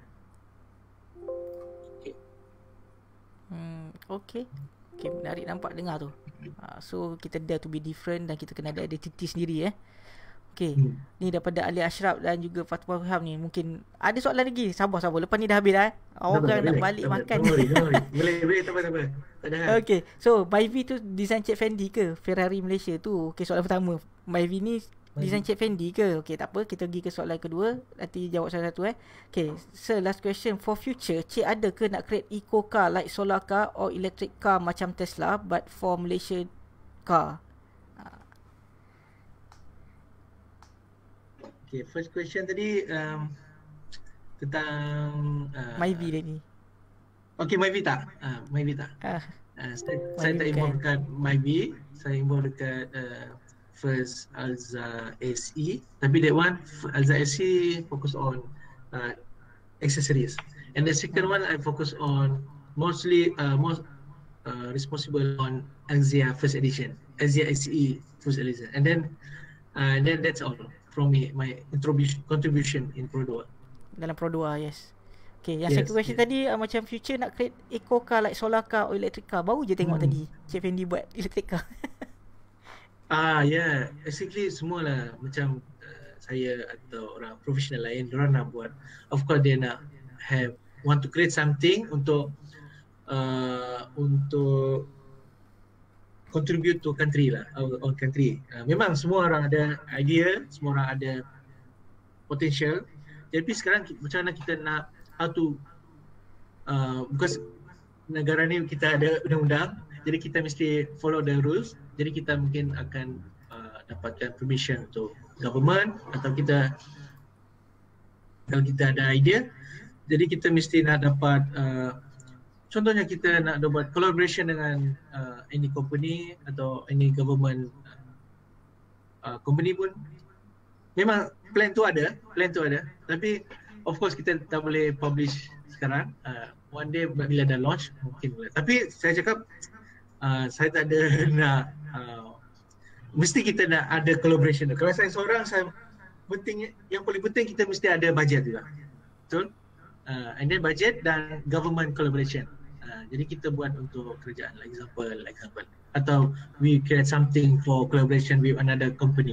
[SPEAKER 1] Okay. Hmm, okay. Okay, menarik nampak dengar tu. Uh, so kita dare to be different dan kita kena ada identity sendiri eh. Okay, hmm. Ni daripada Ali Ashraf dan juga Fatimah Ilham ni. Mungkin ada soalan lagi. Sabar-sabar. Lepas ni dah habis dah. Eh? Orang nak balik tak makan.
[SPEAKER 2] Boleh, boleh, tak apa-apa. Tak ada hal.
[SPEAKER 1] Okay, so Myvi tu design Cik Fendi ke? Ferrari Malaysia tu. Okay, soalan pertama. Myvi ni design Cik Fendi ke? Okay, tak apa. Kita pergi ke soalan kedua. Nanti jawab satu-satu eh. Okay, so last question. For future, Cik ada ke nak create eco car like solar car or electric car macam Tesla but for Malaysia car?
[SPEAKER 2] Okay, first question tadi um, tentang uh,
[SPEAKER 1] Myvi dia ni.
[SPEAKER 2] Okay, Myvi tak? Uh, Myvi tak?
[SPEAKER 1] Ah.
[SPEAKER 2] Uh, saya, saya tak involve dekat Myvi. Saya involve dekat uh, first Alza S E. Tapi that one, Alza S E focus on uh, accessories. And the second one, I focus on mostly uh, most uh, responsible on Alza first edition. Alza S E first edition. And then, uh, and then that's all from me, my contribution contribution in Pro dua.
[SPEAKER 1] Dalam Pro dua, yes. Okay, yang
[SPEAKER 2] yes,
[SPEAKER 1] second question
[SPEAKER 2] yes.
[SPEAKER 1] tadi uh, macam future nak create eco car like solar car or electric car. Baru je tengok hmm. tadi Cik Fendi buat electric car.
[SPEAKER 2] Ah, ya, yeah. Basically semualah macam uh, saya atau orang profesional lain, diorang nak buat. Of course dia nak have want to create something untuk uh, untuk contribute to country lah, our own country. Uh, memang semua orang ada idea, semua orang ada potential. Tapi sekarang macam mana kita nak how to uh, because negara ni kita ada undang-undang, jadi kita mesti follow the rules. Jadi kita mungkin akan uh, dapatkan permission untuk government atau kita kalau kita ada idea, jadi kita mesti nak dapat uh, contohnya kita nak buat collaboration dengan uh, any company atau any government uh, company pun memang plan tu ada, plan tu ada. Tapi of course kita tak boleh publish sekarang. Uh, one day bila dah launch mungkin boleh. Tapi saya cakap uh, saya tak ada nak uh, mesti kita nak ada collaboration. Kalau saya seorang, saya penting yang paling penting kita mesti ada budget juga. Betul? Uh, and then budget dan government collaboration. Uh, jadi kita buat untuk kerajaan, like example, like example, atau we create something for collaboration with another company.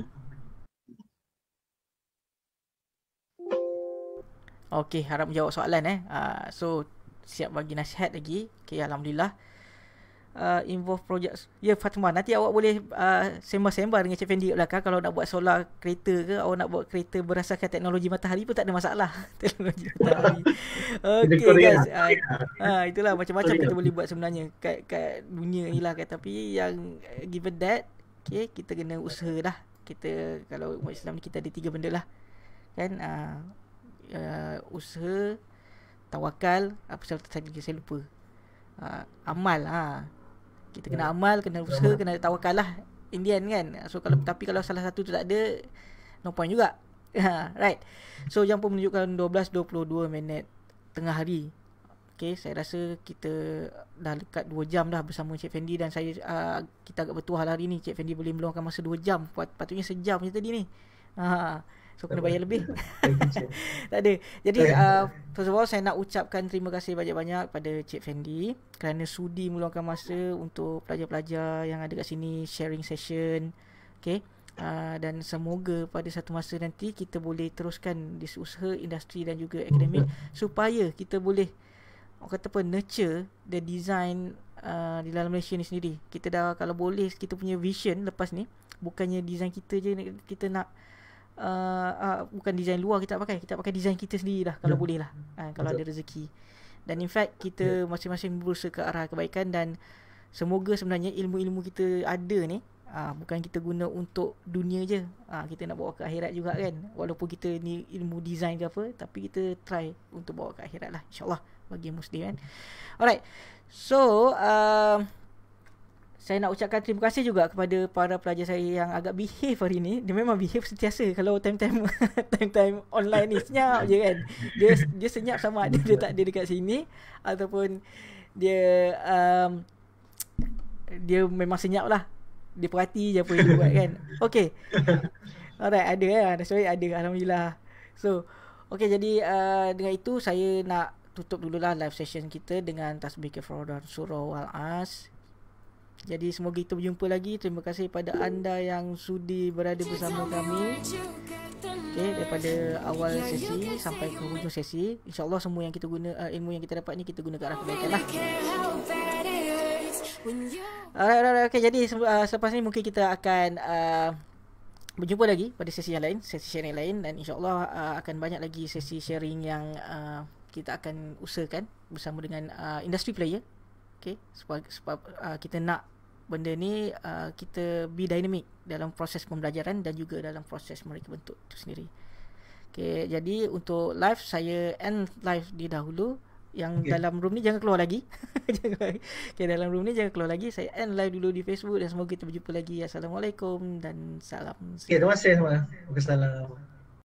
[SPEAKER 1] Okay, harap menjawab soalan eh. Uh, so siap bagi nasihat lagi. Okay, alhamdulillah. Uh, involve project. Ya, Fatimah, nanti awak boleh uh, sembah-sembah dengan Cik Fendi kat belakang. Kalau nak buat solar kereta ke, awak nak buat kereta berasaskan teknologi matahari pun tak ada masalah. Teknologi matahari. Okay guys. Uh, uh, itulah macam-macam kita boleh buat sebenarnya kat, kat dunia ni lah kan. Tapi yang uh, given that, okay, kita kena usaha lah. Kita, kalau umat Islam ni kita ada tiga benda lah. Kan, uh, uh, usaha, tawakal, apa saya, saya lupa. Uh, amal ha. Kita kena amal, kena usaha, kena tawakal lah in the end kan. So kalau tapi kalau salah satu tu tak ada, no point juga. Right. So jam pun menunjukkan dua belas dua puluh dua minit tengah hari. Okay, saya rasa kita dah dekat dua jam dah bersama Cik Fendi dan saya uh, kita agak bertuah hari ni Cik Fendi boleh meluangkan masa dua jam. Patutnya sejam je tadi ni. Ha. So kena bayar lebih. Tak ada. Jadi uh, first of all saya nak ucapkan terima kasih banyak-banyak pada Cik Fendi kerana sudi meluangkan masa untuk pelajar-pelajar yang ada kat sini sharing session. Okay. Uh, dan semoga pada satu masa nanti kita boleh teruskan di usaha industri dan juga akademik supaya kita boleh orang kata apa nurture the design uh, di dalam Malaysia ni sendiri. Kita dah kalau boleh kita punya vision lepas ni bukannya design kita je kita nak uh, uh, bukan design luar kita pakai, kita pakai design kita sendiri lah kalau yeah. boleh lah uh, kalau Betul. Ada rezeki. Dan in fact kita yeah. masing-masing berusaha ke arah kebaikan dan semoga sebenarnya ilmu-ilmu kita ada ni Ah, bukan kita guna untuk dunia je. Ah, kita nak bawa ke akhirat juga kan. Walaupun kita ni ilmu design ke apa, tapi kita try untuk bawa ke akhirat lah. InsyaAllah bagi Muslim kan. Alright. So, uh, saya nak ucapkan terima kasih juga kepada para pelajar saya yang agak behave hari ni. Dia memang behave sentiasa. Kalau time-time time-time online ni senyap je kan. Dia dia senyap sama ada dia tak ada dekat sini ataupun dia um, dia memang senyap lah. Dia perhati je apa yang dia buat kan. Okay. Alright, ada kan. That's why ada. Alhamdulillah. So, okay, jadi uh, dengan itu saya nak tutup dululah live session kita dengan tasbih kifaradah surah wal as. Jadi semoga kita berjumpa lagi. Terima kasih pada anda yang sudi berada bersama kami. Okay, daripada awal sesi sampai ke hujung sesi. InsyaAllah semua yang kita guna, uh, ilmu yang kita dapat ni kita guna ke arah kebaikan lah. Alright, alright, okay. Jadi uh, selepas ni mungkin kita akan uh, berjumpa lagi pada sesi yang lain, sesi sharing lain, dan insyaAllah uh, akan banyak lagi sesi sharing yang uh, kita akan usahakan bersama dengan uh, industry player. Okay, sebab, sebab uh, kita nak benda ni uh, kita be dynamic dalam proses pembelajaran dan juga dalam proses mereka bentuk itu sendiri. Okay, jadi untuk live saya end live di dahulu. Yang okay. dalam room ni jangan keluar lagi. Jangan. Okay, dalam room ni jangan keluar lagi. Saya end live dulu di Facebook dan semoga kita berjumpa lagi. Assalamualaikum dan salam.
[SPEAKER 3] Okay, terima kasih semua. Waalaikumsalam.